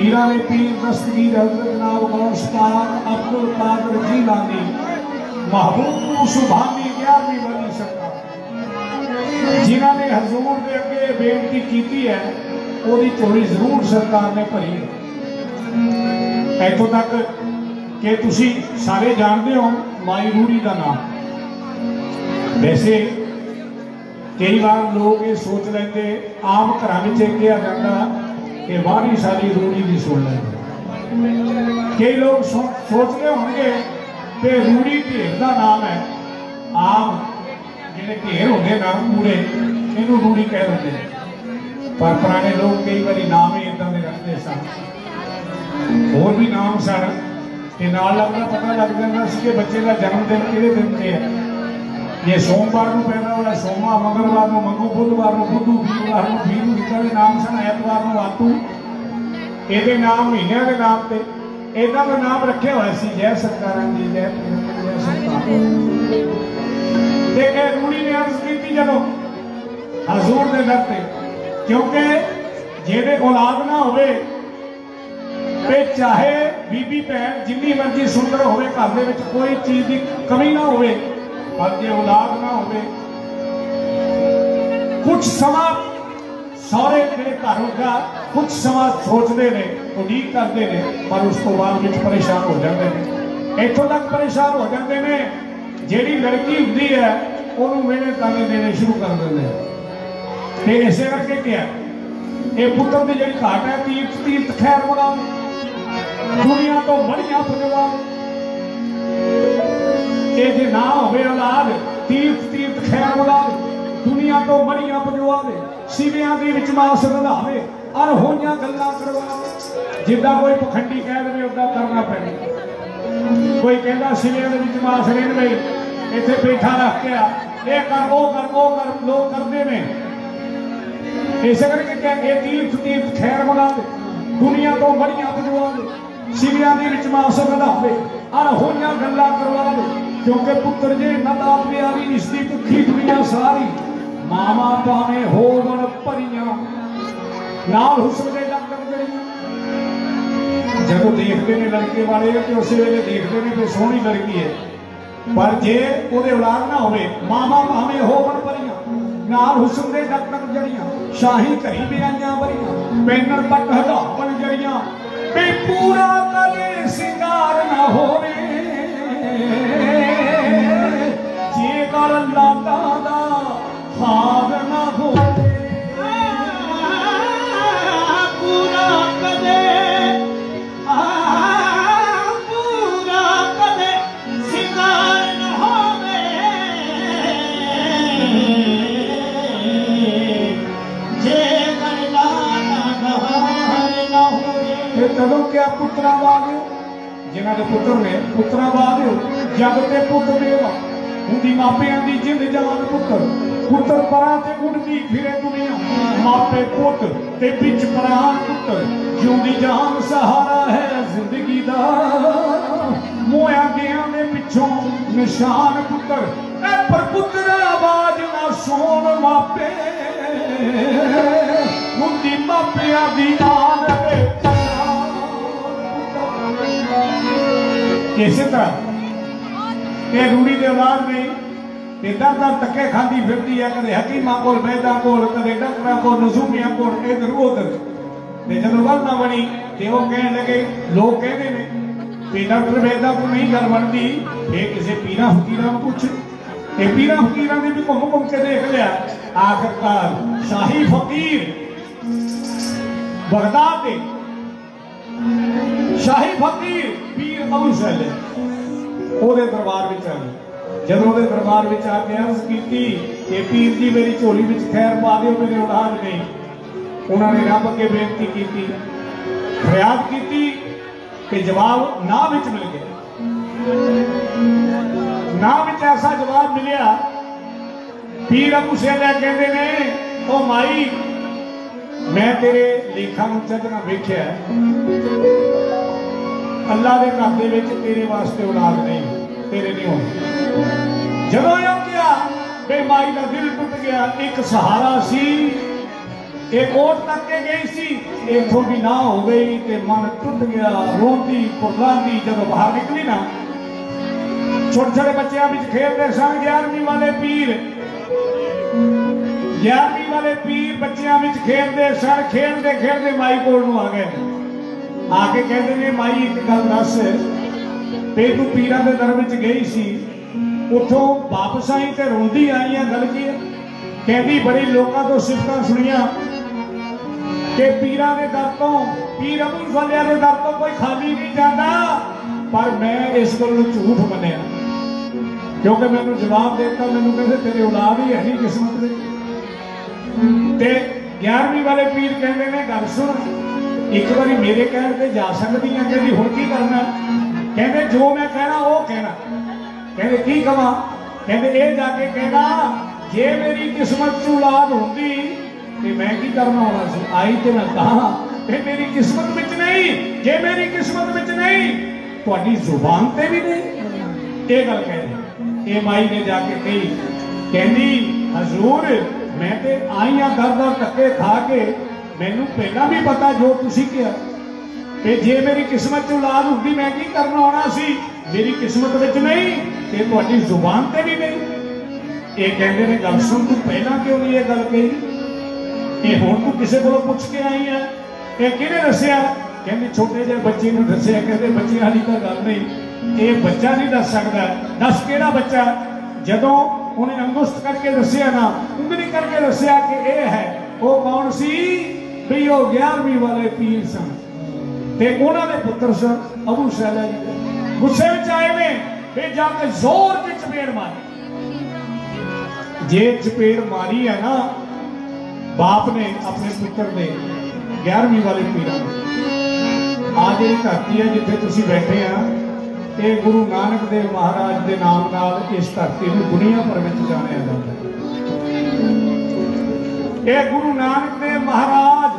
पीरा ने पीर दस्तगीर हज़रत जनाब गौस पाक अब्दुल कादिर जीलानी महबूब सुभानी ग्यारहवीं वाली सरकार जिन्होंने हजूर के अगे बेनती की है ਉਹਦੀ ਝੋਲੀ ਜ਼ਰੂਰ सरकार ने भरी है। इतों तक कि तुसी सारे जानते हो माई रूड़ी का नाम। वैसे कई बार लोग ये सोच लेंगे आम घर में कहा जाता कि बाहरी सारी रूड़ी की सुन लेंगे। कई लोग सो, सोचते होंगे कि रूड़ी ढेर का नाम है। आम जिन्हें ढेर होंगे ना पूरे इनू रूड़ी कह देते हैं, पर पुराने लोग कई बार नाम ही इदा के रखते सन। होर भी नाम सन कि नाल लगता पता लग जाता कि बच्चे का जन्मदिन किहड़े दिन से है। जे सोमवार को पैदा होया सोमा, मंगलवार को मंगू, बुधवार को बुद्धू, वीरवार को वीरू, इदा के नाम सन। ऐतवार को आतू, ये नाम महीनों के नाम से इदा का नाम रखे हुए सी। जय सरकार जी, जय जय सरकार। रूड़ी ने अर्ज की जदों हजूर के दर से, क्योंकि जेदे औलाद ना होवे ते चाहे बीबी भैन जिन्नी मर्जी सुंदर होवे, घर दे विच कोई चीज की कमी ना होवे, पर जे औलाद ना होवे कुछ समा सौरे जिहड़े घर होगा कुछ समा सोचते ने, उम्मीद करते हैं, पर उस तो बाद विच परेशान हो जाते हैं। इत्थों तक परेशान हो जाते हैं जिहड़ी लड़की हुंदी है उन्होंने मेरे ताने देने शुरू कर देंगे। इसे करके क्या ये पुत्र की जी घाट है, तीर्थ तीर्थ खैर मगा दुनिया तो बड़िया पुजवा। ये जे ना होवे औलाद तीर्थ तीर्थ खैर मगा दुनिया तो बड़िया पुजवा दे, सिवियां दे विच मास रंधावे और होइयां गल्लां करवा। जिद्दां कोई पखंडी कह दे उदा करना पैंदा। कोई कहता सिवियां दे विच मास रह गई इत्थे बैठा रख के ये कर वो कर वो कर, लोग करते हैं। इस करके क्या ये तीर्थ तीर्थ खैर मगा दे दुनिया तो बड़िया पुजवा दे, सिवियां दे विच मास रंधावे और होइयां गल्लां करवा दे। क्योंकि पुत्र जे नदा प्यारी इसकी भुखी दुनिया सारी, मामा भावे होवन भरियां नाल हुस्न दे लग जड़ियां। जदों देखते हैं लड़के वाले तो उस वेले देखते हैं कि सोहनी लड़की है, पर जे ओदे औलाद ना होवे मामा भावे होवन भरियां नाल हुस्न दे डक डक जड़ियां, शाही कही बियाइयां बरियां, पैनर पट हटावन जड़ियां, बे पूरा कले सिंगार ना होवे जे गल लाटा दा हार ना होवे। पूरा कले पूरा कले सिंगार ना होवे चलो क्या पुत्रा बाद जिन्होंने पुत्र ने पुत्रा बाद जग ते पुत देवा उनकी मापिया की जिंद जान पुत्र पुत्र परा ते उड़ती फिरे दुनिया मापे पुत ते बिच परान पुत्र जिउंदी जान सहारा है जिंदगी दा मोया गया ने पिछों निशान पुत्र ए पर पुत्र आवाज ना सोन मापे उनकी मापिया की आन ते इस तरह ये रूड़ी के औलाद नहीं इदा का धक्के खाती फिरती है, कदे हकीमा को वैदा को कदे डॉक्टर को नजूमिया को इधर उधर। जो गल ना बनी तो वह कह लगे लोग कहते हैं कि डॉक्टर वैदा को नहीं गल बनती, फिर किसी पीरा फकीर पूछ पीरा फकीर ने भी घूम घूम के देख लिया। आखिरकार शाही फकीर बगदाद के शाही फकीर पीर अबू सैले ओदे दरबार विच आ गए। जब ओदे दरबार विच आके अर्ज की कि पीर जी मेरी झोली विच खैर पा दिओ, मेरे औलाद नहीं। उन्होंने रब अगे बेनती की, फरियाद की कि जवाब ना विच मिल गया। ना विच ऐसा जवाब मिलिया, पीर अबू सैले कहते ने ओ माई मैं तेरे लेखा चदना वेख्या अल्लाह के घर दे विच तेरे वास्ते औलाद नहीं, तेरे नहीं होनी। जदों यो किया बे माई का दिल टुट गया। एक सहारा सी ये कोट तक के गई सी, इथों भी ना हो गई तो मन टुट गया, रोंदी कुर्लांदी जब बाहर निकली ना, छोटे छोटे बच्चों में खेलते सन ग्यारहवीं वाले पीर, ग्यारहवीं वाले पीर बच्चों में खेलते सन, खेलते खेलते माई कोल नूं आ गए, आके कहते ने माई एक गल दस भी तू पीरां दे दर विच गई सी, उथों वापस आई ते रोंदी आई है, गल की कहती बड़ी लोगों तो सिफतां सुनिया कि पीरां दे दर तो, पीर अबू फलिया दे दर तो कोई खाली नहीं जाता, पर मैं इस गल नूं झूठ मन्निया क्योंकि मैनूं जवाब देता, मैनूं कहते तेरे औलाद ही है नहीं किस्मत में। ते ग्यारहवीं वाले पीर कहते ने गल सुन, एक बारी मेरे कहण ते जा सकदी है, कहती हुण की करना, कहते जो मैं कहना वो कहना, कहते की कहां, कहते ये जाके कहना जे मेरी किस्मत च औलाद होंदी ते मैं की करना होना सी, आई ते मैं कहा ते मेरी किस्मत विच नहीं, जे मेरी किस्मत विच नहीं तुहाडी जुबान ते भी नहीं, ये गल कह ये माई ने जाके कही, कहंदी हजूर मैं ते आई हां दर दर धक्के खा के, मैनूं पहला भी पता जो तुसीं कहा ते जे मेरी किस्मत च औलाद होंदी मैं की करना होना सी, मेरी किस्मत विच नहीं ते तुहाडी जुबान ते भी नहीं। ये कहते ने गल सुन तू पहला क्यों नहीं ये गल कही, ये हुण तू किसी को पुछ के आई है, ये किहने दस्सिया, कहते छोटे जे बच्चे नूं दस्सिया, कहते बच्चे वाली तो गल नहीं, ये बच्चा नहीं दस सकता, दस किहड़ा बच्चा, जदों उन्हें अंगुष्ठ करके दस्सिया ना, उंगली करके दस्सिया कि ये है, वो कौन सी भी वो ग्यारहवीं वाले पीर सन ते उन्हां दे पुत्र सन अबू सैला जी। गुस्से विच आए ने फिर जाके जोर की चपेड़ मारी, जे चपेड़ मारी है ना बाप ने अपने पुत्र ने ग्यारहवीं वाले पीरां आज ये धरती है जिथे तुसीं बैठे हैं, ये गुरु नानक देव महाराज के नाम नाल इस धरती को दुनिया भर में जानिया जाता है। ये गुरु नानक देव महाराज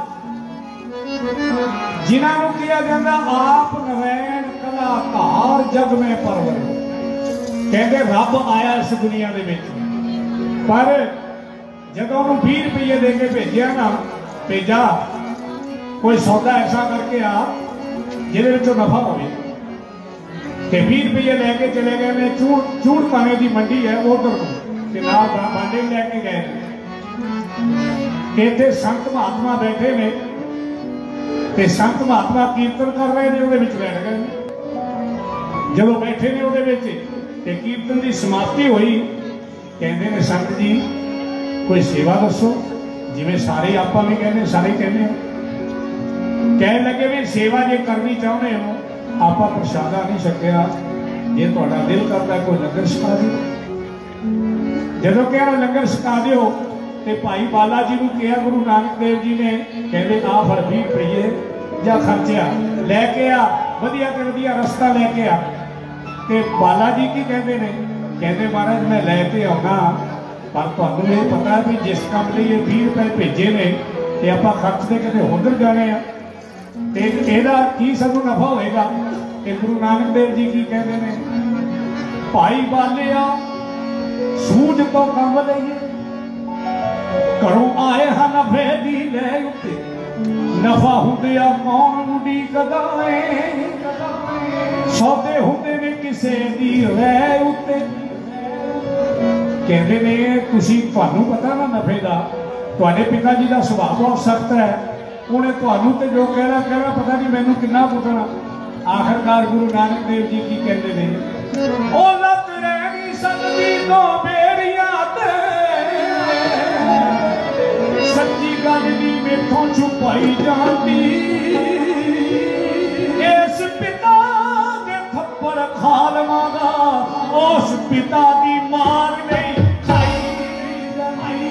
जिन्हों किया जाता आप नारायण कलाकार जग में परवर, कहते रब आया इस दुनिया के विच, पर जदों उन्होंने बीस रुपये दे के भेजा ना, भेजा कोई सौदा ऐसा करके आ जिहदे नफा हो, बीस रुपये लैके चले गए ने, चूड़ चूड़ पाने की मंडी है उधर बांडे लैके गए, इतने संत महात्मा बैठे ने ते संत महात्मा कीर्तन कर रहे हैं, उहदे विच बैठ गए, जब बैठे ने उहदे विच ते कीर्तन की समाप्ति हुई, कहते ने संत जी कोई सेवा दसो, जिवें सारे आपां भी कहने सारे कहने, कह लगे भी सेवा जे करनी चाहते हो आपां प्रसादा नहीं छकिया, जे तुहाडा दिल करता कोई लंगर छका दिओ, जदों कहा लंगर छका दिओ ते भाई बाला जी नूं कहा गुरु नानक देव जी ने, कहते आ फड़ बीस रुपये जा खर्चिया लैके आ, वधिया ते वधिया रस्ता लैके आ, ते बाला जी की कहते ने, कहते महाराज मैं लैके आउणा, पर तुहानूं ये पता है भी जिस काम लिए ये बीस रुपए भेजे ने ते आपां खर्चते किते उधर जाने आ, ते इहदा की सानूं नफा होएगा। ते गुरु नानक देव जी की कहते ने, भाई बालिया सूझ तो कम लईए, घरों आए हैं नफे दी लै उत्ते, नफा हुंदिया कौन उडीकदा है, सौदे हुंदे ने किसे दी रै उत्ते, कहते ने तुसीं तुहानूं पता ना नफे का, तुहाडे पिता जी का सुभाव बहुत सख्त है, उन्हें तुहानूं ते जो कहना कहना पता नहीं मैनूं किन्ना पुछना। आखिरकार गुरु नानक देव जी की कहते ने, ओ लत रह गई सकदी तो बेड़ियां ते, सच्ची गल नहीं मेथों छुपाई जाती, इस पिता के थप्पड़ खा लवांगा, उस पिता की मार नहीं खाई जाती,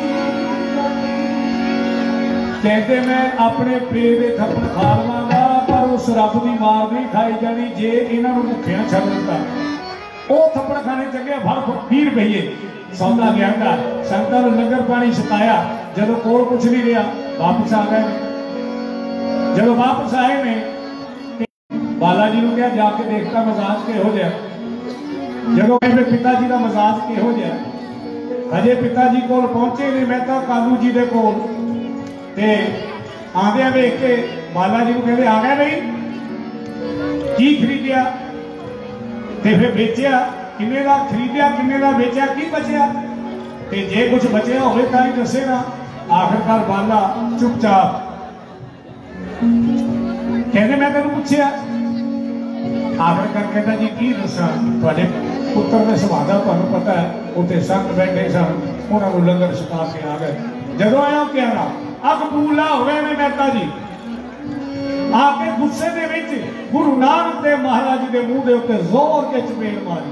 कहते मैं अपने पेट के थप्पड़ खा लवांगा पर उस रब की मार नहीं खाई जानी, जे इन्हों भुखिया छड़ दिता वो थप्पड़ खाने चंगे फल बीस रुपये सौदा गया, संगतां नूं लंगर पानी छकाया, जदों कोल कुछ नहीं रहा वापस आ गए, जदों वापस आए ने बाला जी ने कहा जाके देखता मजाज किहो जिहा, जदों कहते पिता जी का मजाज किहो जिहा, हजे पिता जी कोल पहुंचे ने, मैं तो कालू जी दे कोल ते आंदे वेख के बाला जी को कहते आ गए नहीं की खरीदिया ते फिर बेचिया किन्ने का खरीदिया किन्ने का बेचा की बचया ते जे कुछ बचया होवे तां ही दसेगा। आखिरकार बाला चुपचाप कहते मैं तेन पूछया आखिरकार कहता जी की दसा तुहाडे पुत्र के सुभाव का तुहानूं पता है उत्थे संत बैठे सन उन्होंने लंगर छका के आ गए जदों आया क्या ना अकबूला होवे ने मेहता जी आके गुस्से दे विच गुरु नानक देव महाराज जी के मुंह के उत्ते जोर के चपेड़ मारी।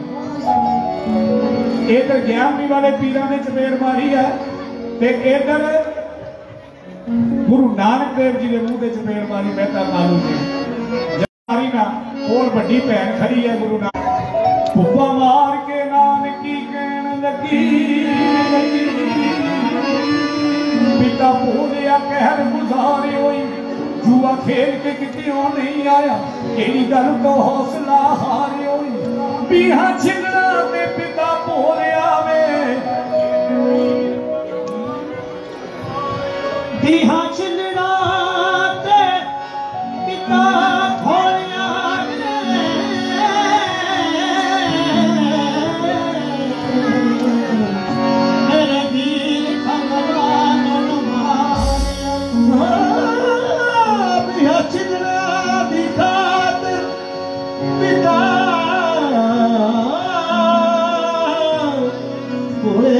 इधर ग्यारहवीं वाले पीरां ने चपेड़ मारी है ते इधर गुरु नानक देव जी के मुंह के चपेड़ मारी मेहता कालू जी मारी ना कोल बड़ी भैन खड़ी है गुरु नानक भुप्पा मार के नानकी कहन लगी पिता भोलिया कहर गुजारे होई जुआ खेल के कितों नहीं आया केड़ी गल तो हौसला हारे होई बीहा छिंगड़ा ते पिता भोलिया वे बीहा छिंगड़ा ते पिता भोलिया मेरे वीर भगवान चिन्ना दिखात पिता बोले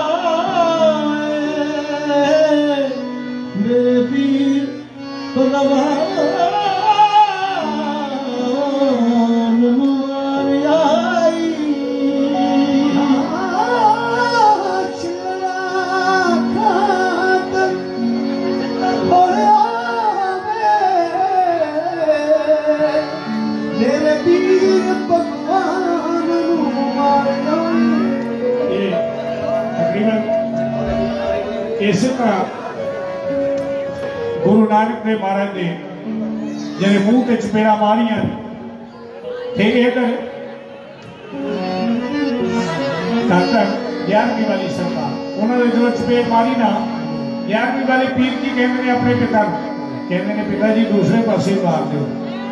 मेरे वीर भगवान इस तरह गुरु नानक देव महाराज ने जब मुंह से चपेड़ा मारिया इधर ग्यारहवीं वाली सरकार उन्होंने जो चपेड़ मारी ना ग्यारहवीं वाले पीर की कहते हैं अपने पिता कहते हैं पिता जी दूसरे पासे मार दो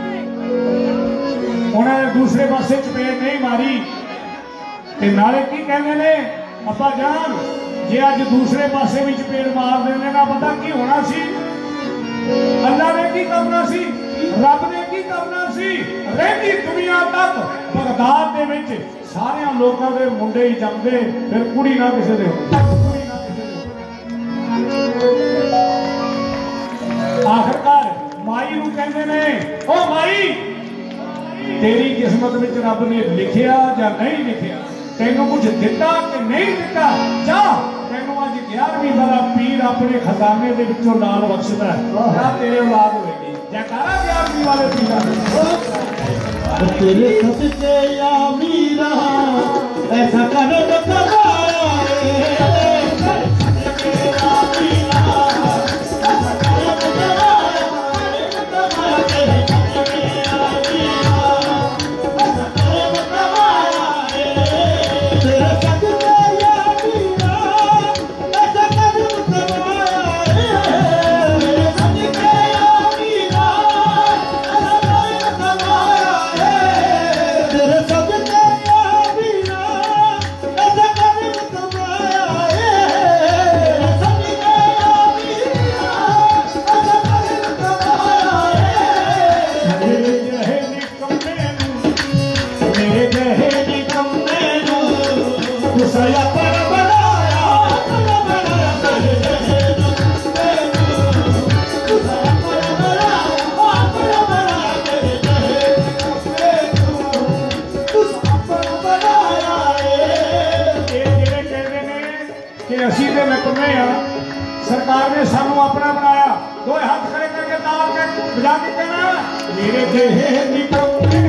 उन्होंने दूसरे पासे चपेड़ नहीं मारी ते नाले की कहते ने अपा जान जे अज दूसरे पासे भी चपेड़ मार देने का पता की होना सी अल्लाह ने की करना सी रब ने की करना सी रहती दुनिया तक बगदाद दे विच सारे लोगों के मुंडे ही जमदे फिर कुड़ी ना किसी दे आखिरकार माई नूं कहंदे ने ओ माई तेरी किस्मत विच रब ने लिखिया या नहीं लिखिया तेनों कुछ दिता कि नहीं दिता जा तेनों अज ग्यारहवीं वाला पीर अपने खजाने के विचों नाल बख्शदा है तेरे औलाद होगी जयकारा ग्यारहवीं वाले पीर तेरे सदके या मीरा ऐसा कर सरकार ने सानू अपना बनाया दो हाथ खड़े करके दाल के बजा के कहना मेरे देह निकम्मे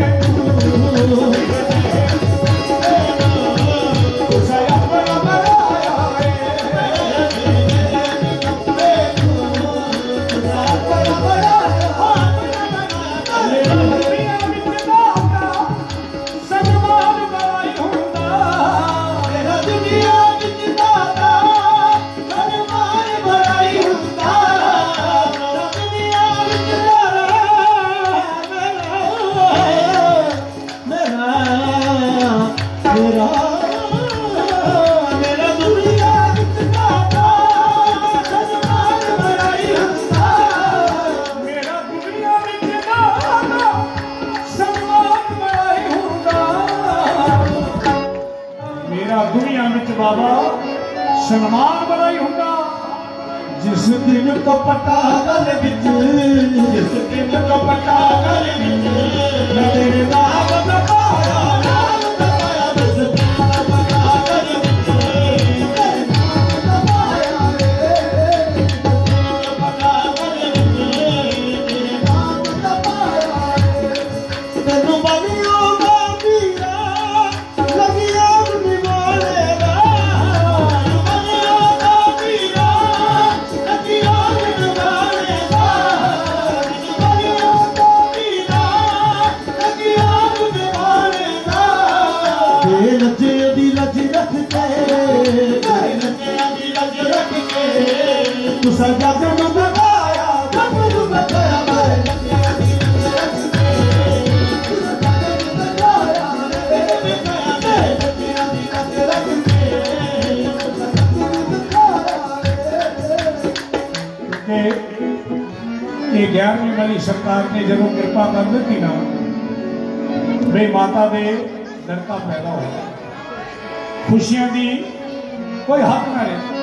सलमान बड़ा ही हुंदा जिस दिन कपटा गल विच जिस दिन कपटा गल विच मैं तेरे नाम दबाया नाम दबाया जिस दिन कपटा गल विच तेरे नाम दबाया रे कपटा गल विच तेरे नाम दबाया रे तैनू बनियो दा पीरा लगिया निवाले दा बनियो दा पीरा लगिया निवाले दा बनियो दा पीरा लगिया निवाले दा ते लजे दी लज रख के ते लजे दी लज रख के तुसा जग नू बगाया जग नू बगाया मैं लजे दी लज रख के तुसा जग नू बगाया तेरे बगाया मैं लजे दी लज रख के तुसा जग नू बगाया कि ये ग्यारहवीं वाली सरकार ने जब कृपा कर दी ना वे माता दे लड़का पैदा होया खुशियां दी कोई हद ना रहे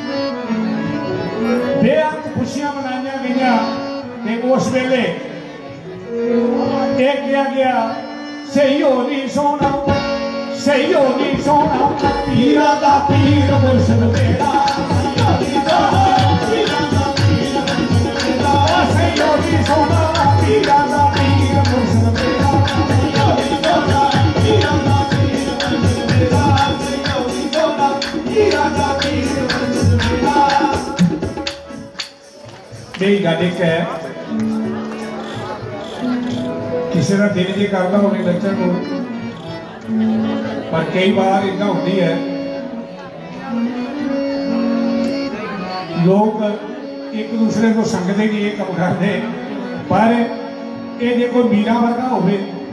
बेअंत खुशियां मनाइया गई ते उस वेले ये किया गया सही हो नहीं सोना सही हो नहीं सोना पीरा दा पीर मुर्शद मेरा सही हो नहीं सोना पीरा दा पीर मुर्शद मेरा सही हो नहीं सोना पीरा दा पीर मुर्शद मेरा सही हो नहीं सोना पीरा दा पीर मुर्शद मेरा सही हो नहीं सोना पीरा दा पीर मुर्शद मेरा यही गल एक है किसी का दिल जी करता होने बच्चों को पर कई बार इतना होती है लोग एक दूसरे को संगते कि ये कम करते पर ये जो कोई मीरा वर्गा हो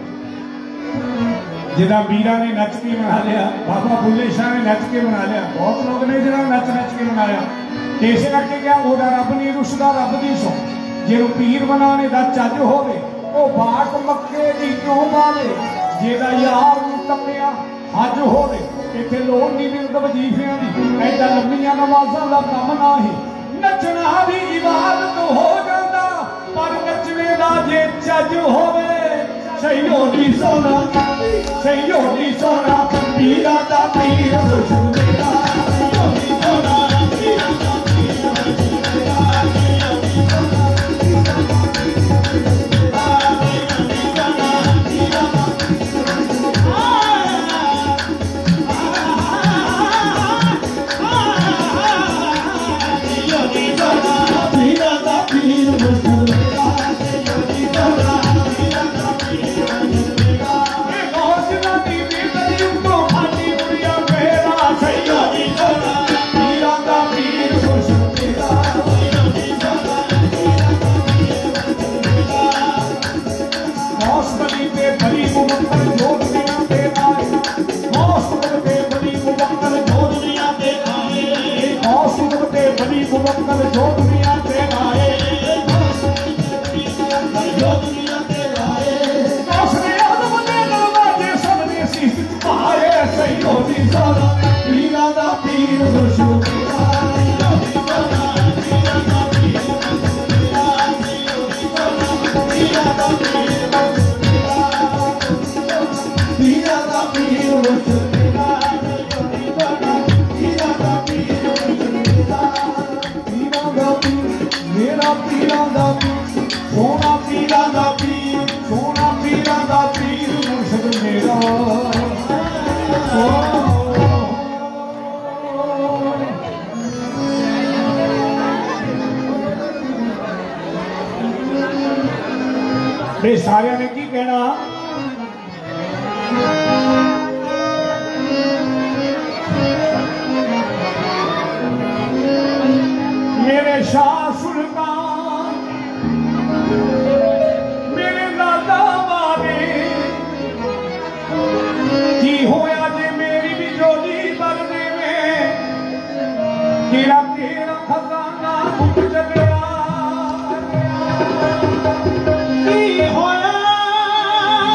जिदा मीरा ने नच के मना लिया बाबा बुल्ले शाह ने नच के मना लिया बहुत लोग ने जो नच नच के मनाया इस करके क्या वह रब नहीं रुसदा रब की सौ जो पीर बनाने का चज होवे वो बाक मक्के की क्यों पावे जेदा यार टप्पिया हज होवे इत्थे लोड़ नहीं मिलद वजीफियां दी ऐदा लंबियां नमाज़ां दा कम ना ही नचना भी इबादत हो जाता पर नचने का जे चज होवे सही होनी सोना सही होनी सोना पीरा दा पीर मुर्शद मेरा सही होनी सोना पीरा दा पीर मुर्शद मेरा सही होनी सोना पीरा दा पीर मुर्शद मेरा सही होनी सोना पीरा दा पीरा दा पीर मुर्शद मेरा सही होनी सोना पीरा दा पीर मुर्शद मेरा ये गौसला दी बेदरी तो खाली दुनिया मेरा सही होनी सोना पीरा दा पीर मुर्शद मेरा सही होनी सोना पीरा दा पीर मुर्शद मेरा मौसमी पे बड़ी मुबक्कर जो दुनिया पे आए मौसम पे बड़ी मुबक्कर जो दुनिया पे आए मौसम पे बड़ी मुबक्कर जो दुनिया पे आए जो दुनिया पे आए मौसम आदम दे दरवाजे सबने शीश झुकाए सही होनी सोना पीरा दा पीर मुर्शद मेरा सही होनी सोना पीरा दा पीर मुर्शद मेरा सही होनी सोना पीरा दा पीर मुर्शद मेरा पीरा दा पीर मुर्शद मेरा सही होनी सोना पीरा दा पीर मुर्शद मेरा पीरा दा पीर मेरा पीरा दा पीर सोना पीरा दा पीर सोना पीरा दा पीर मुर्शद मेरा बे सारे ने की कहना मेरे शाह सुल्तान मेरे दादा बाबे की होया जे मेरी भी जोड़ी बरने में तेरा तेरा खजाना उठ चलिया की होया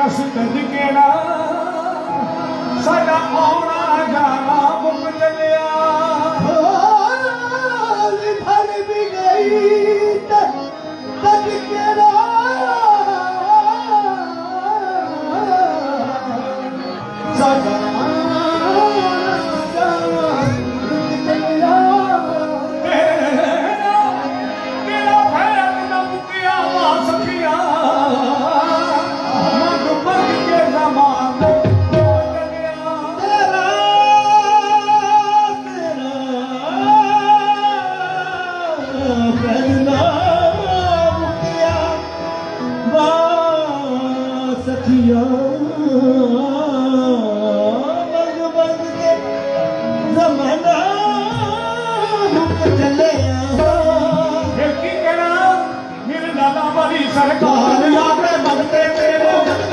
आस के ना साडा आउणा जाना मुक चलिया फल भी गई तद के ना साडा सरकार आके बनते तेरे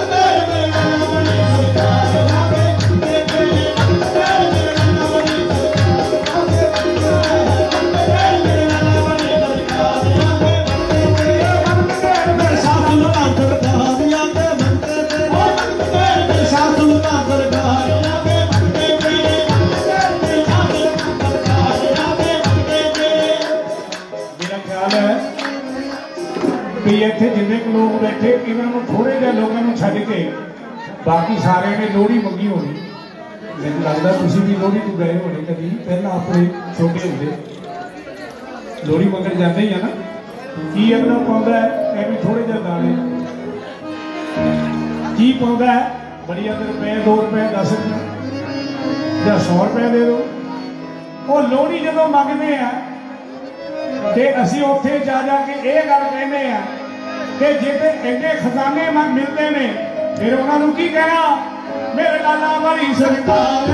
भी इतने जिन्ने लोग बैठे इन्होंने थोड़े जे लोगों को छड्ड के बाकी सारे ने लोहड़ी मंगी होनी मैंने लगता तुम भी लोहड़ी को गए होने कभी पहला अपने छोटे होंगे लोहड़ी मंगन जाते ही है ना की अपना पाँदा है ये भी थोड़े जे दाने की पाँदा है बड़ी अगर रुपए दो रुपए दस रुपए या सौ रुपए दे दो वो लोहड़ी जो मंगते हैं ते असी उत्थे जा जाके ये गल कहने आ कि जे ते इन्ने खजाने मिलते ने फिर उन्होंने की कहना मेरे लाला वाली सरकार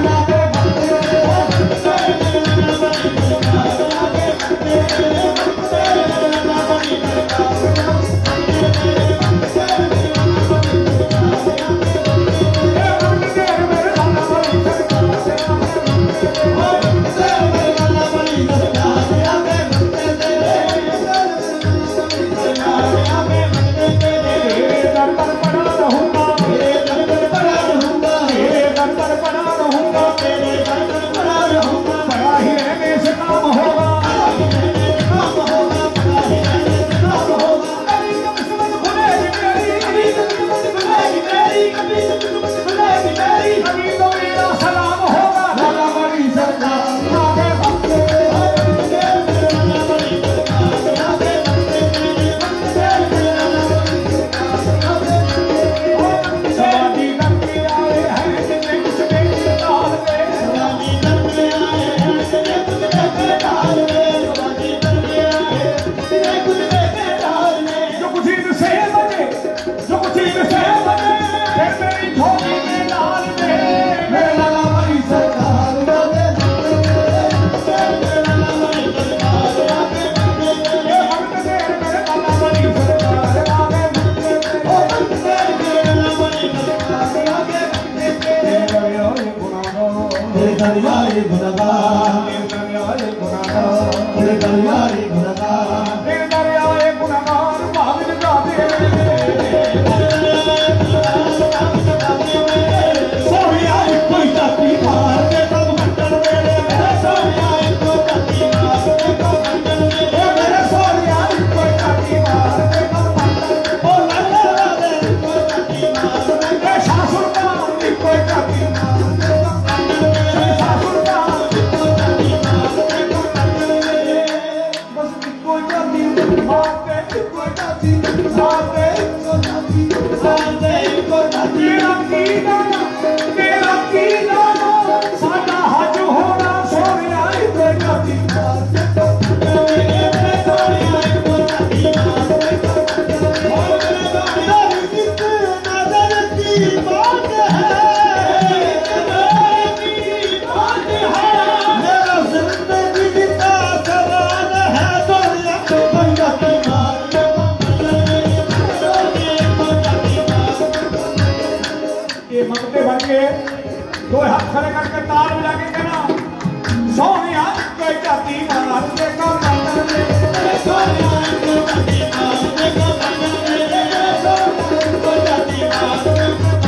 दो हाथ खड़े करके ताल बजा के कहना सोनिया कोई जाती मार के को मंडल में सोनिया कोई जाती मार के को मंडल में सोनिया कोई जाती मार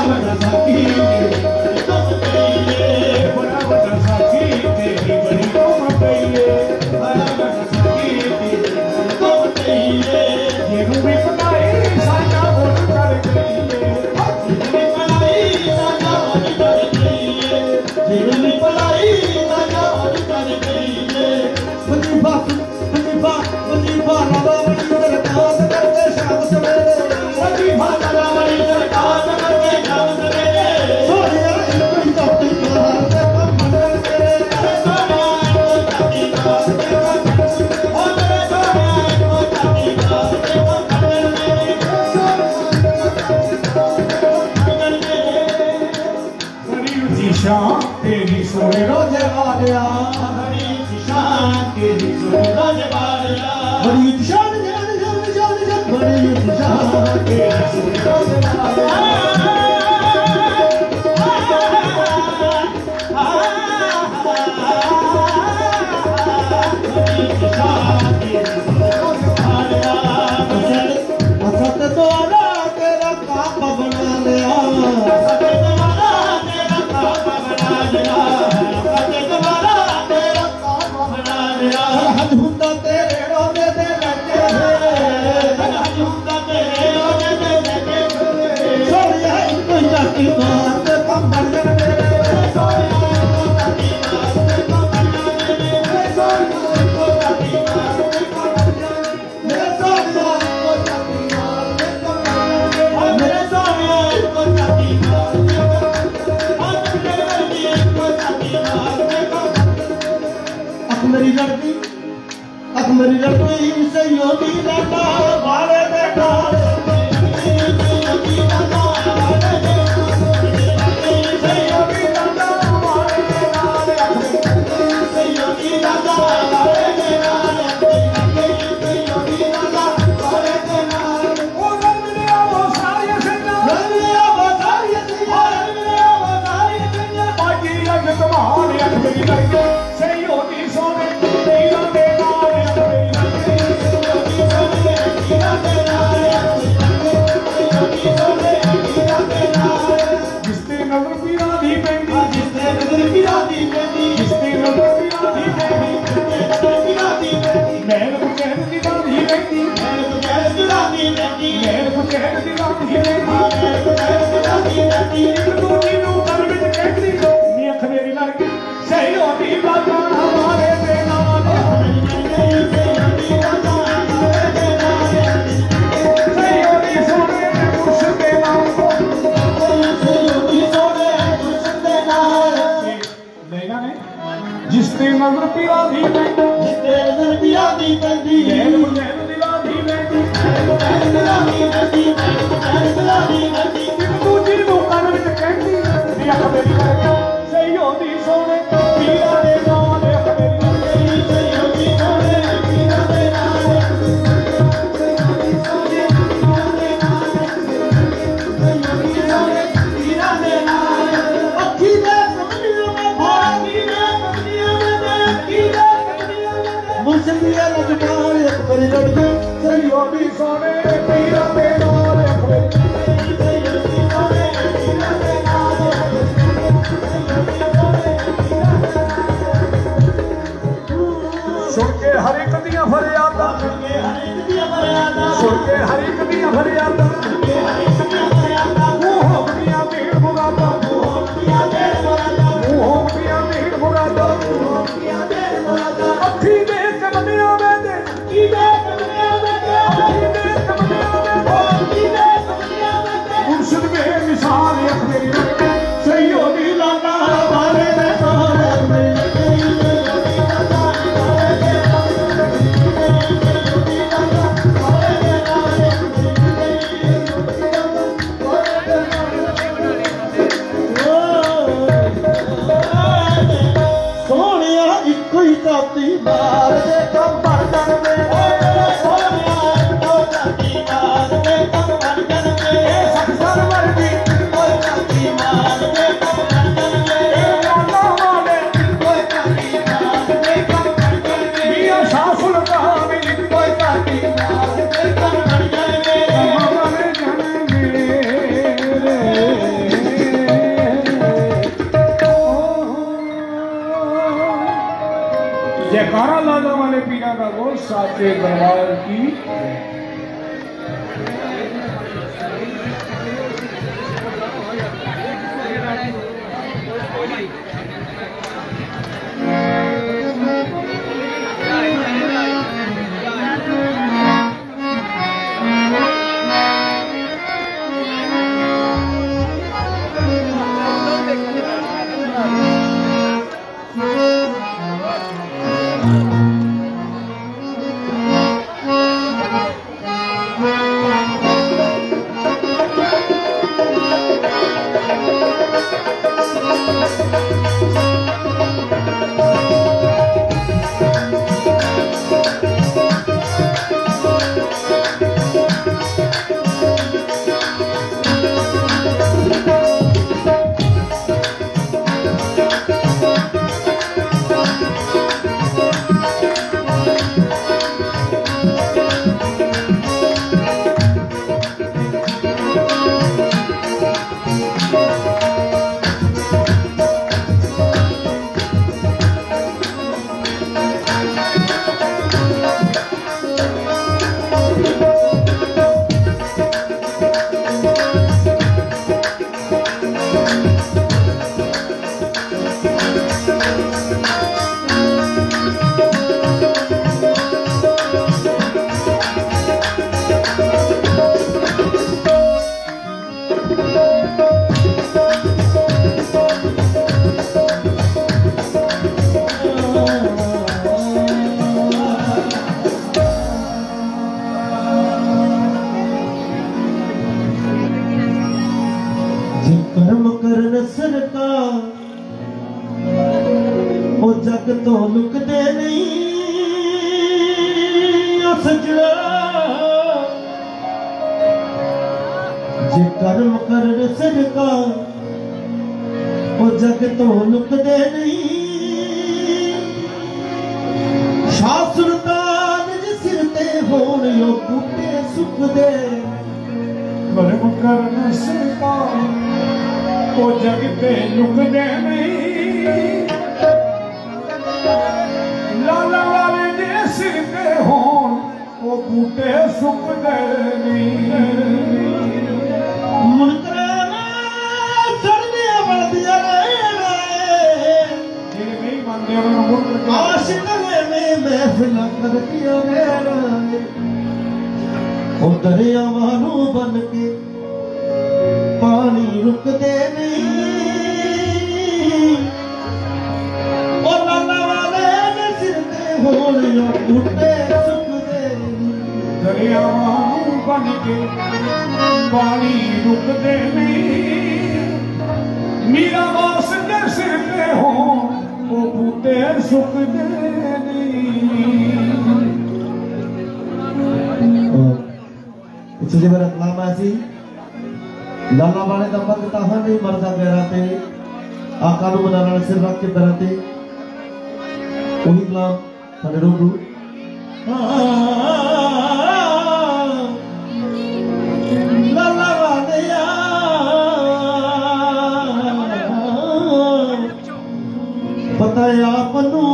बड़ा साथी तुम कहिए बड़ा बड़ा साथी तेरी बड़ी तुम कहिए बड़ा बड़ा साथी तुम कहिए ਜਿਹਨੂੰ ਵੀ ਪਤਾਈ ਸਾਡਾ ਬੋਲ ਕਰ ਗਈਏ जिन्हें पलाई साजा और कर गईए जिन्हें पलाई साजा और कर गईए वजीफा वजीफा वजीफा लावा बड़ी दरखास्त करके शाम सवेरे वजीफा लावा बड़ी दरखास्त करके शाम सवेरे सोनिया कोई तोती कार से कम मंडल तेरे सोनिया कोई तोती कार से कम ओ मेरे सोनिया कोई तोती कार से कम मंडल ਬੜੀ ਉੱਚੀ ਸ਼ਾਨ ਤੇਰੀ ਸੋਹਣੇ रोजे वालिया बड़ी शान तेरी सोने रोजे वालिया बड़ी शान जान जान जान जान बड़ी शान तेरी सोने रोजे वालिया बड़ी शान तेरी सोने रोजे वालिया असत द्वारा तेरा काम बना लिया असत द्वारा तेरा काम बना लिया असत द्वारा तेरा काम बना लिया हज हुंदा तेरे रोजे दे लगे हज हुंदा तेरे रोजे दे लगे सोनिया इनको जाती मार ते कम बन गए सोनिया इनको जाती मार ते कम बन गए सोनिया इनको जाती मार ते कम बन गए मेरे सोनिया इनको जाती मार ते कम बन गए मेरे सोनिया इनको जाती मार ते कम बन गए इनको जाती मार ते कम अख मेरी लड़की अख मेरी लड़की से योगी लाता वाले बेटा योगी लाता वाले बेटा से योगी लाता वाले बेटा से योगी लाता वाले बेटा से योगी लाता वाले बेटा ਉਹ ਰੰਗਨੇ ਉਹ ਸਾਰੀਆਂ ਸਿੰਘਾਂ ਰੰਗਿਆ ਬਸਾਰੀਆਂ ਦੀਆਂ ਰੰਗਿਆ ਬਸਾਰੀਆਂ ਦੀਆਂ ਬਾਜੀ ਅੱਜ ਕਮਾਲ ਅੱਖ ਮੇਰੀ ਲੱਗੇ ਸਹੀ ਹੋਦੀ ਸੋਹਣੇ ਤੀਰਾਂ ਦੇ ਨਾਲ ਅੱਖ ਮੇਰੀ ਲੱਗੇ योगी सोने कीरा दे नाल योगी सोने कीरा दे नाल ਜਿਸ ਤੇ ਨਜ਼ਰ ਪੀਰਾਂ ਦੀ ਪੈਂਦੀ जिसने नजर कीरा दी बेटी ਜਿਸ ਤੇ ਨਜ਼ਰ ਪੀਰਾਂ ਦੀ ਪੈਂਦੀ नजर कीरा दी बेटी ਮਹਿਲ ਬੁਝੈਨ ਦੀ ਰਾਂਝੀ ਰਹਿੰਦੀ मैं तो कह कीरा दी बेटी ਮਹਿਲ ਬੁਝੈਨ ਦੀ ਰਾਂਝੀ ਰਹਿੰਦੀ मैं तो कह कीरा दी बेटी ਇੱਕ ਦੂਜੀ ਨੂੰ ਗੱਲ ਵਿੱਚ ਕਹਿੰਦੀ ਨੀ ਅੱਖ ਮੇਰੀ ਲੱਗੀ ਸਹੀ ਹੋਦੀ ਬਾਤਾਂ ਹਮਾਰੇ ਦੇ ਨਾਲ ਸਹੀ ਹੋਦੀ ਸੋਹਣੇ ਮੁਰਸ਼ਦ ਦੇ ਨਾਲ ਲੈਣਾ ਨੇ ਜਿਸ ਤੇ ਨਜ਼ਰ ਪੀਰਾਂ ਦੀ ਪੈਂਦੀ ਮਹਿਲ ਬੁਝੈਨ ਦੀ ਰਾਂਝੀ ਰਹਿੰਦੀ ਇੱਕ ਦੂਜੀ ਨੂੰ ਕੰਨ ਵਿੱਚ ਕਹਿੰਦੀ ਨੀ ਅੱਖ ਮੇਰੀ ਲੱਗੀ ਸਹੀ ਹੋਦੀ ਸੋਹਣੇ ਪੀਰਾਂ ਦੇ ਨਾਲ ਅੱਖ ਮੇਰੀ ਲੱਗੀ मेरी लड़की ਸਹੀ ਹੋਦੀ ਸੋਹਣੇ ਪੀਰਾਂ ਦੇ ਨਾਲ ਅੱਖ ਮੇਰੀ ਸੁਣ ਕੇ ਹਰ ਇੱਕ ਦੀਆਂ ਫਰਿਆਦਾਂ ਸੁਣ ਕੇ ਹਰ ਇੱਕ ਦੀਆਂ ਫਰਿਆਦਾਂ ਮੂੰਹ ਹੋਗੀਆਂ ਢੀੜ ਮੁਰਾਦਾਂ ਮੂੰਹ ਹੋਗੀਆਂ ਢੀੜ ਮੁਰਾਦਾਂ ਅੱਖੀ ਦੇਖ ਬੰਨਿਆ ਮੈਂ ਤੇ ਅੱਖੀ ਦੇਖ ਬੰਨਿਆ ਮੈਂ ਤੇ ਮੁਰਸ਼ਦ ਬੇਮਿਸਾਲ ਅੱਖ ਮੇਰੀ ਲੱਗੇ ਸਹੀ ਹੋਦੀ ਲਾਲਾ ਵਾਲੇ ਦੇ ਨਾਲ सोनिया इको ही जाती मार दे कम बर्तन में सोनिया इको जाती मार दे कम बर्तन में ਸਖਸਰ ਵਰਗੀ कोई जाती मार दे कम बर्तन में ਲਾਲਾ ਵਾਲੇ कोई जाती मार दे कम बर्तन में ਮੀਆਂ ਸ਼ਾਹ ਸੁਲਤਾਨ ਵੀ कोई जाती मार दे कम बर्तन में ਮਗਰ ਜਨ ਮੇਰੇ जयकारा लाला वाले पीरा का वो साचे दरबार की। जग तो लुकदे नहीं सजना, जे कर्म कर सदका वो जग तो लुकदे नहीं। शाह सुल्तान जिस सिर ते होण यो बूटे सुकदे, कर्म कर सदका वो जग ते लुकदे नहीं। लाला वाले दे सिर ते होण वो बूटे सुकदे नहीं। मुनकरा सड़दे बलदिया आशिक में महफिल करदिया ओ दरियावां बन के पानी रुकदे नहीं। ओ लाला वाले दे सिर ते होण यो बूटे सुकदे, दरियावां बन के पानी रुकदे नहीं। मीरा बास दे सिर ते होण वो बूटे सुकदे नहीं। पिछे जे मेरा कलाम है सी लाला वाले दा पग ताहा नहीं मरदा पैरां ते, आका नूं मनाने वाले सिर रख के पैरां ते। वही कलाम साडे रूबरू लाला वाले पता आप नूं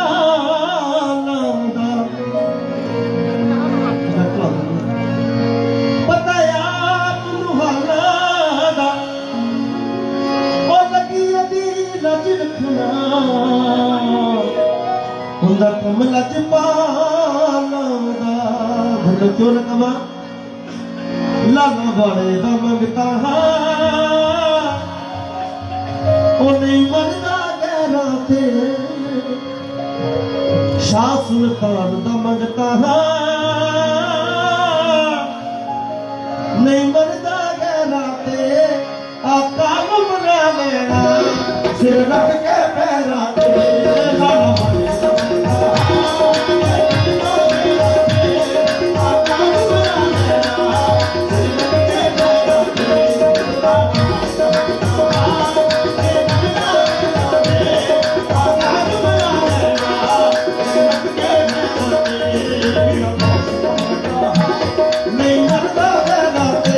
कमला क्यों न कमा लाला वाले दा मंगता ओ नहीं मरदा गैरा ते। शाह सुल्तान दा मंगता नहीं मरदा गैरा ते। आका नूं मना लेना सिर रख के पैरां ते। लाला वाले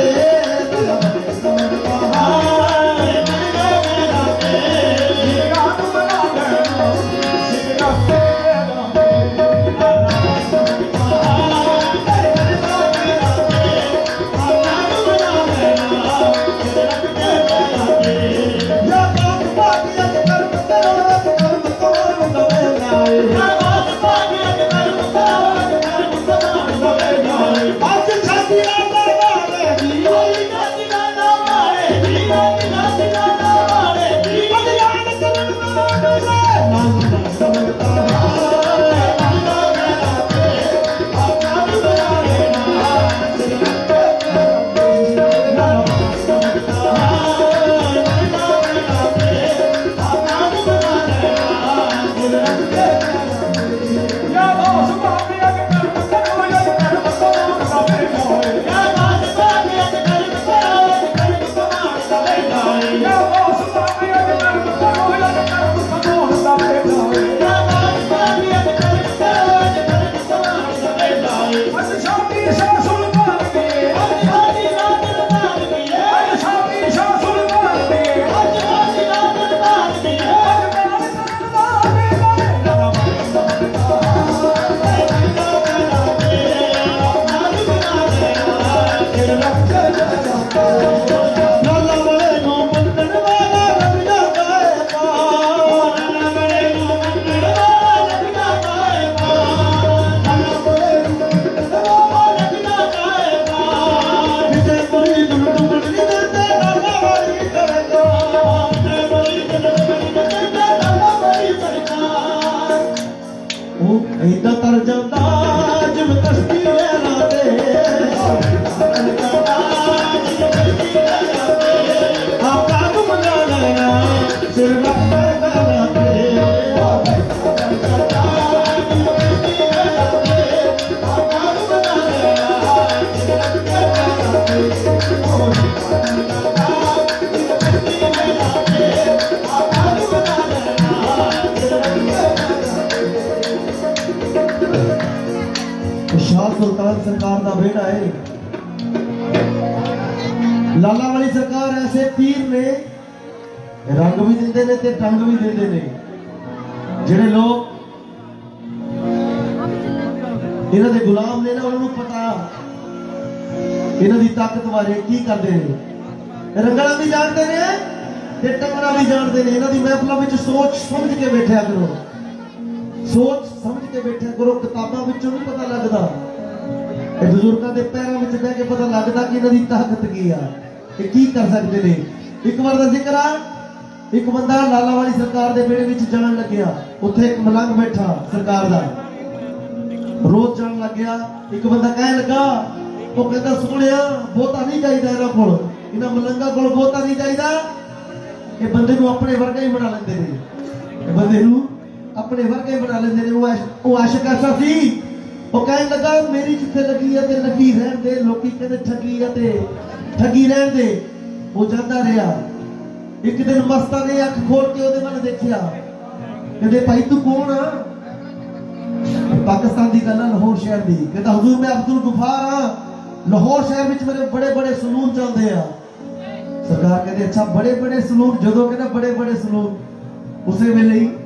मेरा सरकार का बेड़ा है। लाला वाली सरकार ऐसे पीर ने रंग भी देंदे ने ते टंग भी देंदे ने। जिहड़े लोग इन्हां दे गुलाम ने ना उन्हां नूं पता इन्हां दी ताकत बारे की करदे ने। रंगना भी जानते ने ते टंगना भी जानते ने। इन्हां दी महफिलों विच सोच समझ के बैठा करो, सोच समझ के बैठा करो। किताबां विचों नहीं पता लगदा, ਇਹ ਬਜ਼ੁਰਗਾਂ ਦੇ ਪੈਰਾਂ ਵਿੱਚ ਬਹਿ ਕੇ ਪਤਾ ਲੱਗਦਾ ਕਿ ਇਹਨਾਂ ਦੀ ਤਾਕਤ ਕੀ ਆ, ਇਹ ਕੀ ਕਰ ਸਕਦੇ ਨੇ। ਇੱਕ ਵਾਰ ਦਾ ਜ਼ਿਕਰ ਆ, ਇੱਕ ਬੰਦਾ ਲਾਲਾ ਵਾਲੀ ਸਰਕਾਰ ਦੇ ਵਿਹੜੇ ਵਿੱਚ ਜਾਣ ਲੱਗਿਆ। ਉੱਥੇ ਇੱਕ ਮਲੰਗ ਬੈਠਾ ਸਰਕਾਰ ਦਾ, ਰੋਜ਼ ਜਾਣ ਲੱਗਿਆ। ਇੱਕ ਬੰਦਾ ਕਹਿਣ ਲੱਗਾ, ਉਹ ਕਹਿੰਦਾ ਸੋਹਣਿਆ ਬਹੁਤਾ ਨਹੀਂ ਚਾਹੀਦਾ ਇਹਨਾਂ ਕੋਲ, ਇਹਨਾਂ ਮਲੰਗਾਂ ਕੋਲ ਬਹੁਤਾ ਨਹੀਂ ਚਾਹੀਦਾ। ਇਹ ਬੰਦੇ ਨੂੰ ਆਪਣੇ ਵਰਗਾ ਹੀ ਬਣਾ ਲੈਂਦੇ ਨੇ, ਇਹ ਬੰਦੇ ਨੂੰ ਆਪਣੇ ਵਰਗਾ ਹੀ ਬਣਾ ਲੈਂਦੇ ਨੇ। ਉਹ ਉਹ ਆਸ਼ਿਕ ਐਸਾ ਸੀ, ਉਹ ਕਹਿਣ ਲੱਗਾ ਮੇਰੀ ਜਿੱਥੇ ਲੱਗੀ ਆ ਤੇ ਲੱਗੀ ਰਹਿਣ ਦੇ। ਲੋਕੀ ਕਹਿੰਦੇ ਠੱਗੀ ਆ ਤੇ ਠੱਗੀ ਰਹਿਣ ਦੇ। ਉਹ ਜਾਂਦਾ ਰਿਹਾ। ਇੱਕ ਦਿਨ ਮਸਤਾਂ ਨੇ ਅੱਖ ਖੋਲ ਕੇ ਉਹਦੇ ਵੱਲ ਦੇਖਿਆ, ਕਹਿੰਦੇ ਭਾਈ ਤੂੰ ਕੌਣ ਆ? ਪਾਕਿਸਤਾਨ ਦੀ ਗੱਲ ਆ, ਲਾਹੌਰ ਸ਼ਹਿਰ ਦੀ। ਕਹਿੰਦਾ ਹਜ਼ੂਰ ਮੈਂ ਅਬਦੁਲ ਗਫਾਰ ਹਾਂ, ਲਾਹੌਰ ਸ਼ਹਿਰ ਵਿੱਚ ਮੇਰੇ ਬੜੇ ਬੜੇ ਸਲੂਨ ਚੱਲਦੇ ਆ। ਸਰਕਾਰ ਕਹਿੰਦੇ ਅੱਛਾ ਬੜੇ ਬੜੇ ਸਲੂਨ? ਜਦੋਂ ਕਹਿੰਦਾ ਬੜੇ ਬੜੇ ਸਲੂਨ, ਉਸੇ ਵੇਲੇ ਹੀ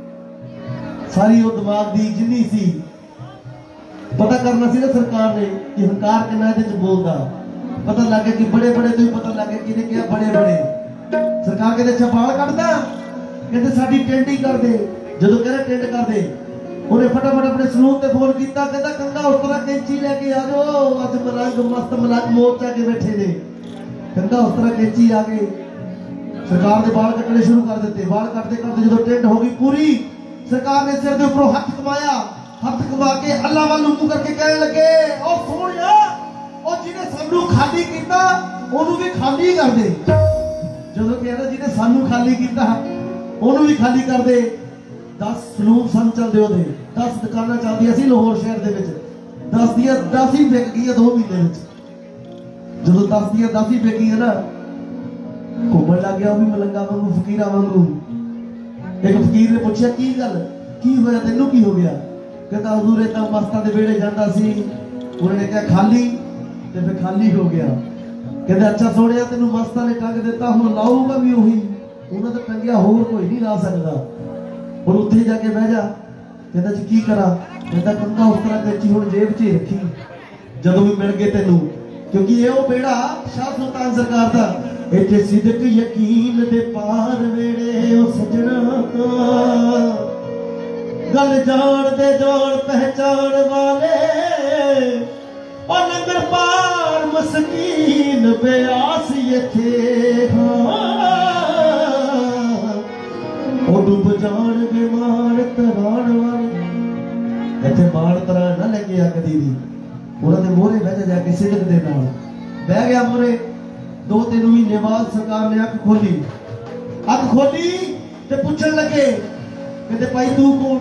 ਸਾਰੀ ਉਹ ਦਿਮਾਗ ਦੀ ਜਿੰਨੀ ਸੀ पता करना सी ना सरकार ने कि हंकार कितना ਇਹਦੇ ਚ ਬੋਲਦਾ। पता लग गया कि बड़े बड़े तो ही पता लग गया कि क्या बड़े बड़े। सरकार कहते अच्छा बाल कटदा, कहते साडी टेंडी कर दे। ਜਦੋਂ ਕਹਿੰਦਾ ਟੈਂਡ ਕਰ ਦੇ, ਉਹਨੇ ਫਟਾਫਟ ਆਪਣੇ ਸਲੂਨ ਤੇ ਫੋਨ ਕੀਤਾ, ਕਹਿੰਦਾ ਕੰਗਾ ਉਤਰਾ ਕੈਂਚੀ ਲੈ ਕੇ ਆ ਜਾਓ, ਅੱਜ ਮਲੰਗ ਮਸਤ ਮਲੰਗ ਮੋਰਚਾ ਕੇ ਬੈਠੇ ਨੇ। ਕੰਗਾ ਉਤਰਾ ਕੈਂਚੀ ਆ ਗਏ। ਸਰਕਾਰ ਦੇ ਵਾਲ ਕੱਟਣੇ ਸ਼ੁਰੂ ਕਰ ਦਿੱਤੇ। ਵਾਲ ਕੱਟਦੇ ਕੱਟਦੇ ਜਦੋਂ ਟੈਂਡ ਹੋ ਗਈ ਪੂਰੀ, ਸਰਕਾਰ ਨੇ ਸਿਰ ਦੇ ਉੱਪਰੋਂ ਹੱਥ ਕਮਾਇਆ। हथ कमा के अल्लाह वाल मुंह करके कहने लगे, ओ सोहणिया ओ जिन्हें सानू खाली कीता ओनू भी खाली कर दे। जदों कहना जिन्हें सानू खाली कीता ओनू भी खाली कर दे। दस सलून सन चलदे ओदे, दस दुकानां चलदियां सी लाहौर शहर दे विच। दस दियां दस ही विक गईयां दो महीने विच। जदों दस दियां दस ही विक गईयां ना, घूमण लग गया वो भी मलंगा वांगू फकीरा वांगू। एक फकीर ने पूछा की गल की होया, तैनू की हो गया? कहता हजूर इतना मस्तां दे वेड़े जांदा सी। उन्होंने कहा खाली, ते फिर खाली हो गया। कहते अच्छा सोहणिया तैनू मस्तां ने टंग दिता, हुण लाऊगा भी उही, उन्हां दा टंगिया होर कोई नहीं ला सकदा। हुण उत्थे जाके बह जा। कहता जी की करा? कहता कंगा उस तरह कैंची हुण जेब च रखी, जदों भी मिल गए तैनू, क्योंकि ये वो बेड़ा शाह सुल्तान सरकार दा। इत्थे सिदक यकीन दे पार वेड़े ओ सजना, गल जान दे जान पहचान वाले, और लंगर पार मस्कीन बेआस ये थे। ओ डूब जान गे मार तरान वाले। इत्थे मार तरान ना लेके आ कदी भी। उन्हां दे मोहरे बह जा जाके सिदक दे नाल बह गया मोहरे। दो तीन महीने बाद सरकार ने अख खोली। अख खोली ते पुछण लगे, कहते भाई तू कौन?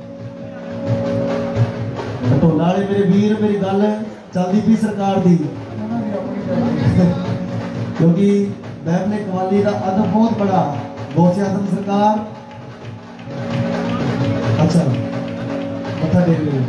तो नाले मेरे वीर मेरी गल चलती पी सरकार दी, क्योंकि महफिल कवाली का अदब बहुत बड़ा। गौसे आजम सरकार अच्छा मथा टेक लो।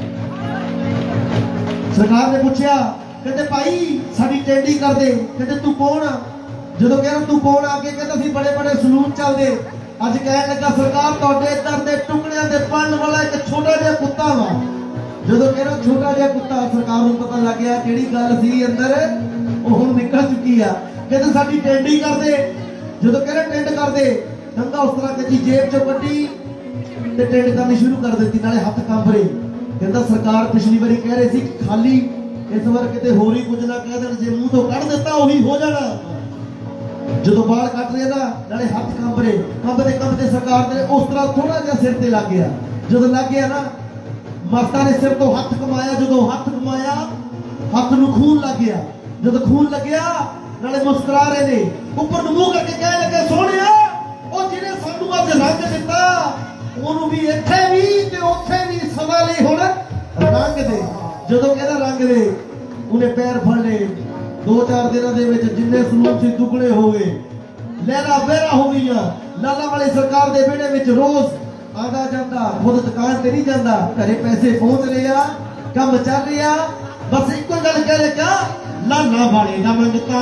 सरकार ने पूछा, कहते भाई साडी टेंडी कर दे। कहते तू कौन आ? जदों कहना तू कौन आ के कहता सी बड़े बड़े सलून चलदे। अज कह लगा सरकार तुहाडे इधर दे टुकड़ियां दे पढ़न वाला एक छोटा जिहा कुत्ता वा। जदों कहना छोटा जिहा कुत्ता, सरकार नूं पता लग गया किहड़ी गल सी अंदर, ओह हुण निकल चुकी आ। कहते साडी टेंडी कर दे। जदों कहना टेंड कर दे, कंगा उस तरह कच्ची जेब चों कड्डी ते टेंड करनी शुरू कर दित्ती, नाले हत्थ कंब रहे। कहंदा सरकार पिछली बारी कह रहे सी खाली, इस बार किते होर ही कुछ ना कह देण, जे मूंह तो कढ दित्ता ओही हो जाना। जो बाल कट रहे ना, नाले हाथ कंब रहे, कंबते कंबते सरकार ने उस तरह थोड़ा जिहा सिर ते लग गया। जो लग गया ना, मस्ता ने सिर तो हाथ कमाया। जो हाथ कमाया, हाथ नूं खून लग गया। जो खून लग गया, नाले मुस्कुरा रहे ने, ऊपर मुंह करके कह लगे सोहणिया ओ जिहने सानू अज रंग दिता, ओनू भी इत्थे भी ते उत्थे भी सदा लई हुण रंग दे। जदों कहदा रंग दे, उन्हें पैर फड़ ले। दो चार दिनों के विच जिन्ने सलून सी दुगने हो गए, लहरा बहरा हो गई। लाला वाली सरकार के बेड़े विच रोज आदा जाता, खुद दुकान ते नहीं जाता, घरे पैसे पहुंच रहे आ, काम चल रहा, बस एक गल कह रहे क्या लाला वाले ना मंगता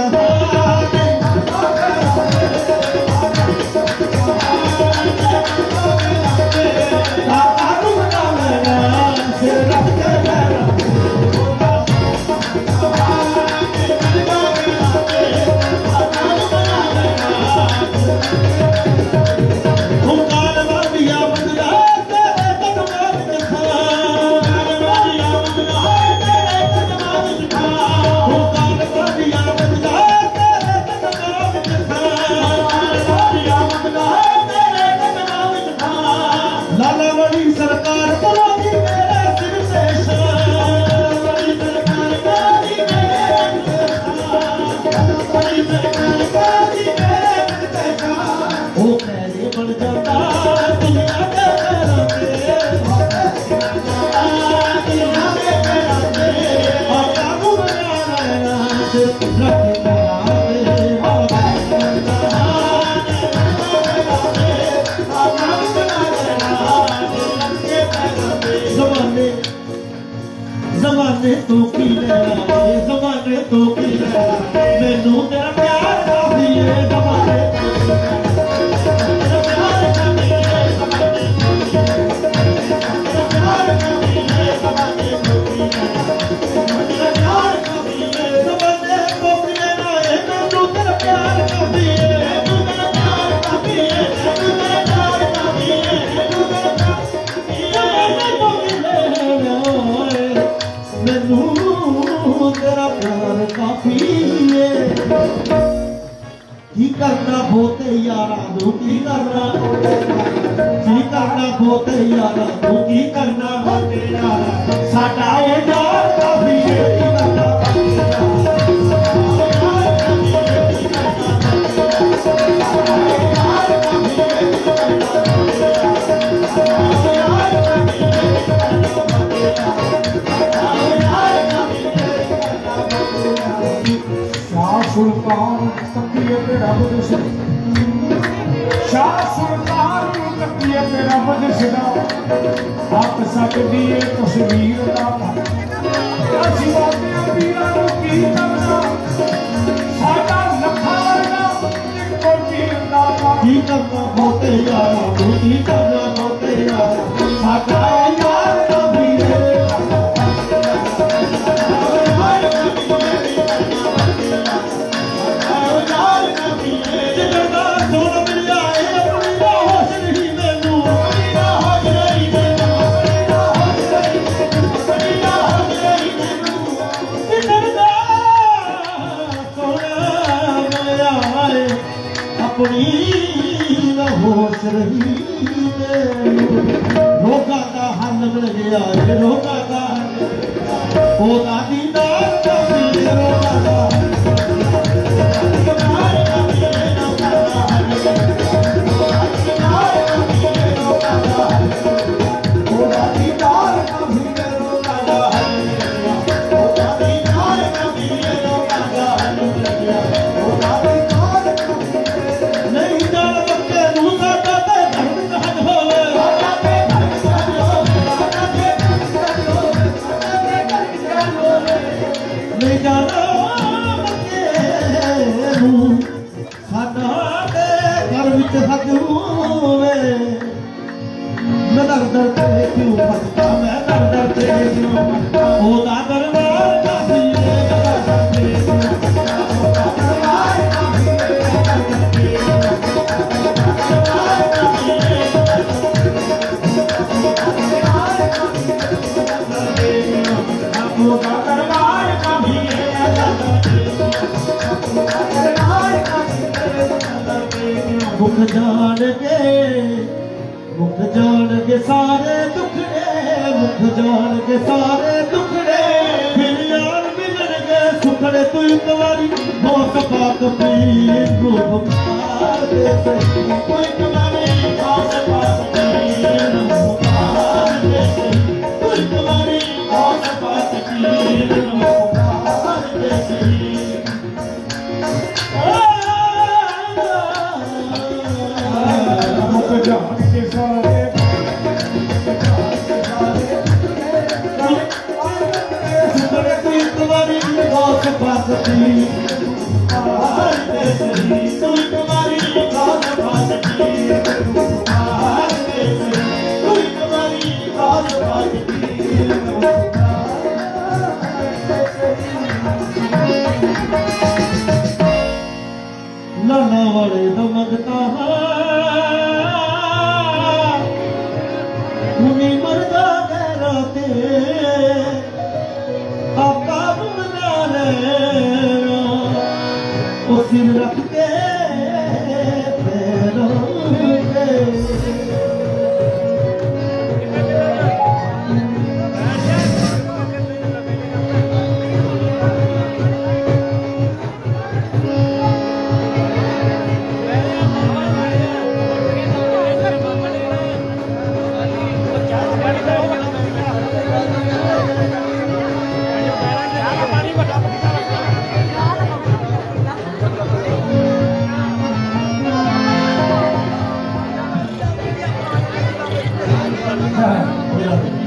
ज़माने तो की लेना ज़माने तो की लेना मैनू तेरा प्यार काफी है ज़माने प्यार काफी है ज़माने प्यार काफी है ज़माने प्यार काफी है ज़माने तो की लेना है मैनू तेरा प्यार काफी है तू तेरा प्यार काफी है तू तेरा प्यार काफी है तू तेरा मैनू तेरा प्यार काफी है की करना बोते यारा तू की करना की करना बोते यारा तू की करना बोते यारा साडा ये यार काफी है की करना सुल्तान तकिए पे रब दे शाह सुल्तान तकिए पे रब दे सदा हक सकदी है तस्वीर दा असी वादे पीरां नूं की करना साडा लखा वर्गा इक्को पीर दा की करना बोते यारा तू की करना बोते यारा साडा यार काफी है अपनी न होश रही रोगा का हल मिल गया रोगा का ओदा दीदार काफी रोगा का मैं दर दर ते क्यों भटका मैं दर दर ते क्यों ओदा दरबार काफी है दर दर ते ओदा दरबार काफी है दर दर ते दरबार काफी है दरबार काफी है ओदा दरबार काफी है दर दर ते दरबार काफी है दर दर ते मुख जान के मुख जान के सारे दुखड़े मुख जान के सारे दुखड़े फिर यार मिलन गए सुखड़े तू एक बारी बहुत पाक पीर को पुकार दे तू एक बारी बहुत पाक पीर को पुकार दे तू एक बारी बहुत पाक पीर को पुकार दे मुख जान के सारे सुखड़े तू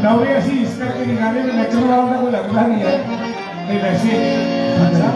नौरे असी इस करके नहीं गाने में नचने वाला का कोई लगता नहीं है, नहीं वैसे अच्छा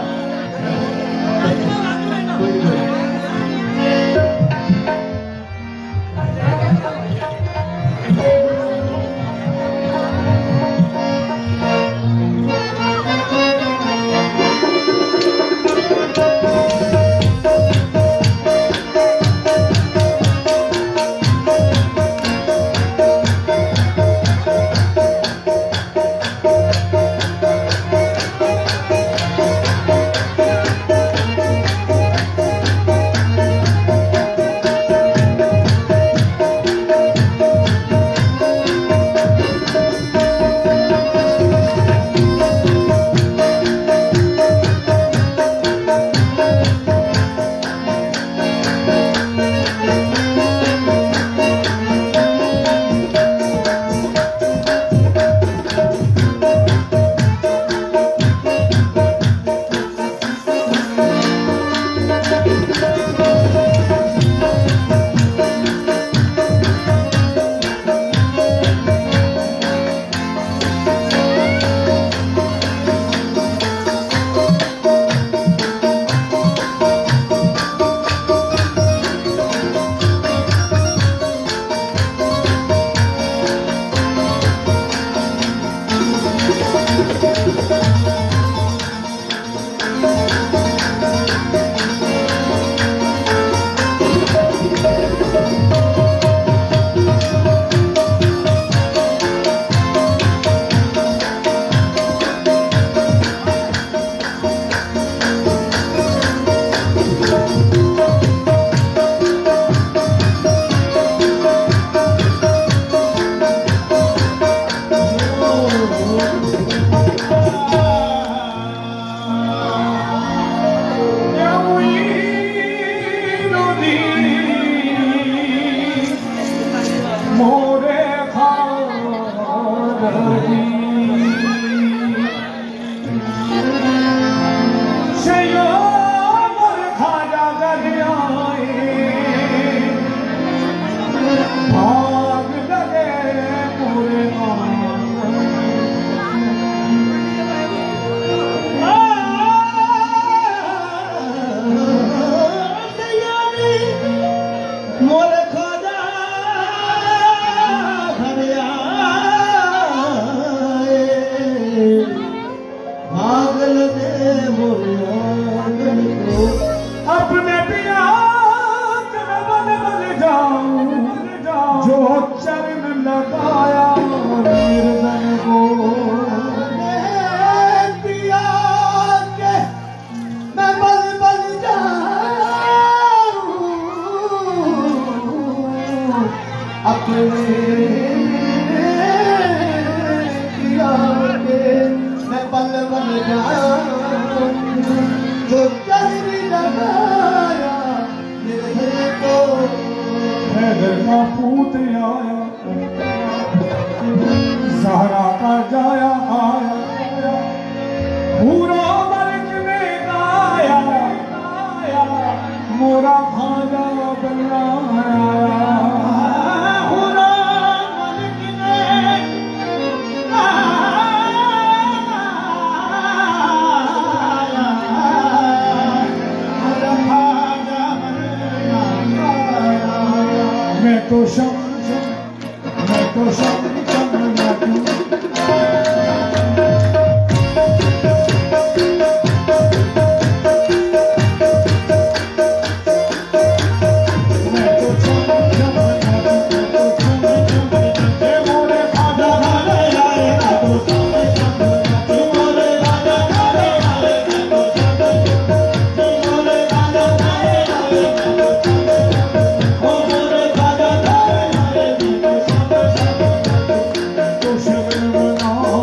Oh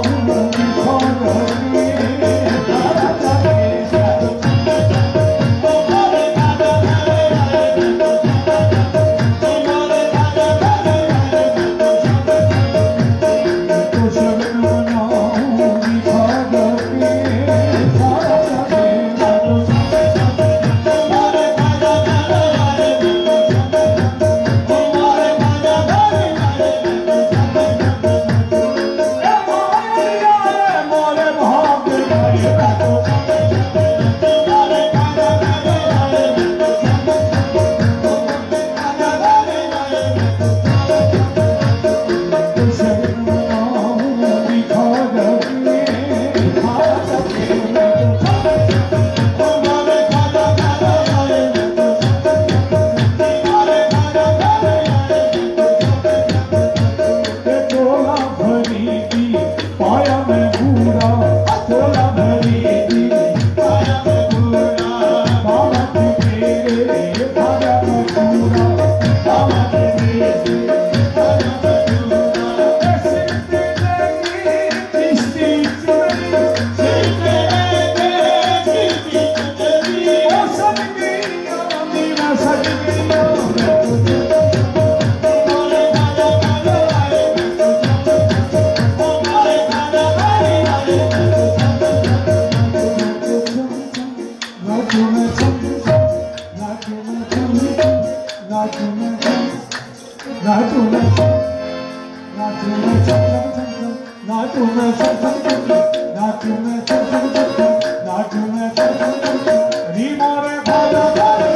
नाचू मैं नाचू मैं नाचू मैं नाचू मैं नाचू मैं री मोरे खाजा खाजा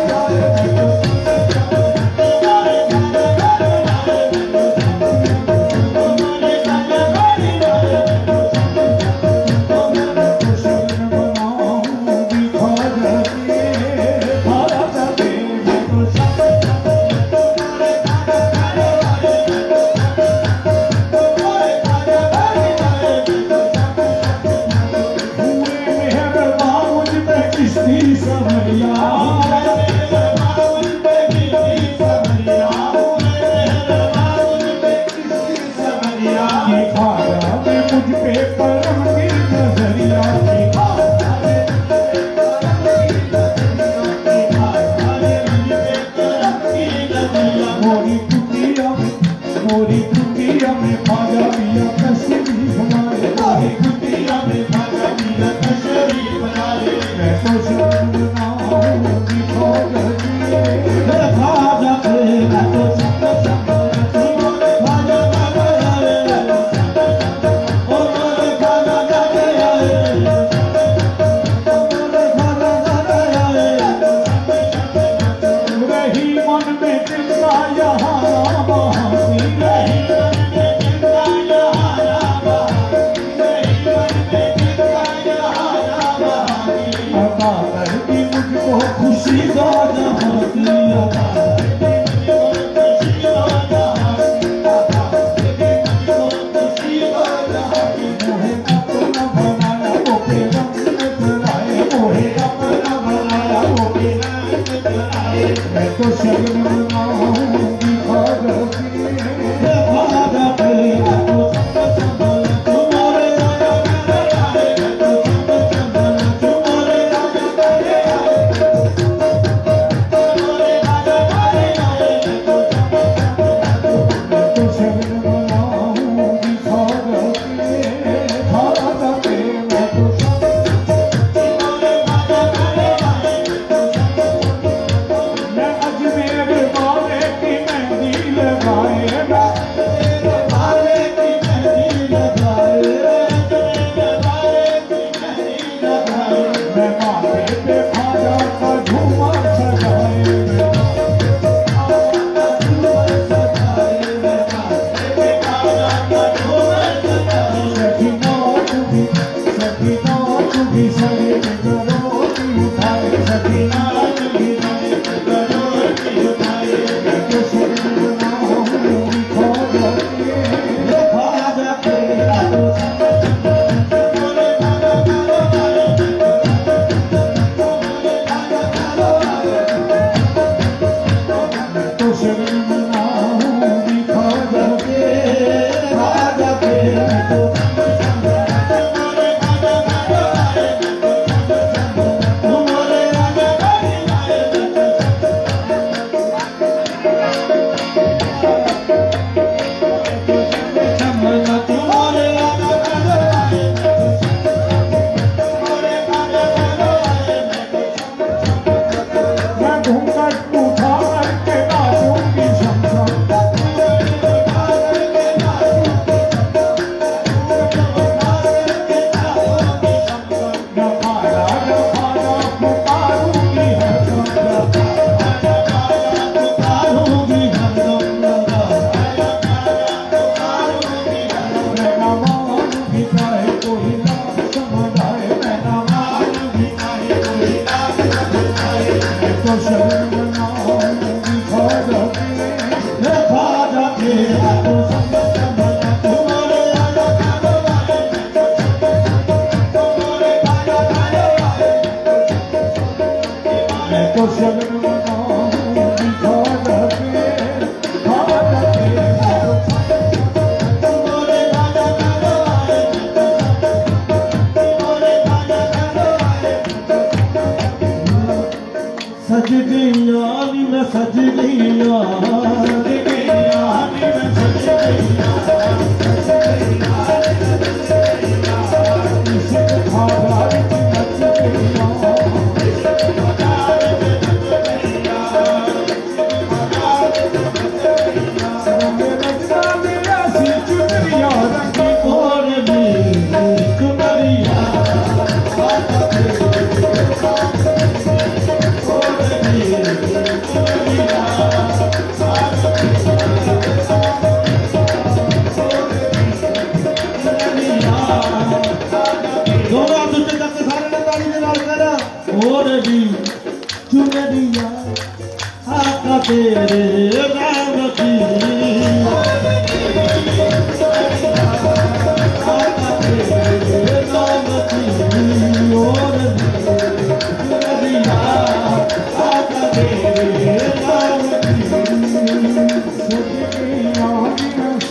रही मन में चिंता यहाँ रही मन में चिंता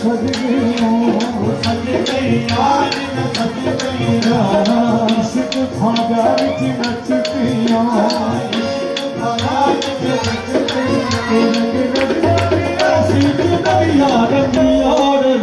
सज गईया सज गईया सज गईया इश्क खाजा विच नचदिया इश्क खाजा विच नचदिया ऐसी जुदाइया रंगिया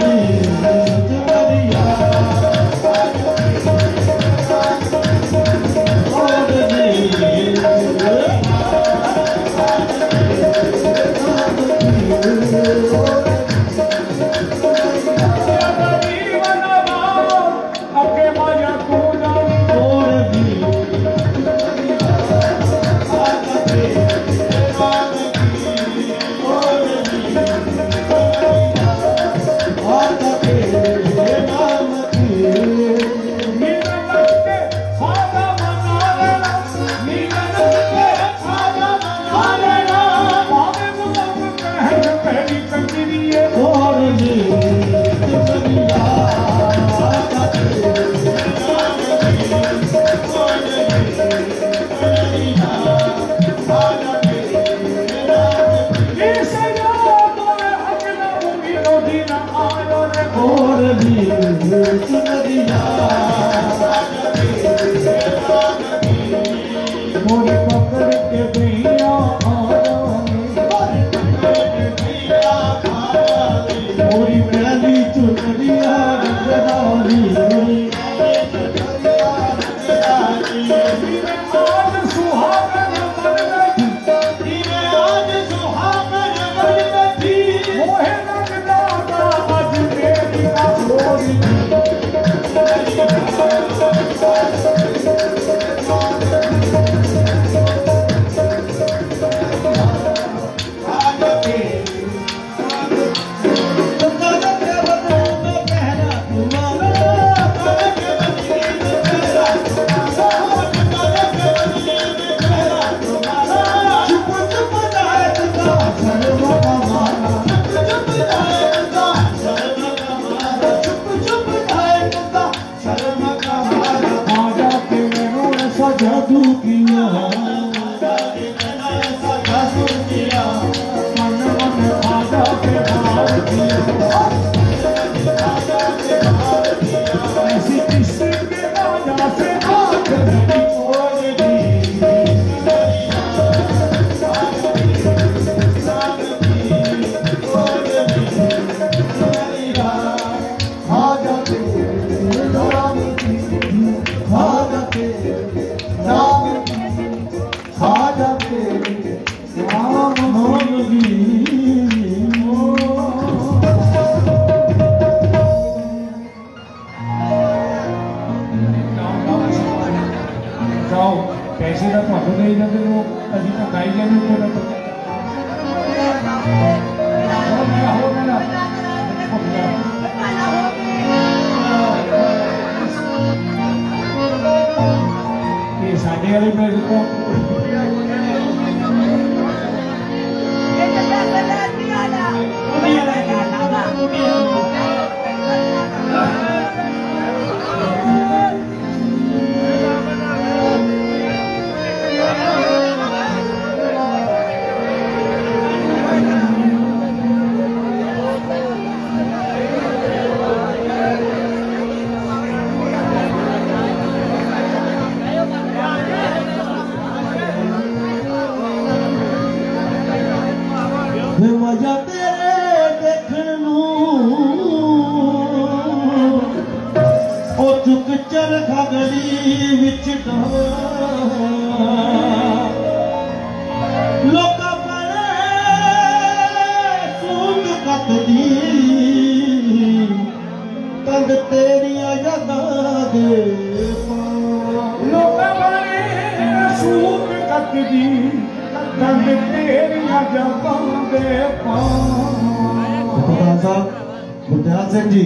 मोरी पकड़ के भैया मोरी मैली चुनरिया रंगदारी आज सुहागन बन गई आज सुहागन बन गई मोहे लगदा आज मेरी छोरी जादू किया जादू किया मन मन खाजा के भाव किया ऐसी किसी के राजा से बात नहीं होगी खाजा के राम की खाजा के खाजा के राम मोहगी जाओ पैसे का तो नहीं जाते लोग अभी तक गाई जाने को तो हो गया हो गया ये साढ़े वाले में को मजा तेरे देखण ओ चुक चल खगड़ी विच लोक बड़े सूट कतदी तंग तेरिया यादां दे लोक बड़े सूट कतदी तंग तेरिया यादां दे साहब गुरदयाल सिंह जी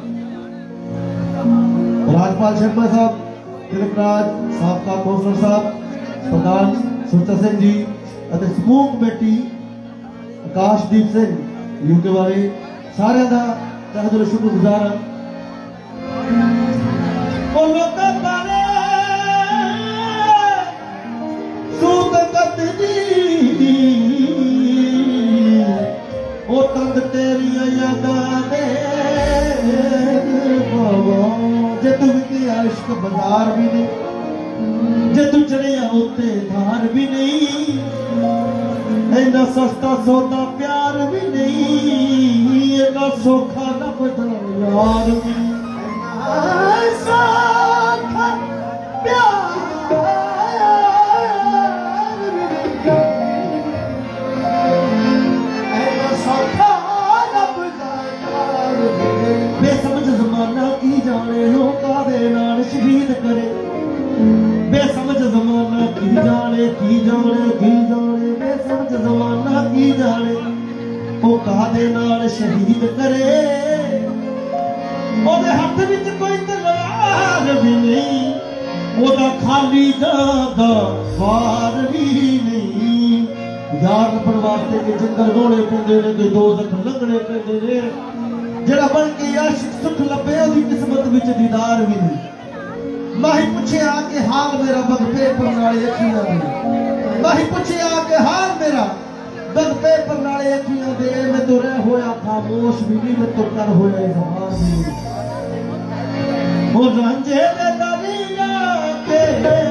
राजपाल शर्मा साहब तिलकराज साबका कौंसलर साहब प्रधान सुरता सिंह जी समूह कमेटी आकाशदीप सिंह यूके वाले सारे का तहे दिलों शुक्रगुजार तंग तेरिया यादां दे इश्क बाजार भी नहीं, जे तू चढ़िया उत्ते धार भी नहीं, इन्ना सस्ता सौदा प्यार भी नहीं, इन्ना सौखा लभदा यार भी नहीं, सौखा प्यार भी नहीं, इन्ना सौखा लभदा यार भी नहीं। बेसमझ जमाना की जाने हो कादे नाल शहीद करे, बेसमझ जमाना की जाने की जाने की जाने, बेसमझ जमाना की जाने वो कादे नाल शहीद करे, ओदे हथ विच कोई तलवार भी नहीं, ओदा खाली जादा वार भी नहीं। यार लभण वास्ते के जंगल रोने पैंदे ने, कोई दो जख लंघने पैंदे ने, जेड़ा बन के आशिक सुख लभे ओदी किस्मत विच दीदार भी नहीं। माही पूछे आके हाल मेरा बगपे परनाले अखियां दे, माही पूछे आके हाल मेरा बगपे परनाले अखियां दे, मैं तो रह होया खामोश भी नहीं, मैं तो कर होया इजहार भी नहीं। ओ रांझे दे दरिया के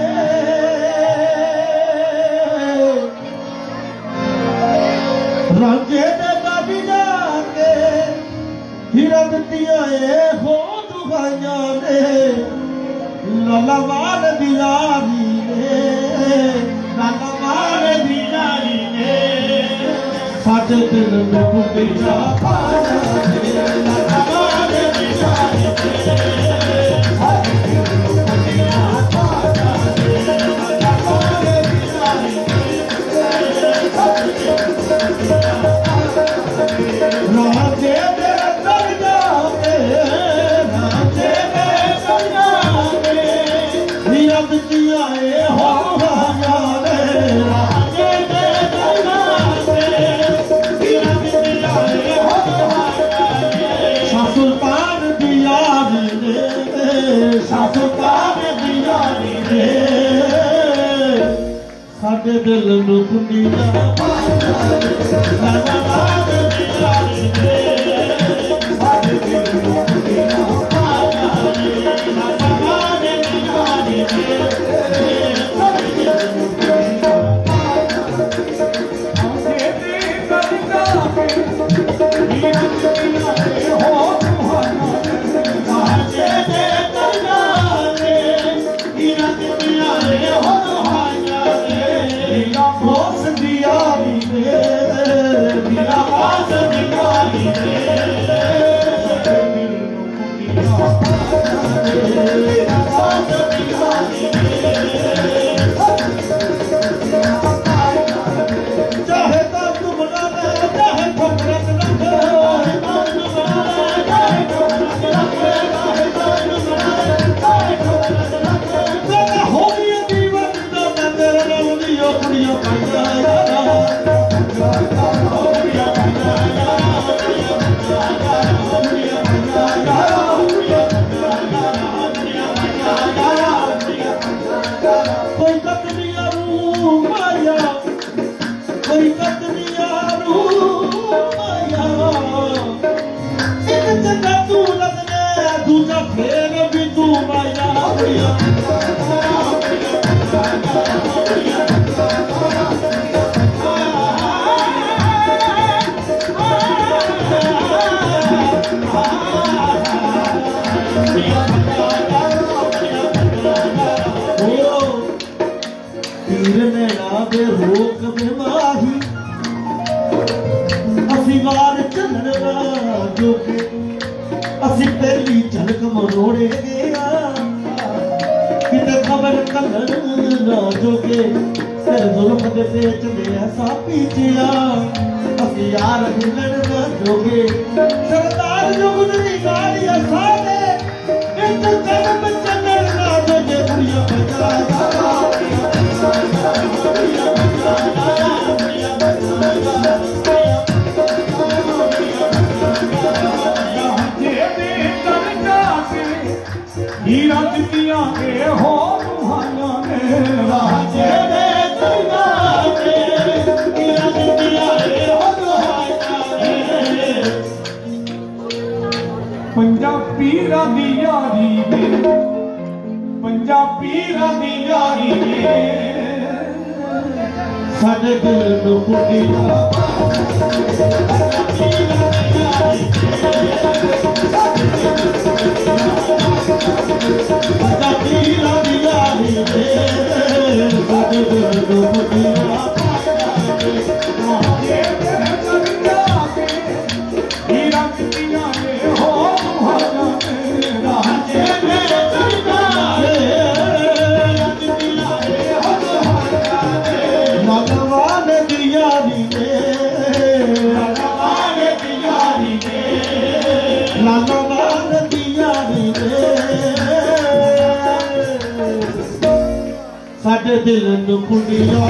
रांझे दे दरिया के हीरा दित्तियां ए हो दुहाइयां ने, लालावार दियारी ने, लालावार दियारी ने, साडे दिल में बुढ़ी जा पाया ने, लालावार दियारी ने, साडे दिल में बुढ़ी जा पाया ने, लालावार दियारी ने, साडे दिल में बुढ़ी जा पाया ने। राजे दे दरिया पे, राजे दे दरिया पे, हीरा दित्तियां ए हो दुहाइयां ने, राजे दे दरिया पे, हीरा दित्तियां ए हो दुहाइयां ने, शाह सुल्तान दी यारी ने, शाह सुल्तान दी यारी ने, साडे दिल नूं कुंडी जा पाया ने, लालावार दी यारी ने, साडे दिल नूं कुंडी जा पाया ने, लालावार दी यारी ने, साडे दिल नूं कुंडी जा आंधे दे दरिया पे हीरा दित्तियां ए हो दुहाइयां ने, राजे दे दरिया ने, हीरा दित्तियां ए हो दुहाइयां ने, हीरा बोस दी यारी ने, हीरा बोस दी यारी ने, साडे दिल नूं कुंडी जा पाया ने, हीरा बोस दी यारी ने, चाहे दर्द बना ले, चाहे ठोकरत रख, चाहे दर्द बना ले, चाहे ठोकरत रख, चाहे दर्द बना ले, चाहे ठोकरत रख, तेरा हो गई दीवान दा मैं तेरे नाल दी ओ कुड़ियां पाइयां यारा, ओ कुड़ियां पाइयां यारा, ओ कुड़ियां पाइयां यारा, ओ कुड़ियां पाइयां यारा, ओ कुड़ियां पाइयां यारा, ओ कुड़ियां पाइयां यारा, ओ कुड़ियां पाइयां यारा। कोई कतलिया रू माया, कोई कतलिया रू माया, एक चंगा तू लगने, दूजा फेर भी तू माया, ओ कुड़ियां पाइयां यारा, ओ कुड़ियां पाइयां यारा, ओ कुड़ियां तीर नैना दे रोक में माही, असी वार चलन ना जोके, असी पहली झलक मरोड़े गया, किते खबर कलन ना जोके, तेरे जुल्म दे पेच में ऐसा पीछिया, असी यार मिलन ना जोगे, सरदार जो गुजरी गाड़ियां सारे, एक कदम चलन ना जोगे, कुड़ियां बजा यारा, हीरा दित्तियां ए हो दुहाइयां ने, राजे दे दरिया पे, हीरा दित्तियां ए हो दुहाइयां ने, पंजाबी दी यारी ने, पंजाबी दी यारी ने साडे दिल नूं कुड़ियां पंजाबी दी यारी ने साडे दिल नूं कुड़ियां साडे दिल नूं कुड़ियां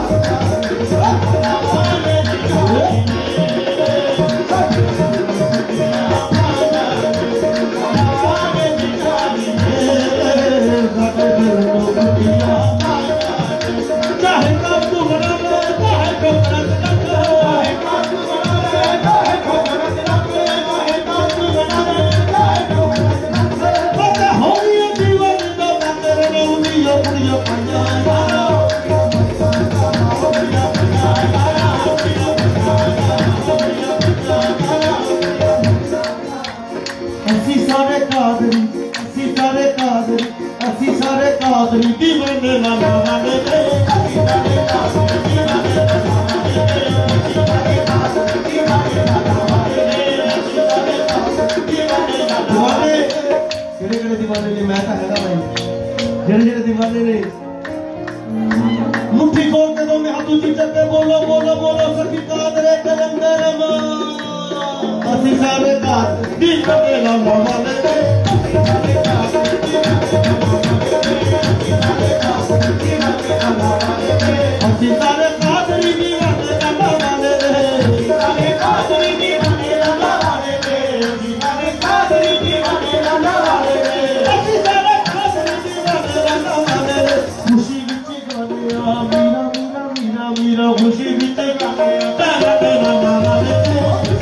कादरी दीवाने नाना वाले दे दीवाने किहड़े किहड़े दीवाने ने मैं तां हैगा भाई जेड़े जेड़े दीवाने ने मुट्ठी खोल के दो में हाथ ऊंची करके बोलो बोलो बोलो सखी कादरे कलंदर मां असी सारे कादरी दीवाने नाना वाले दे असी सारे कादरी दीवाने नाना वाले दे सारे कादरी दीवाने नाना वाले दे सारे कादरी दीवाने नाना वाले दे असी सारे कादरी दीवाने नाना वाले दे खुशी विच गाने आ मीरा मीरा मीरा मीरा खुशी विच गाने तेरा तेरा नाना वाले दे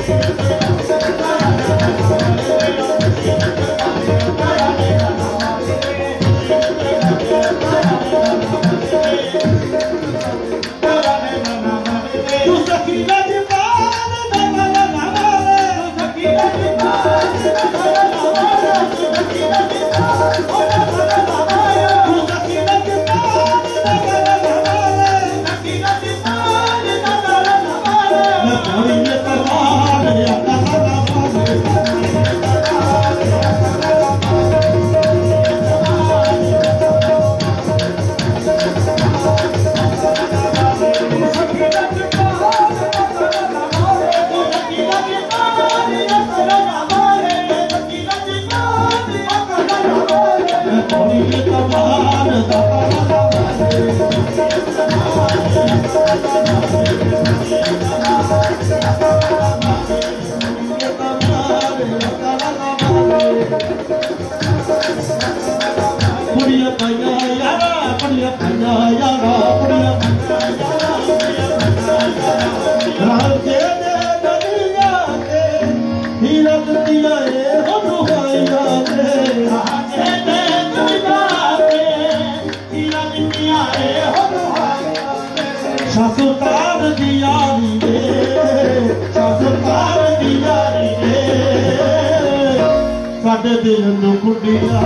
दिल नूं कुड़ियां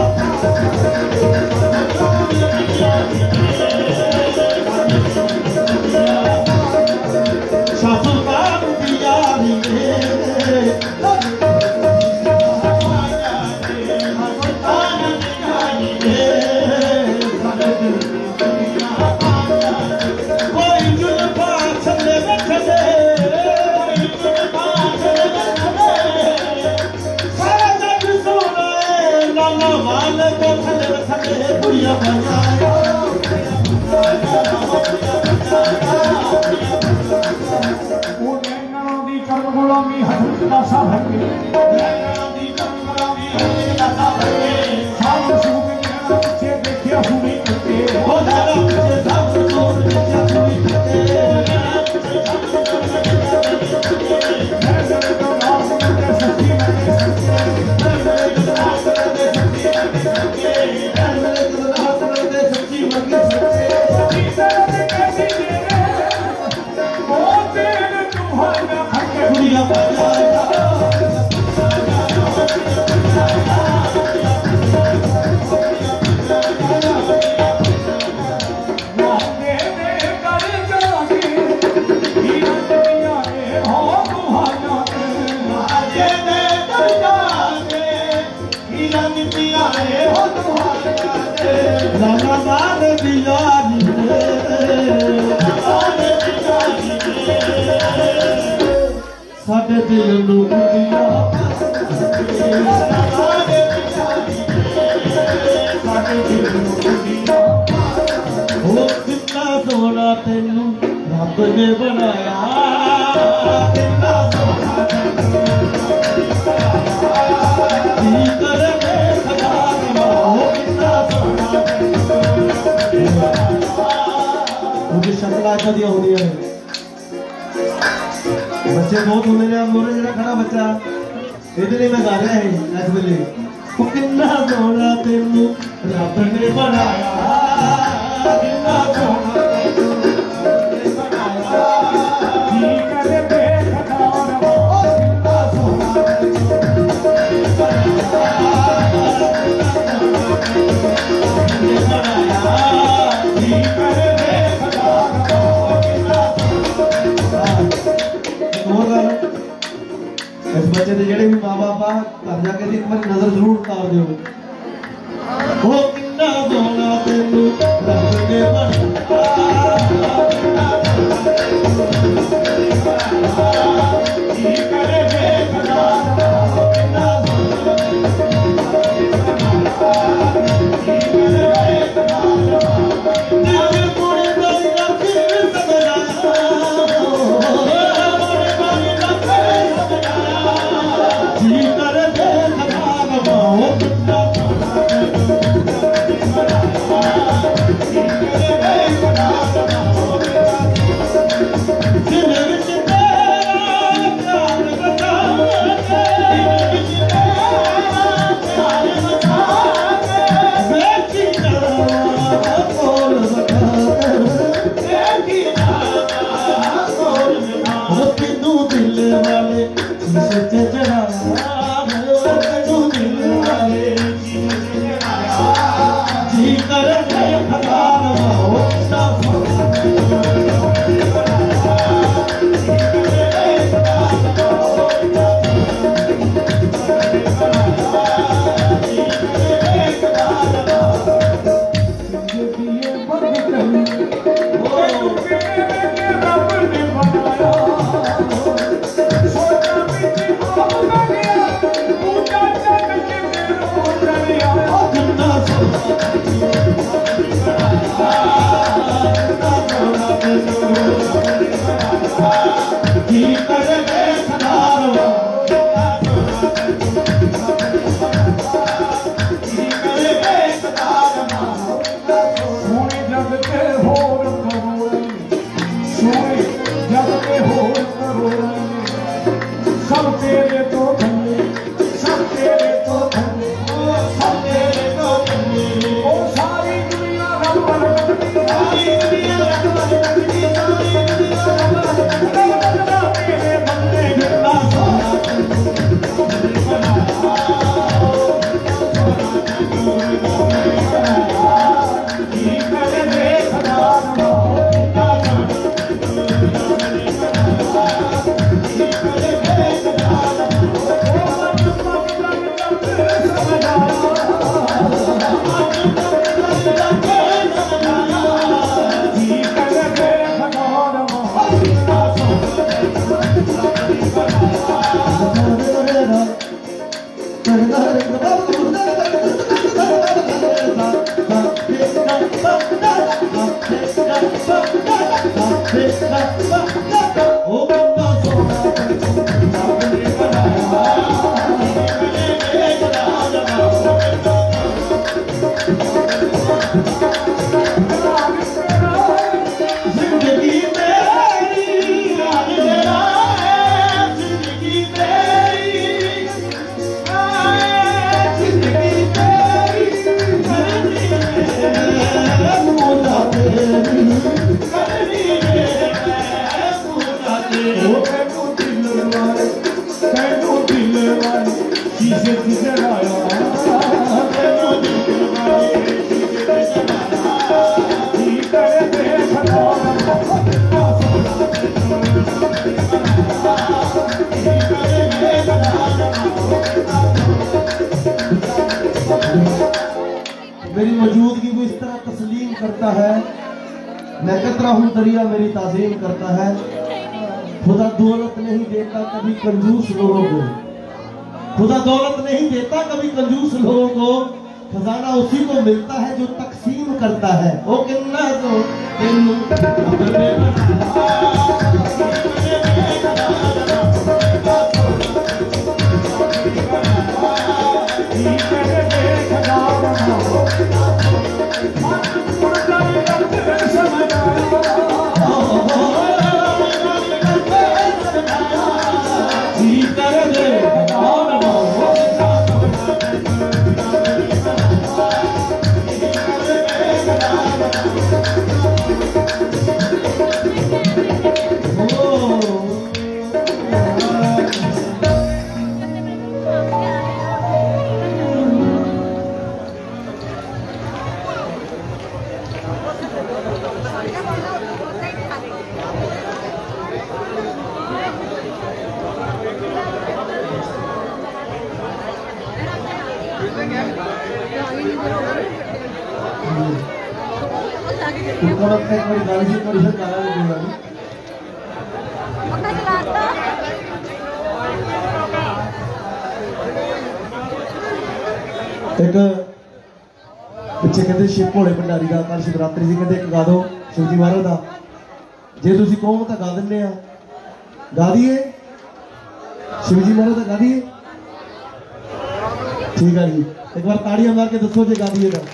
सासुकार दी यारी ने कोई जुल्फा छले बैठे वाले को थले थले बुढ़िया बनाया वो नैना दी कर्म गुलामी हजरत का साहब नैना दी कर्म गुलामी हजरत का साहब साल सूब नैना पीछे देखिया हुई करते हो नैना पीछे साल सूब देखिया हुई करते नैना पीछे साल सूब देखिया हुई करते नैना तो नाम के सच्ची में सच्ची नैना तो नाम के सच्ची में सच्ची नैना तो लाला बाल बियारी साडे दिल नूं गुंदिया ओ कितना सोना तेनू रब ने बनाया कितना सोना जी करे खदा ओ कितना सोना मुझे शक्ल आजा दिया होनी है बच्चे बहुत होने ने मोरे जरा खड़ा बच्चा इधर मैं गा रहा है इस वेले ओ कितना सोना तेनू रब ने बनाया कितना सोना इस बच्चे के जेडे भी माँ बाप आ घर जाके एक बार नजर जरूर उतार दियो ओ कितना सोना तेनू रब ने मेरी मौजूदगी मुझको इस तरह तस्लीम करता है, मैं कतरा हूँ दरिया मेरी ताजीम करता है। खुदा दौलत नहीं देता कभी कंजूस लोगों को, खुदा दौलत नहीं देता कभी कंजूस लोगों को, खजाना उसी को मिलता है जो तकसीम करता है। ओ किन्ना तो उनको लगता है कोई गाड़ी से कोई से चला नहीं देगा। एक पिछे कहते शिव भोले भंडारी का कल शिवरात्रि से कहते एक गा दो शिवजी महाराज का, जे तुम कहो तो गा दें, गा दिए शिवजी महाराज का गा दिए। ठीक है जी, एक बार ताड़ियां मार के दसो जे गा दिए ना।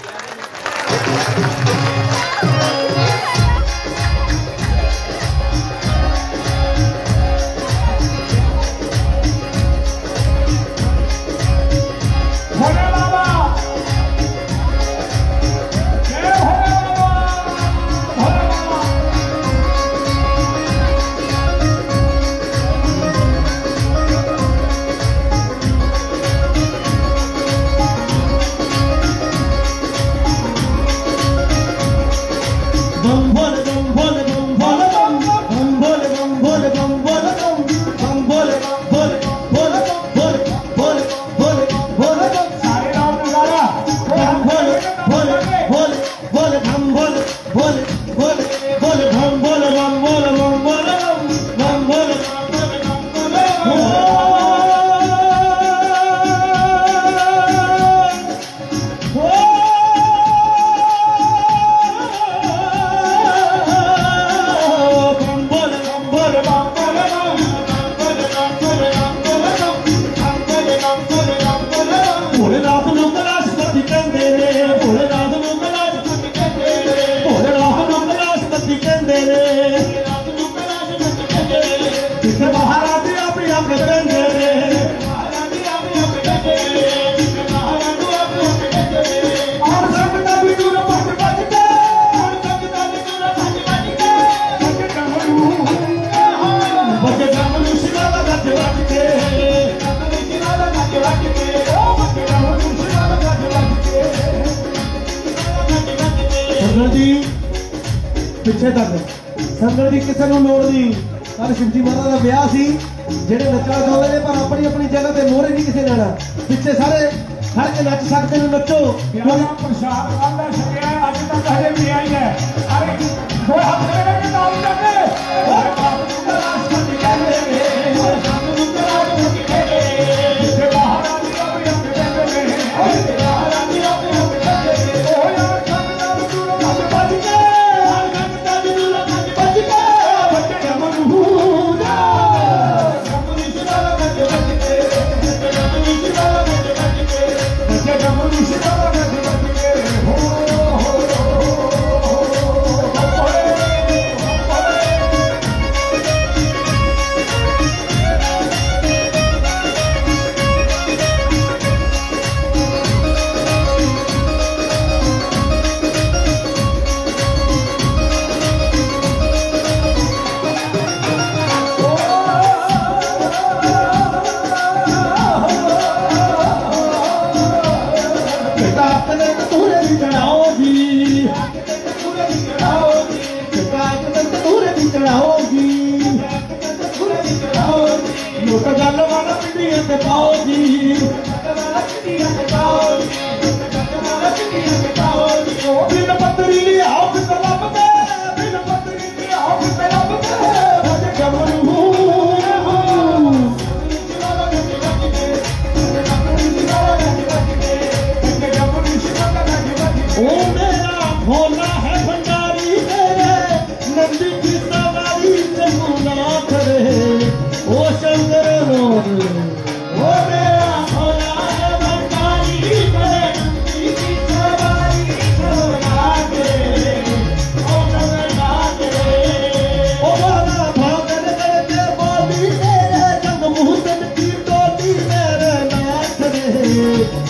पिछे तक संगत जी किसी को लोड़ नहीं। कल शिवजी महाराज का ब्याह सी, जेडे नचना चाहते हैं पर अपनी अपनी जगह पे मोहरे नहीं किसी लेना, पिछे सारे खड़ के नच सकते हैं। नचो प्रसाद अज तक हजे भी आई है। अरे दो हाथ करके नाम करके पाओ जी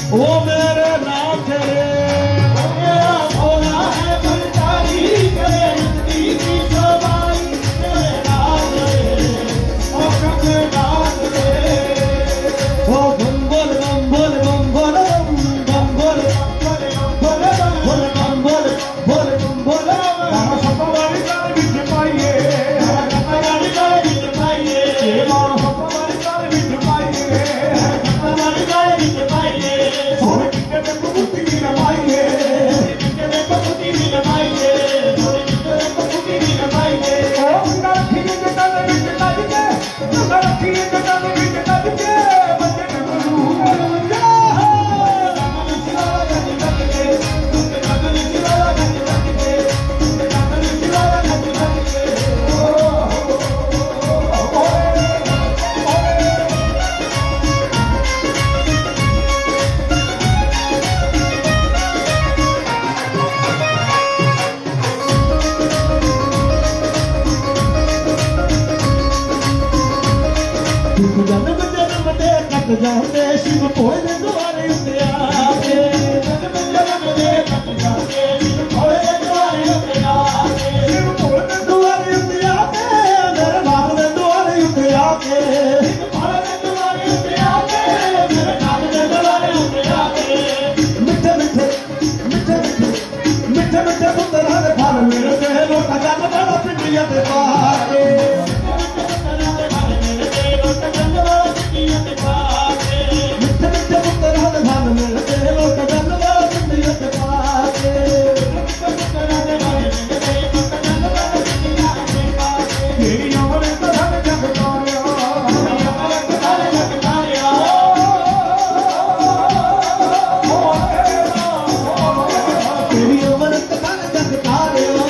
ओ मेरे नाथ रे मेरा भोला है भंडारी करे नंदी की सवाई मेरे नाथ रे ओ कबे नाथ रे ओ बम बोल बम बोल बम बोल बम बोल बोल बोल बम बोल बोल बम बोल मानो सपवारी काल विच पाइए सपवारी काल विच पाइए मानो सपवारी काल विच पाइए सपवारी काल विच पाइए सोने कितने में कुबुती भी नमाइए कितने में कुबुती भी नमाइए सोने कितने में कुबुती भी नमाइए ओ मुंडा रखी के तन विच तज के मुंडा रखी के तन विच तज के बच्चे ने गुरु जा जन्म जन्म दे कट जाते शिव भोले दे द्वारे उत्ते आके जन्म जन्म दे कट जाते शिव भोले दे द्वारे उत्ते आके शिव भोले दे द्वारे उत्ते आके मेरे बाप दे द्वारे उत्ते आके शिव भोले दे द्वारे उत्ते आके मेरे बाप दे द्वारे उत्ते आके मिठे मिठे मिठे मिठे मिठे मिठे पुत्रा दे फल मेरे ते लोटा जन बड़ा पिंडिया ते पाके मिठे मिठे पुत्रा दे फल मेरे ते लोटा जन बड़ा पिंडिया ते पाके तेरी अमर धन जग तारिया तेरी उम्र कथन जग तारिया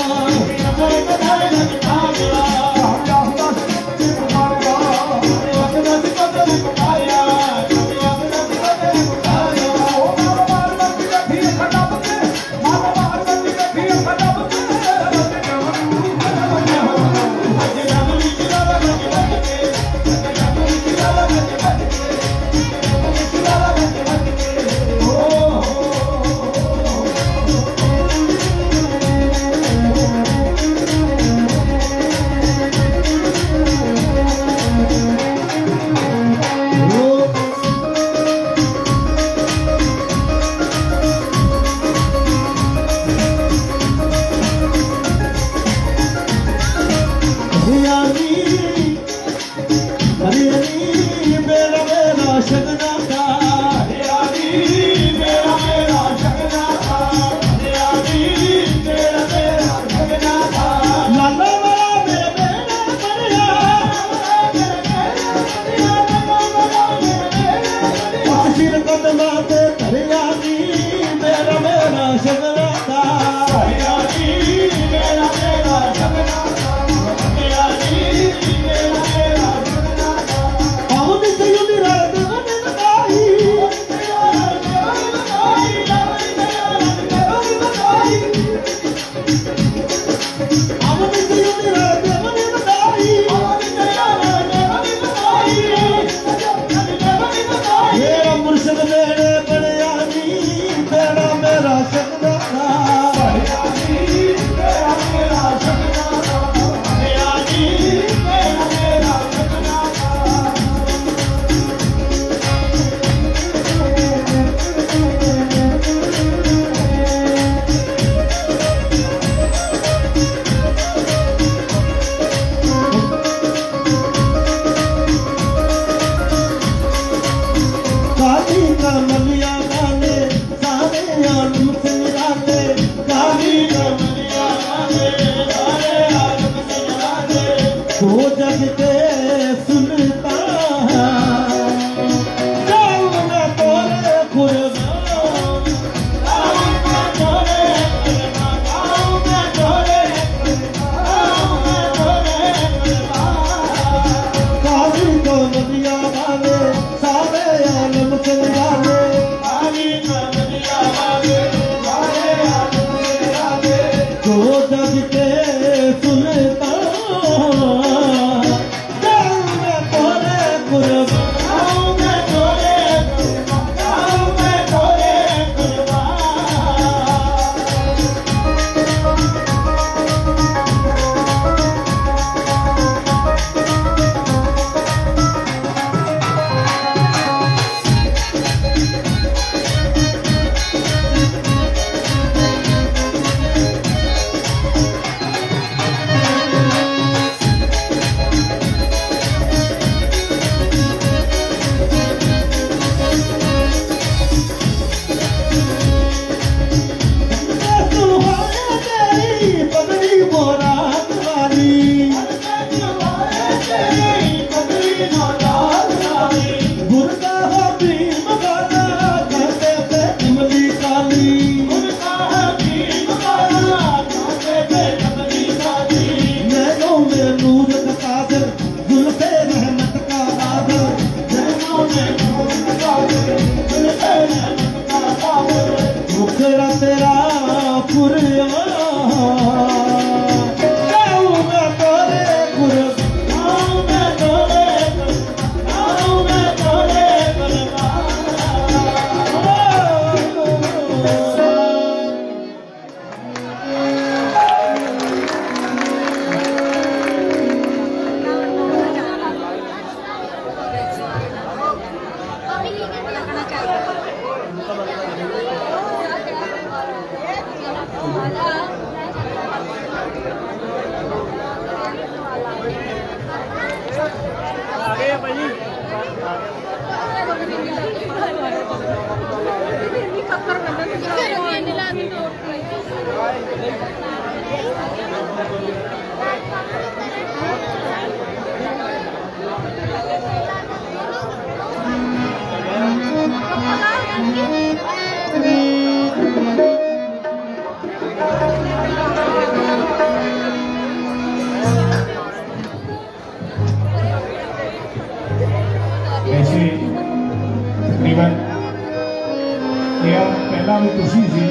ऐसे तकरीबन यह पहला भी खुशी सी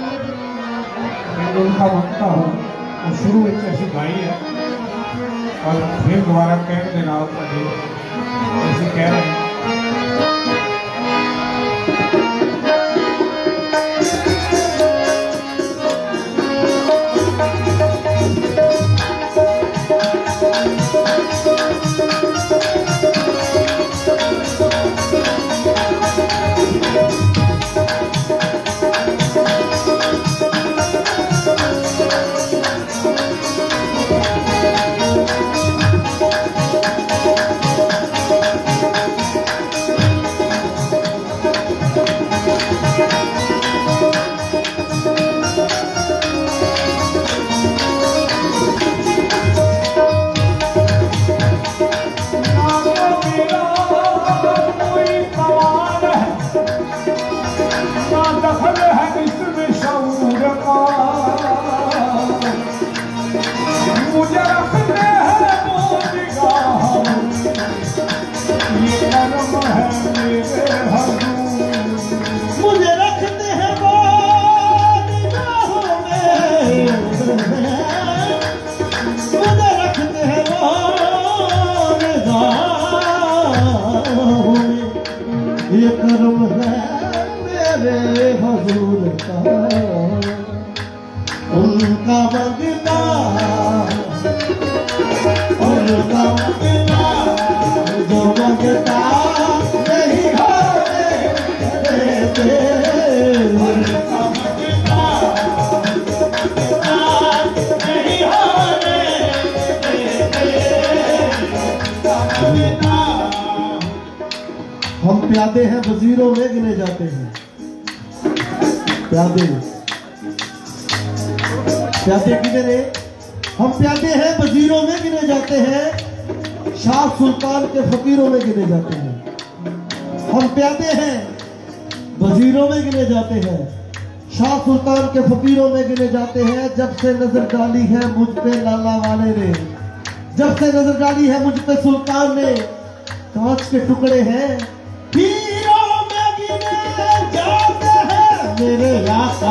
उनका वक्ता हो और शुरू में ऐसी गाई है और फिर दोबारा कहने के नाम पर ऐसे कह रहे हैं। मुझे रखते हैं वो निगाहों में, मुझे रखते हैं वो निगाहों में, ये कर्म है मेरे हुजूर का, उनका मंगता उनका मंगता जो मंगता नहीं होने देते, उनका मंगता नहीं होने देते। हम प्यादे हैं वजीरों में गिने जाते हैं, प्यादे प्यादे कितने ने? हम प्यादे हैं वजीरों में गिने जाते हैं, शाह सुल्तान के फकीरों में गिने जाते हैं। हम प्यादे हैं वजीरों में गिने जाते हैं, शाह सुल्तान के फकीरों में गिने जाते हैं। जब से नजर डाली है मुझ पे लाला वाले ने, जब से नजर डाली है मुझ पे सुल्तान ने, कांच के टुकड़े हैं हीरों में गिने जाते हैं मेरे आका।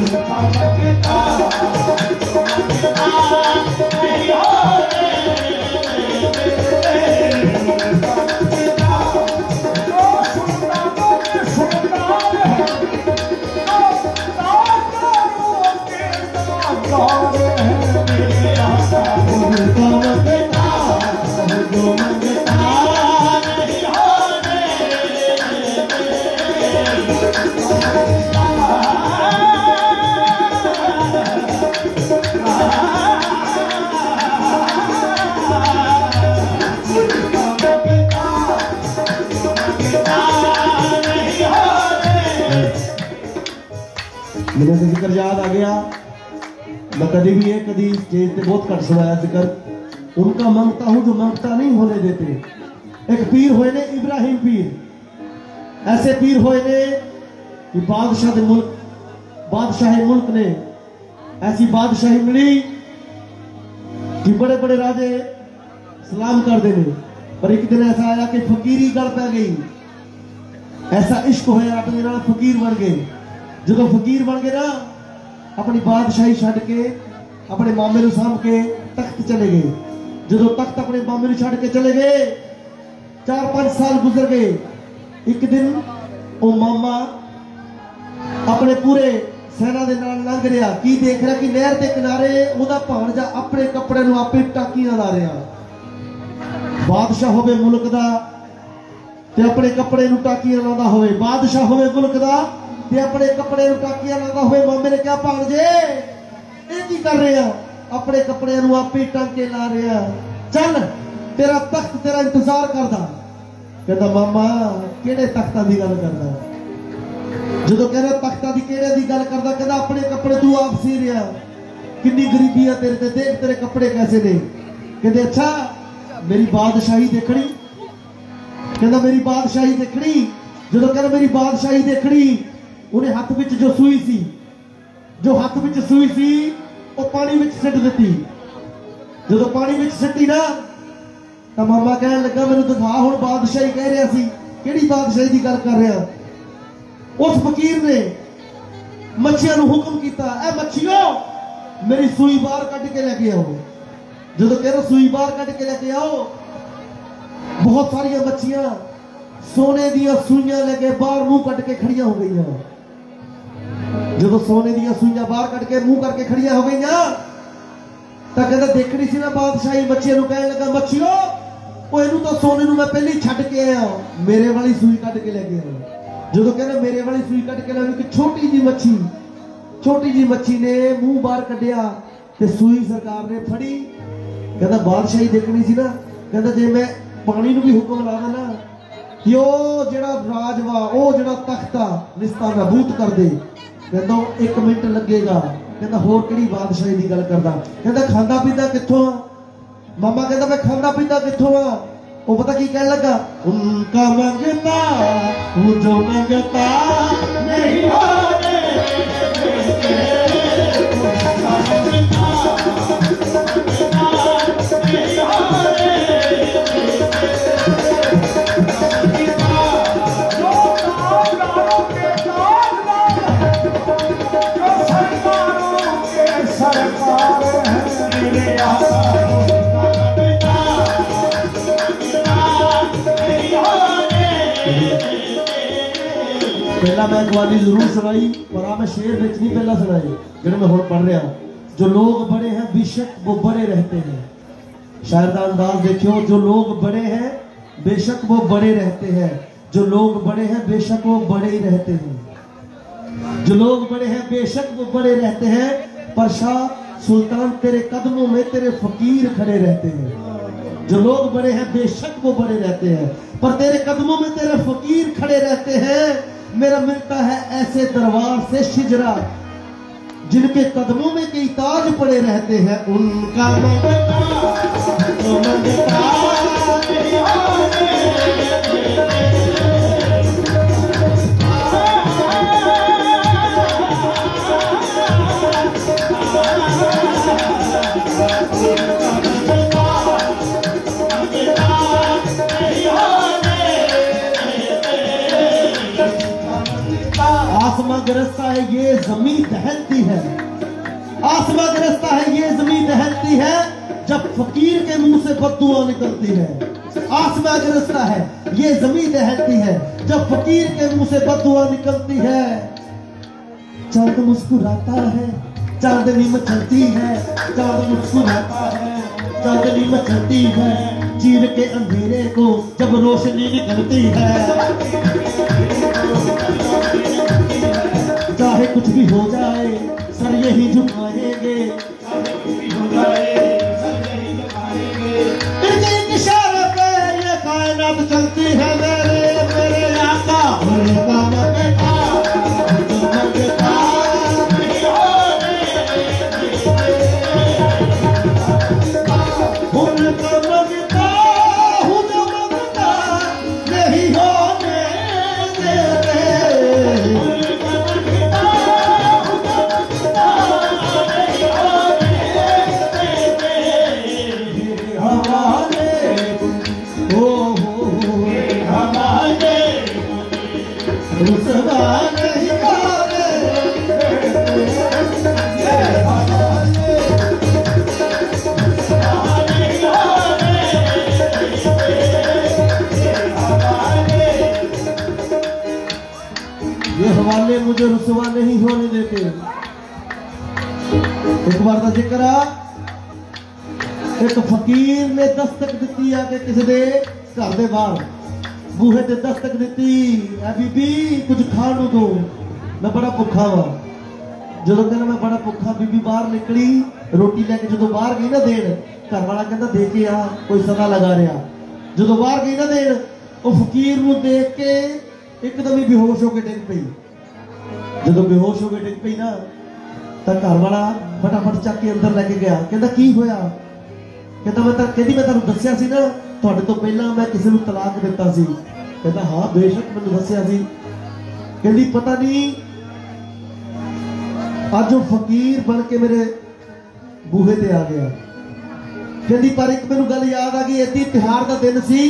मैंने तो जिक्र याद आ गया, मैं कभी भी एक कभी स्टेज पे बहुत कट सुनाया जिक्र, उनका मांगता हूं जो मांगता नहीं होने देते। एक पीर होए ने इब्राहिम पीर, ऐसे पीर होए ने कि बादशाह दे मुल्क बादशाही मुल्क ने ऐसी बादशाही मिली कि बड़े बड़े राजे सलाम कर देने, पर एक दिन ऐसा आया कि फकीरी गल पै गई, ऐसा इश्क होया अपने नाल फकीर बन गए। जो फकीर बन गए ना, अपनी बादशाही छड़ के अपने मामे नूं सामभ के तख्त चले गए। जो तख्त अपने मामे नूं छड़ के चले गए, चार पांच साल गुजर गए। एक दिन वो मामा अपने पूरे सेना दे नाल लंघ रहा, की देख रहा कि नहर के किनारे ओदा भाणजा अपने कपड़े नूं आपे टाकियां ला रहा। बादशाह होवे मुल्क दा, ते अपने कपड़े नूं टाकियां लांदा होवे, बादशाह होवे मुल्क दा ते अपने कपड़े नूं टाकियां लांदा होवे। मामे ने क्या भाणजे ये की कर रहे हैं? अपने कपड़े नूं आपे टांके ला रहे हैं। चल तेरा तख्त तेरा इंतजार करदा। कहता मामा किहड़े तख्तां दी गल करदा? जो कहना तख्तां दी किहड़े दी गल करदा? कहता अपने कपड़े तू आप सी रहा, कितनी गरीबी है तेरे ते, देख तेरे कपड़े कैसे ने। कहते अच्छा मेरी बादशाही देखनी? कहता मेरी बादशाही देखनी? जो कहना मेरी बादशाही देखनी, उन्हें हाथ विच जो सूई सी, जो हाथ विच सूई सी वो पानी विच सिट दी। जो पानी विच सिटी ना तो मामा कहने लगा मैनू दिखा हुण बादशाही कह रहा सी, किहड़ी बादशाही की गल कर रहा? उस फकीर ने मच्छियां नूं हुक्म किया, ए मच्छियों मेरी सूई बाहर कट के लेके आओ। जो कह रहा सूई बाहर कट के लेके आओ, बहुत सारिया मच्छियां सोने दियां सूइयां लेके बाहर मुंह कट के खड़िया हो गई। जो सोने दियां सूइयां बाहर कट के मुंह करके खड़िया हो गई तो कहता देखनी सी ना बादशाही। मच्छियों नूं कहने लगा मच्छियों वो इनू तो सोने नूं मैं पहले ही छड्ड के आया, मेरे वाली सूई कट के लेके आया। जो कहना मेरे वाली सूई कट के लाने की छोटी जी मच्छी, छोटी जी मच्छी ने मुंह बाहर कढ़िया ते सूई सरकार ने फड़ी। कहता बादशाही देखनी सी ना, कहता जे मैं पानी नूं भी हुक्म ला देना कि ओ जेड़ा राज वा ओ जेड़ा तख्त आ रिश्ता नाबूद कर दे, कहता एक मिनट लगेगा। कहता होर किहड़ी बादशाही की गल करदा? कहता खांदा पींदा कित्थों आ? मामा कहता मैं खांदा पींदा कित्थों आ? वो पता की कहने लगा, उनका मंगता वो जो मंगता नहीं होने पहला मैं कवाली जरूर सुनाई पर आ मैं शेर विच नहीं पहला सुनाई जो मैं हुण पढ़ रहा। जो लोग बड़े हैं बेशक वो बड़े रहते हैं। शायर का अंदाज देखियो, जो लोग बड़े हैं बेशक वो बड़े रहते हैं। जो लोग बड़े हैं बेशक वो बड़े ही रहते हैं। जो लोग बड़े हैं बेशक वो बड़े रहते हैं, पर शाह सुल्तान तेरे कदमों में तेरे फकीर खड़े रहते हैं। जो लोग बड़े हैं बेशक वो बड़े रहते हैं, पर तेरे कदमों में तेरे फकीर खड़े रहते हैं। मेरा मिलता है ऐसे दरबार से शिजरा जिनके कदमों में कई ताज पड़े रहते हैं। उनका मंगता तो मंगता नहीं होने आसमां गिरफ्ता है ये जमीन दहलती है। आसमां गिरफ्ता है ये जमीन दहलती है जब फकीर के मुंह से बददुआ निकलती है। आसमां गिरफ्ता है ये जमीन दहलती है जब फकीर के मुंह से बददुआ निकलती है। चांद मुस्कुराता है चांदनी मचलती है, चांद मुस्कुराता है चांदनी मचलती है, चीर के अंधेरे को जब रोशनी निकलती है। चाहे कुछ भी हो जाए सर यही झुकाएंगे, इनके इशारे पे ये कायनात चलती है। मेरे मेरे आका उनका मंगता जो मंगता नहीं होने, उनका मंगता हूँ जो मंगता नहीं होने देते। ये हवाले मुझे रुसवा नहीं होने देते। एक बार का जिक्र आ, एक फकीर ने दस्तक दी आके किसी दे घर दे बाहर बूहे ते दस्तक दी, ऐ बीबी कुछ खाण नूं दो, मैं बड़ा भुखा वा। जो कहना मैं बड़ा भुखा, बीबी बाहर निकली रोटी लैके, जो बाहर गई ना देन, घर वाला कहता दे के आ, कोई सदा लगा रहा। जो बाहर गई ना देन, वो फकीर नूं देख के एकदम ही बेहोश होके डिग पई। जो बेहोश होके डिग पई ना, तो घर वाला फटाफट चक के अंदर लेके गया। कहता की होया? कहता मैं कहती मैं तुहानूं दस्सिया सी ना, तुहाडे तो पहला मैं किसी नूं तलाक दिता सी। कहता हाँ बेशक मैनूं दस्सिया सी। कहती पता नहीं अज वो फकीर बन के मेरे बूहे ते आ गया। कहती पर एक मैनूं गल याद आ गई, इदी तिहार का दिन सी,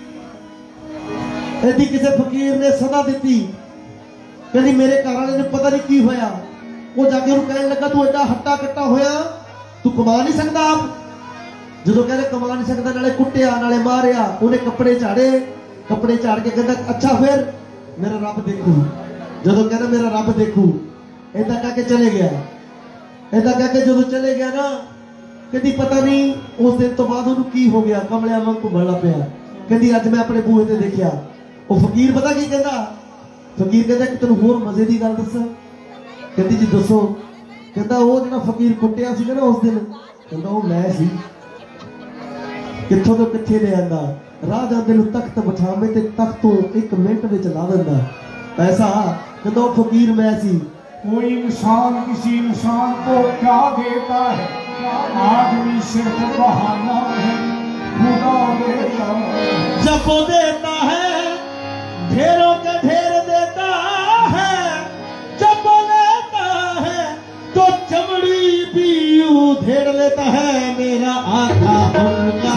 इदी किसी फकीर ने सदा दी। कहती मेरे घर वाले ने पता नहीं की होया, वो जाके उन्हें कहने लगा तू एडा हट्टा कट्टा होया, तू कमा नहीं सकता आप? जो कहने कमा नहीं सकता, नाले कुटिया नाले मारिया, उन्हें कपड़े झाड़े, कपड़े झाड़ के कहता अच्छा फिर मेरा रब देखू। जो कहना मेरा रब देखू, ऐसा कह के चले गया। ऐसा कह के जो चले गया ना, कहती पता नहीं उस दिन तो बाद उन्हें की हो गया, कमलिया वांग घूमण लग पिया। कहती अज मैं अपने बूहे ते देखिया, वो फकीर पता की कहता? फकीर कहता कि तेन होर मजे की गल दसा। कहती जी दसो। कहता वो जो फकीर कुटिया सी ना उस दिन, कहता वो मैं सी। कित्थों तो कित्थे ले आंदा, राह जांदे नूं तख्त बिठावे ते तख्त तो एक मिनट विच ला दिंदा। ऐसा कहता वो फकीर मैं सी। कोई इंसान किसी इंसान को क्या देता है? आदमी सिर्फ बहाना है, खुदा देता है। जब वो देता है ढेरों के ढेर देता है, जब वो लेता है तो चमड़ी भी उधेड़ लेता है। मेरा आका उनका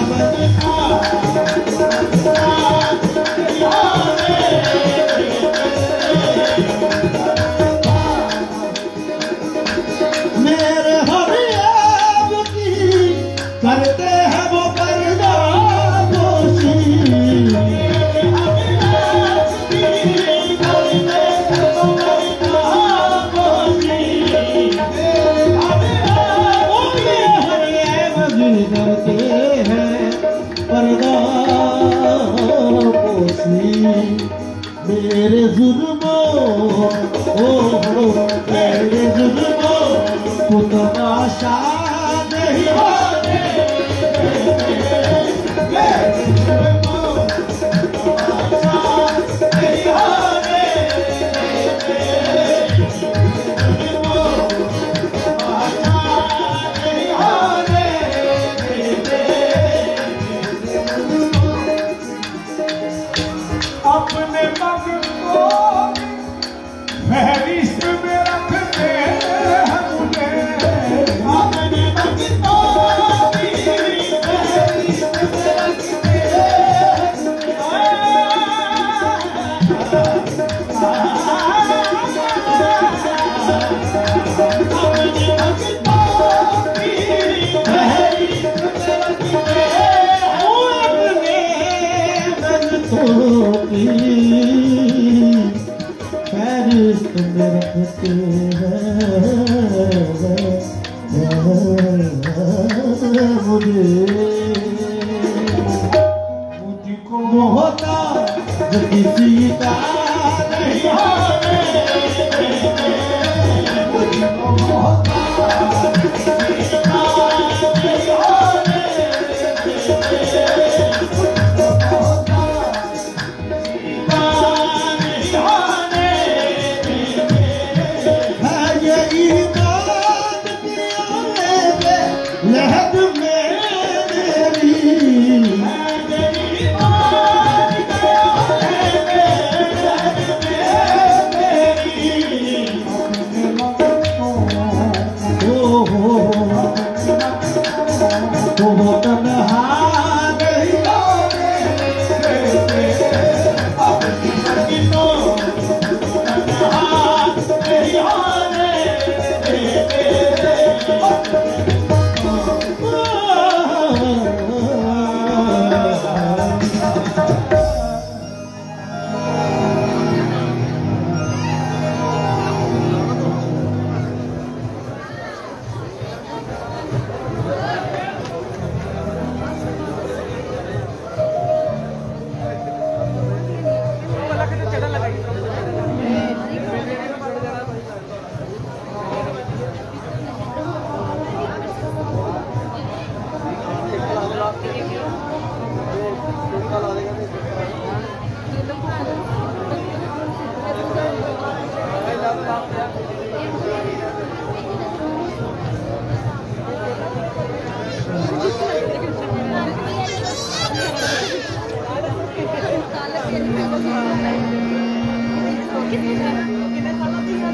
मेरे हरियाब की करते हैं वो पर्दा पोशी। करते हैं पर्दा पोशी। मेरे जुल्मों ओ मेरे जुल्मों को तमाशा नहीं होने, मेरे जुल्मों को तमाशा नहीं होने, मेरे जुल्मों को तमाशा नहीं होने। अपने मग को फहरिस्त में रखते हैं मुझे, अपने मग को फहरिस्त में रखते हैं। अपने मग को फहरिस्त में रखते हैं। अपने मंगतों की फहरिस्त में रखते हैं मुझे। मुझको होता जो किसी का नहीं होने, मुझको होता जो किसी का नहीं होने, मुझको होता किसी का नहीं होने। है ये ईमान की लहद में मेरी, है ये ईमान की लहद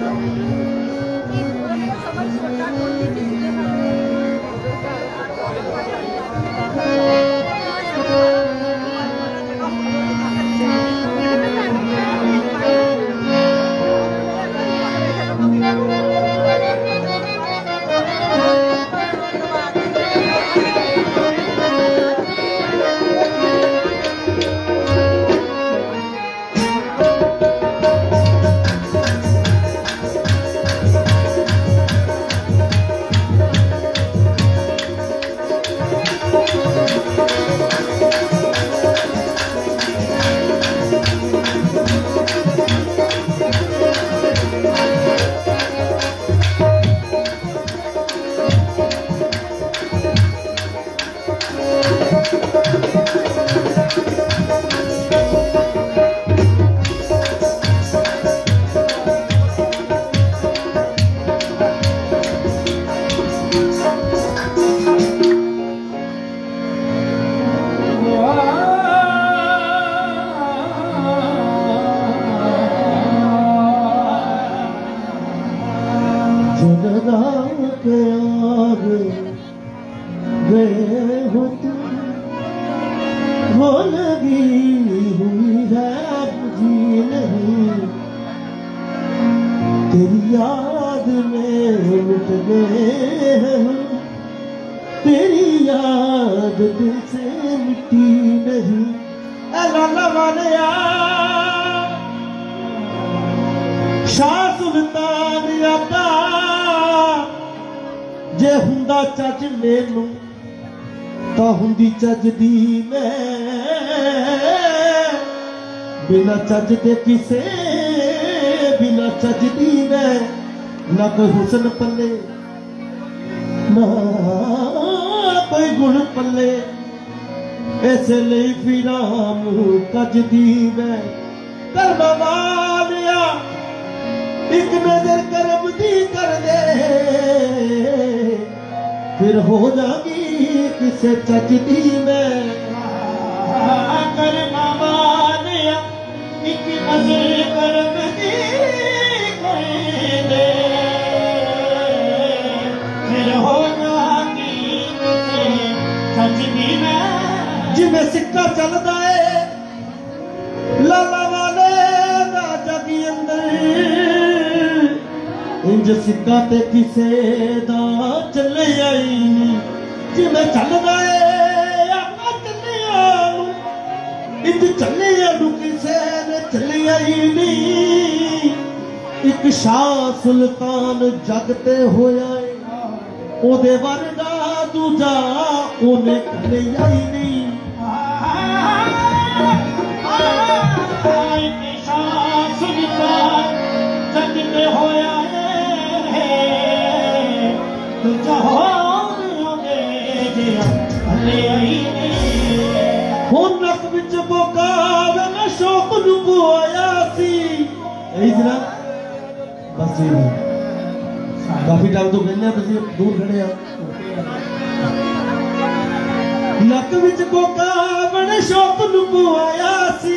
चज दे किसे बिना चज दी मैं ना कोई हुसन पल्ले ना कोई गुण पल्ले ऐसे लिए फिरा मुंह कज दी मैं कर्म वालिया एक नजर करम दी कर दे फिर हो जागी किसे चज दी मैं कर्म वालिया एक नजर करम दी कर दे फिर हो जागी किसे चज दी मैं जिवें सिक्का चलदा है लाला वाले राजा दी अंदर इंज सिक्का ते किसे दा चले आई जिवें चलदा है आका चलिया इंज चले आलू किसे ने चले आई नहीं एक शाह सुल्तान जगते होया ओदे वरगा दूजा ओने चले आई नहीं जगते होया दूजा होने हुन नक विच बोकावे मैं शौक नू बुआया सी इधर बस जी काफी टाइम तो कहने तुसी दूर खड़े आ नक विच बोकावे मैं शौक नू बुआया सी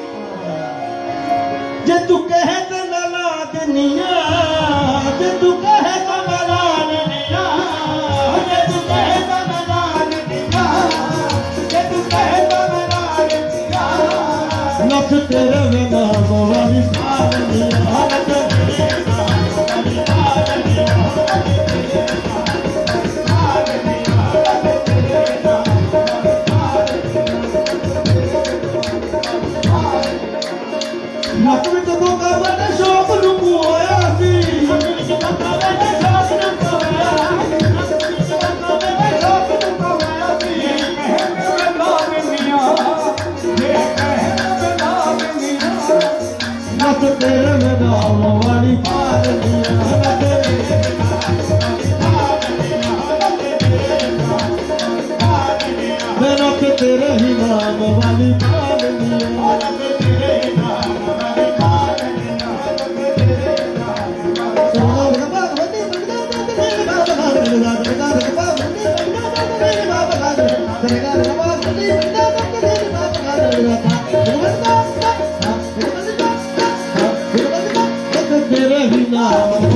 जे तू कहे तो नला दुनिया जे तू कहे तो नला दुनिया जे तू कहे तो नला दुनिया जे तू कहे तो नला दुनिया नख तेरे बिना बोली सारी हालत नक विच बोकावे ने शौक नू बुआया सी नक विच बोकावे ने शौक नू बुआया नक विच बोकावे ने शौक नू बुआया सी ये कहे ते ला दुनिया ये कहे ते ला दुनिया तेरे ही नाम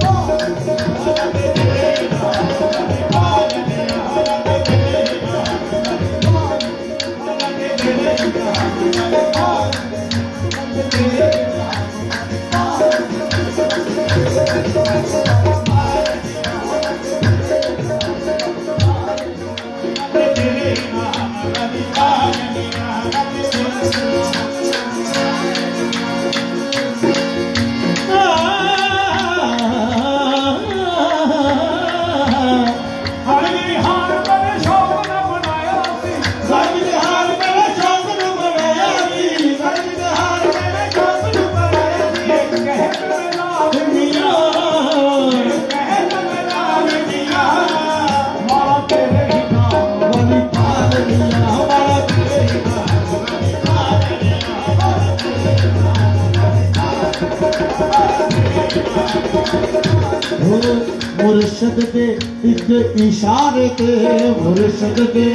मुर्शद के एक इशारे ते मुर्शद के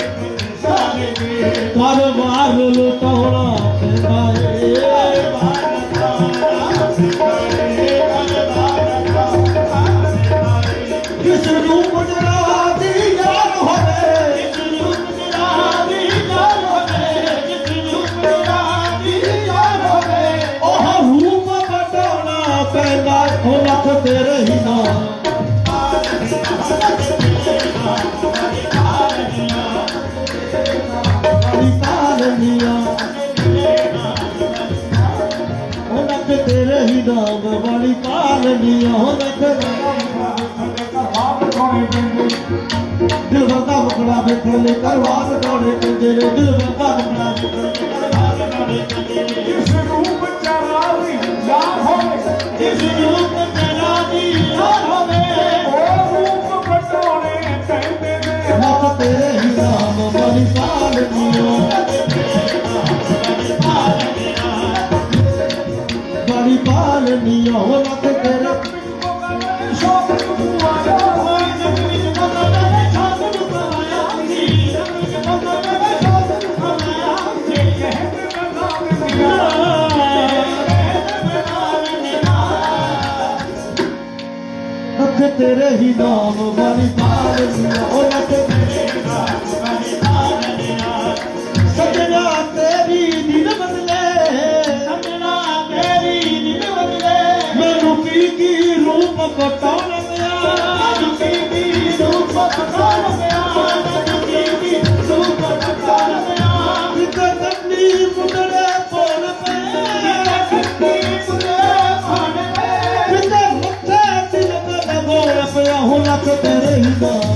कारोबार लुटाना किस रूप जरादी यार होवे किस रूप जरादी यार होवे किस रूप जरादी यार होवे ओह रूप बटाना पैदा हो लख तेरे ही नाम तेरे ही नाम वाली पालनिया दिल बंदा बकड़ा बेखले करवार डोरे तेरे दिल बंदा बकड़ा इस रूप चरारी यार होवे इस रूप चरारी यार होवे ओ रूप बटोरे कहते ने लख तेरे ही नाम वाली पालनिया वाली पालनिया लख तेरे शौक आया तेरे ही नाम वाली पालनिया ओ लख सजना तेरी दिन बदले सजना तेरी दिन बदले मैनू की की रूप बटान गया मैनू की की रूप बटान गया मैनू की की रूप बटान गया किते कंडी मुंडे पोल पे किते कंडी मुंडे पोल पे किते मुट्ठे दिल पे बोल पे हो लख तेरे ही नाम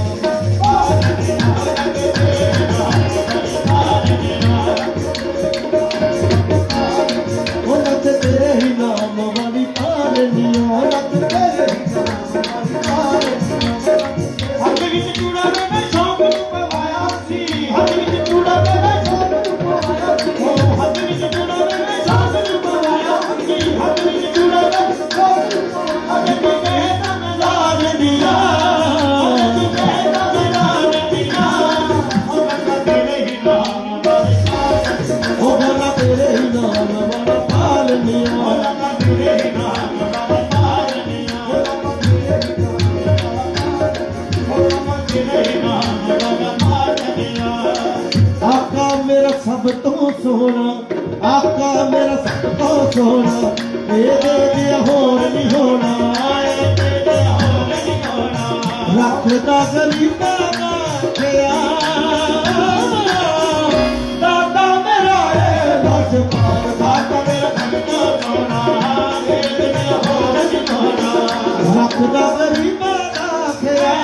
आका मेरा सब तो सोना आका मेरा सब तो सोना तेरे दिया होर नहीं होना रखता गरीबा का खया दादा मेरा है दस पार दादा मेरा सब तो सोना तेरे दिया होर नहीं होना रखता गरीबा का खया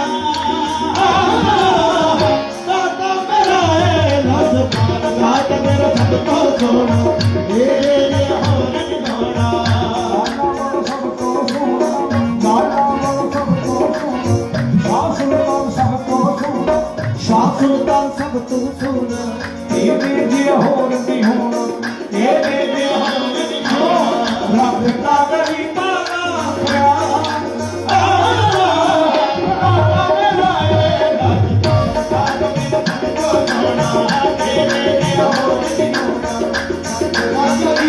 मेरा सब तो सोना तेरे लिए हो नहीं होना सब तो सोना नाना सब तो सोना शाह सुल्तान सब तो सोना शाह सुल्तान सब तो सोना तेरे लिए हो नहीं होना तेरे लिए हो नहीं होना रखता गरीबा का ख्याल तेरे लिए हो नहीं होना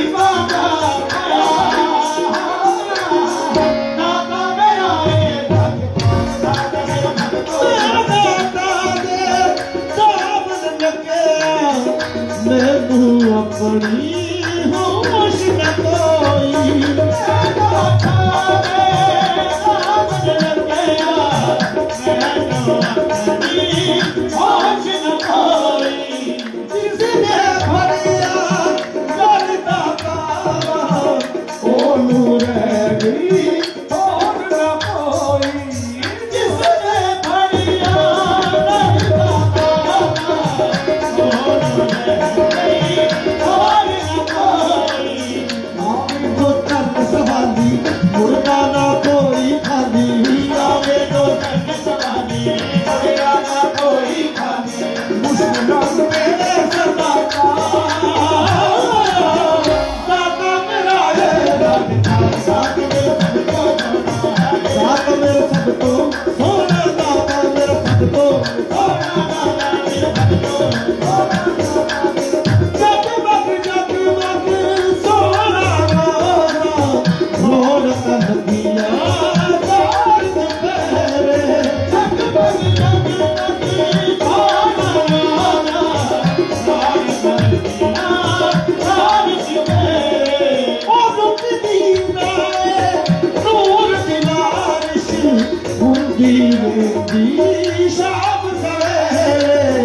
दीने दी शाम सवेरे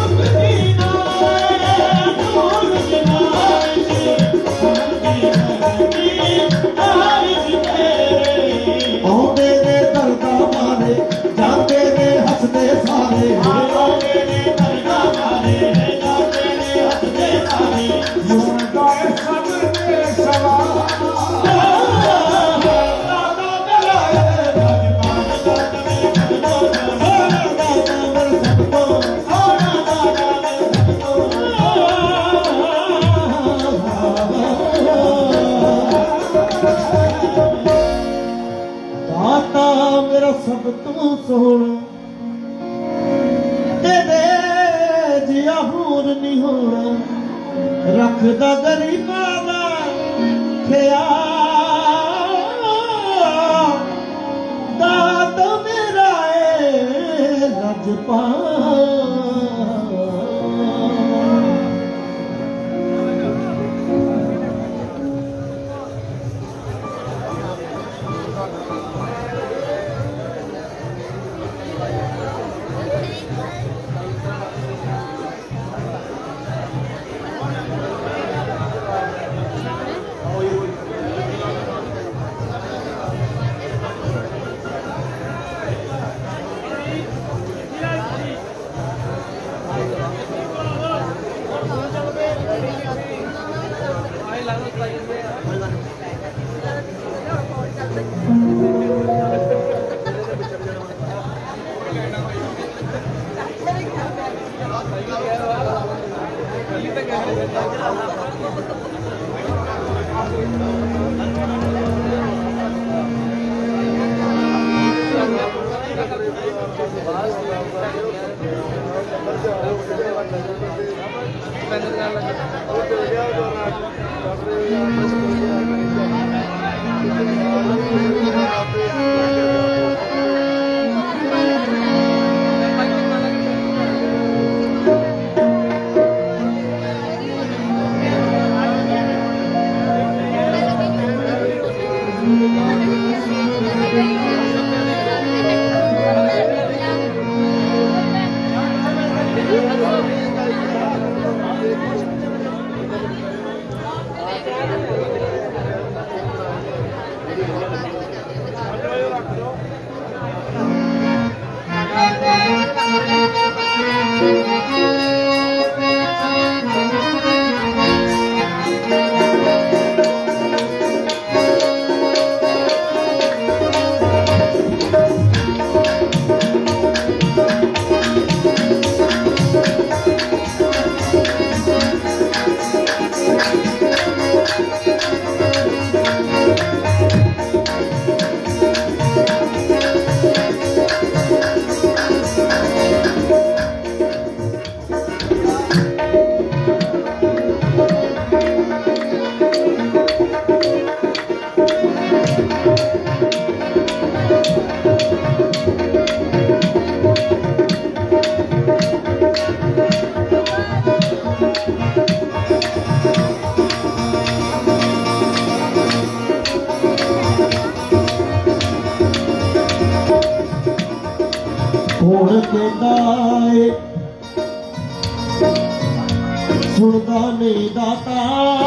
आउंदे ने दर्दा मारे जाते ने हसदे सारे आउंदे ने दर्दा मारे जाते ने हसदे सारे युवता सब के सवाल सब तू सोना तेरे जिया होर नहीं होना रखदा गरीबा दा ख्याल दात मेरा ए लजपाल सुनदा नहीं दाता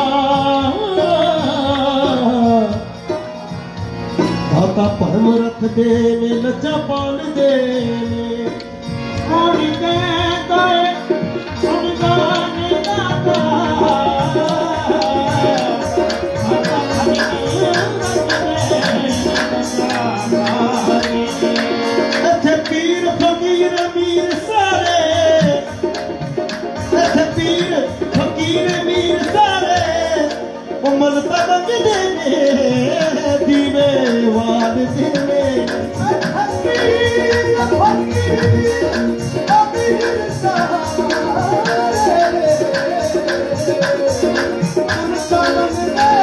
दाता परम रख दे ने नचा पाल दे कौन कहता है सुनदा नहीं दाता इत्थे पीर फकीर अमीर सारे इत्थे पीर फकीर अमीर सारे उमल तक देने दीवे वाल देने फकीर फकीर अमीर सारे उमल तक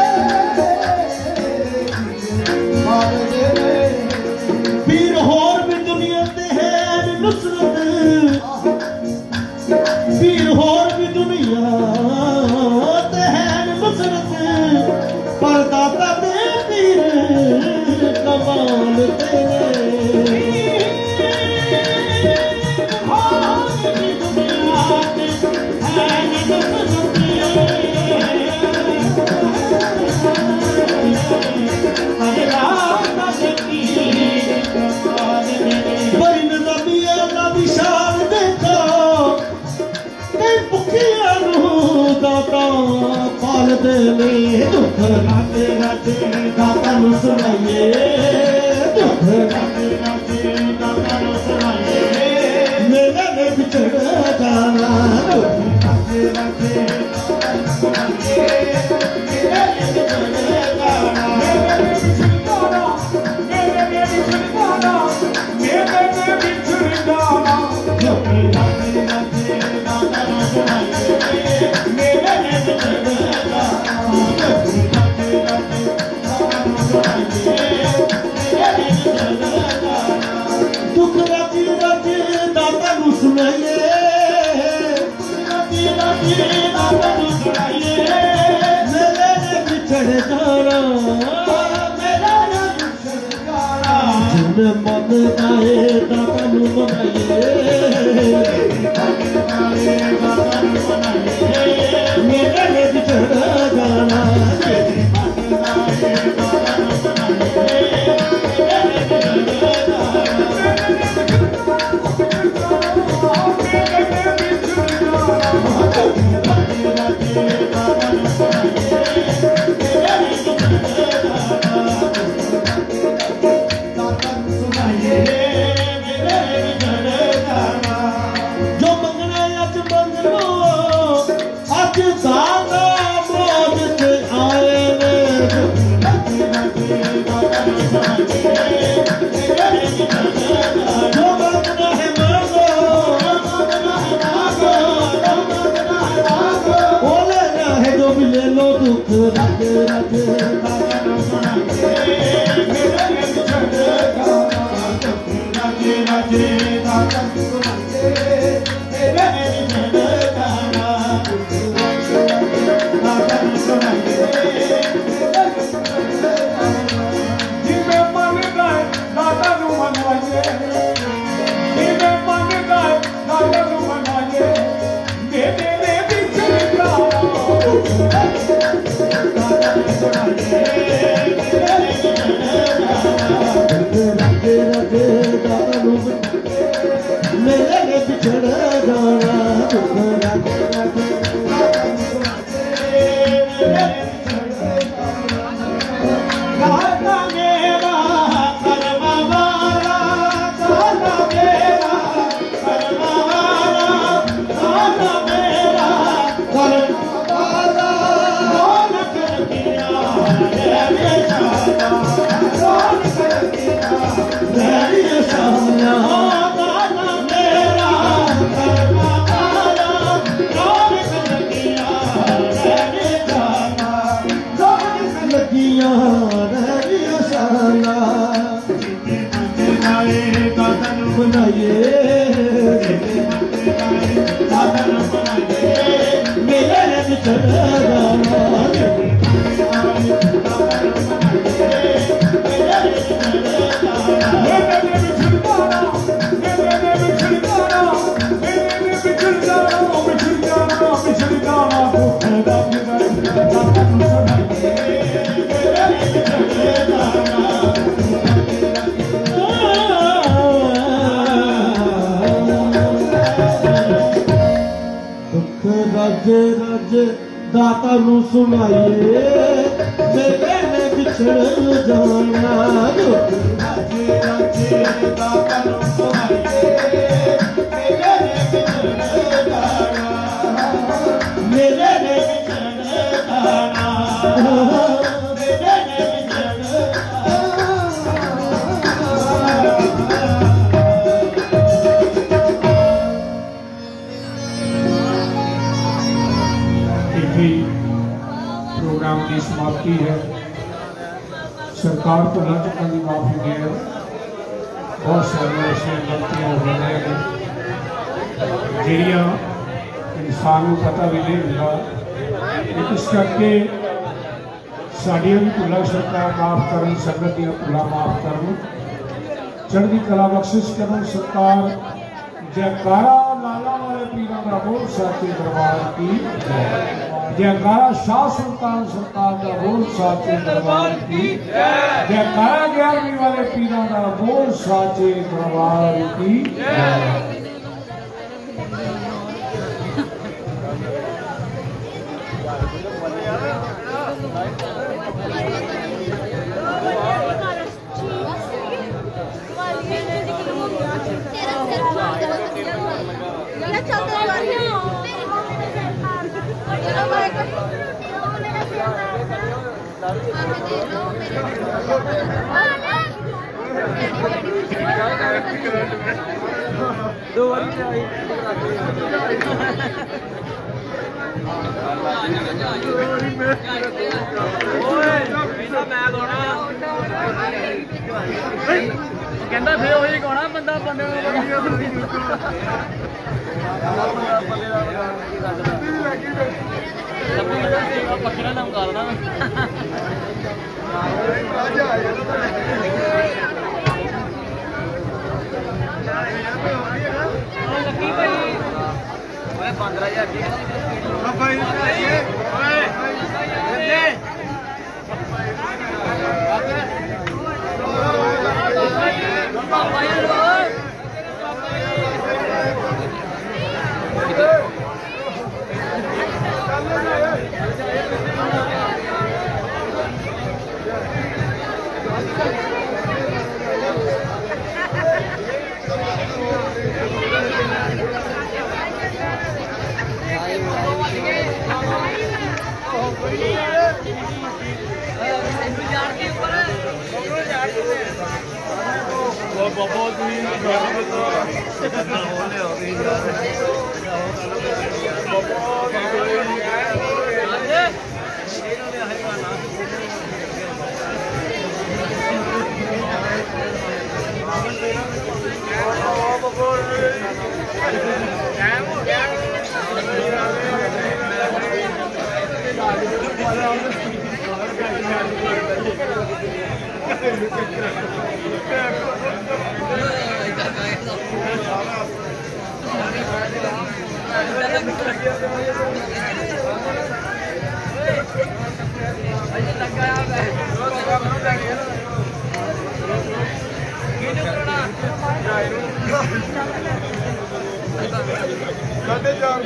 पीर होर भी दुनिया ते है नुसरत पीर होर भी दुनिया ते है नुसरत पर दाता दे मन गाए दाता नू मनाइए मेरे ने बिछड़ जाना दाता नू सुनाइए मेरे ने बिछड़ जाना राजे राजे दाता नू सुनाइए मेरे ने बिछड़ जाना मेरे ने बिछड़ जाना मेरे ने बिछड़ प्रोग्राम की समाप्ति है। सरकार को लंच की माफी दे बहुत सारे ऐसे गलतियां हो रही हैं जिहड़ियां इंसान को पता भी नहीं होगा। इस करके साड़ियां भी भुलां सरकार माफ करन, संगत दियां भुलां माफ करन, चढ़दी कला बख्शिश करन सरकार। जयकारा लाला वाले पीरों का बोल साचे दरबार की जयकारा शाह सुल्तान सरकार का बोल साचे दरबार की जयकारा ग्यारहवीं वाले पीरों का बोल साचे दरबार की। दो बारी कहता फिर वही कौन बंदा बंदे पक्का नाम करना साढ़े चार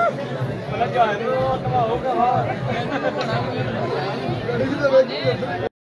पाँच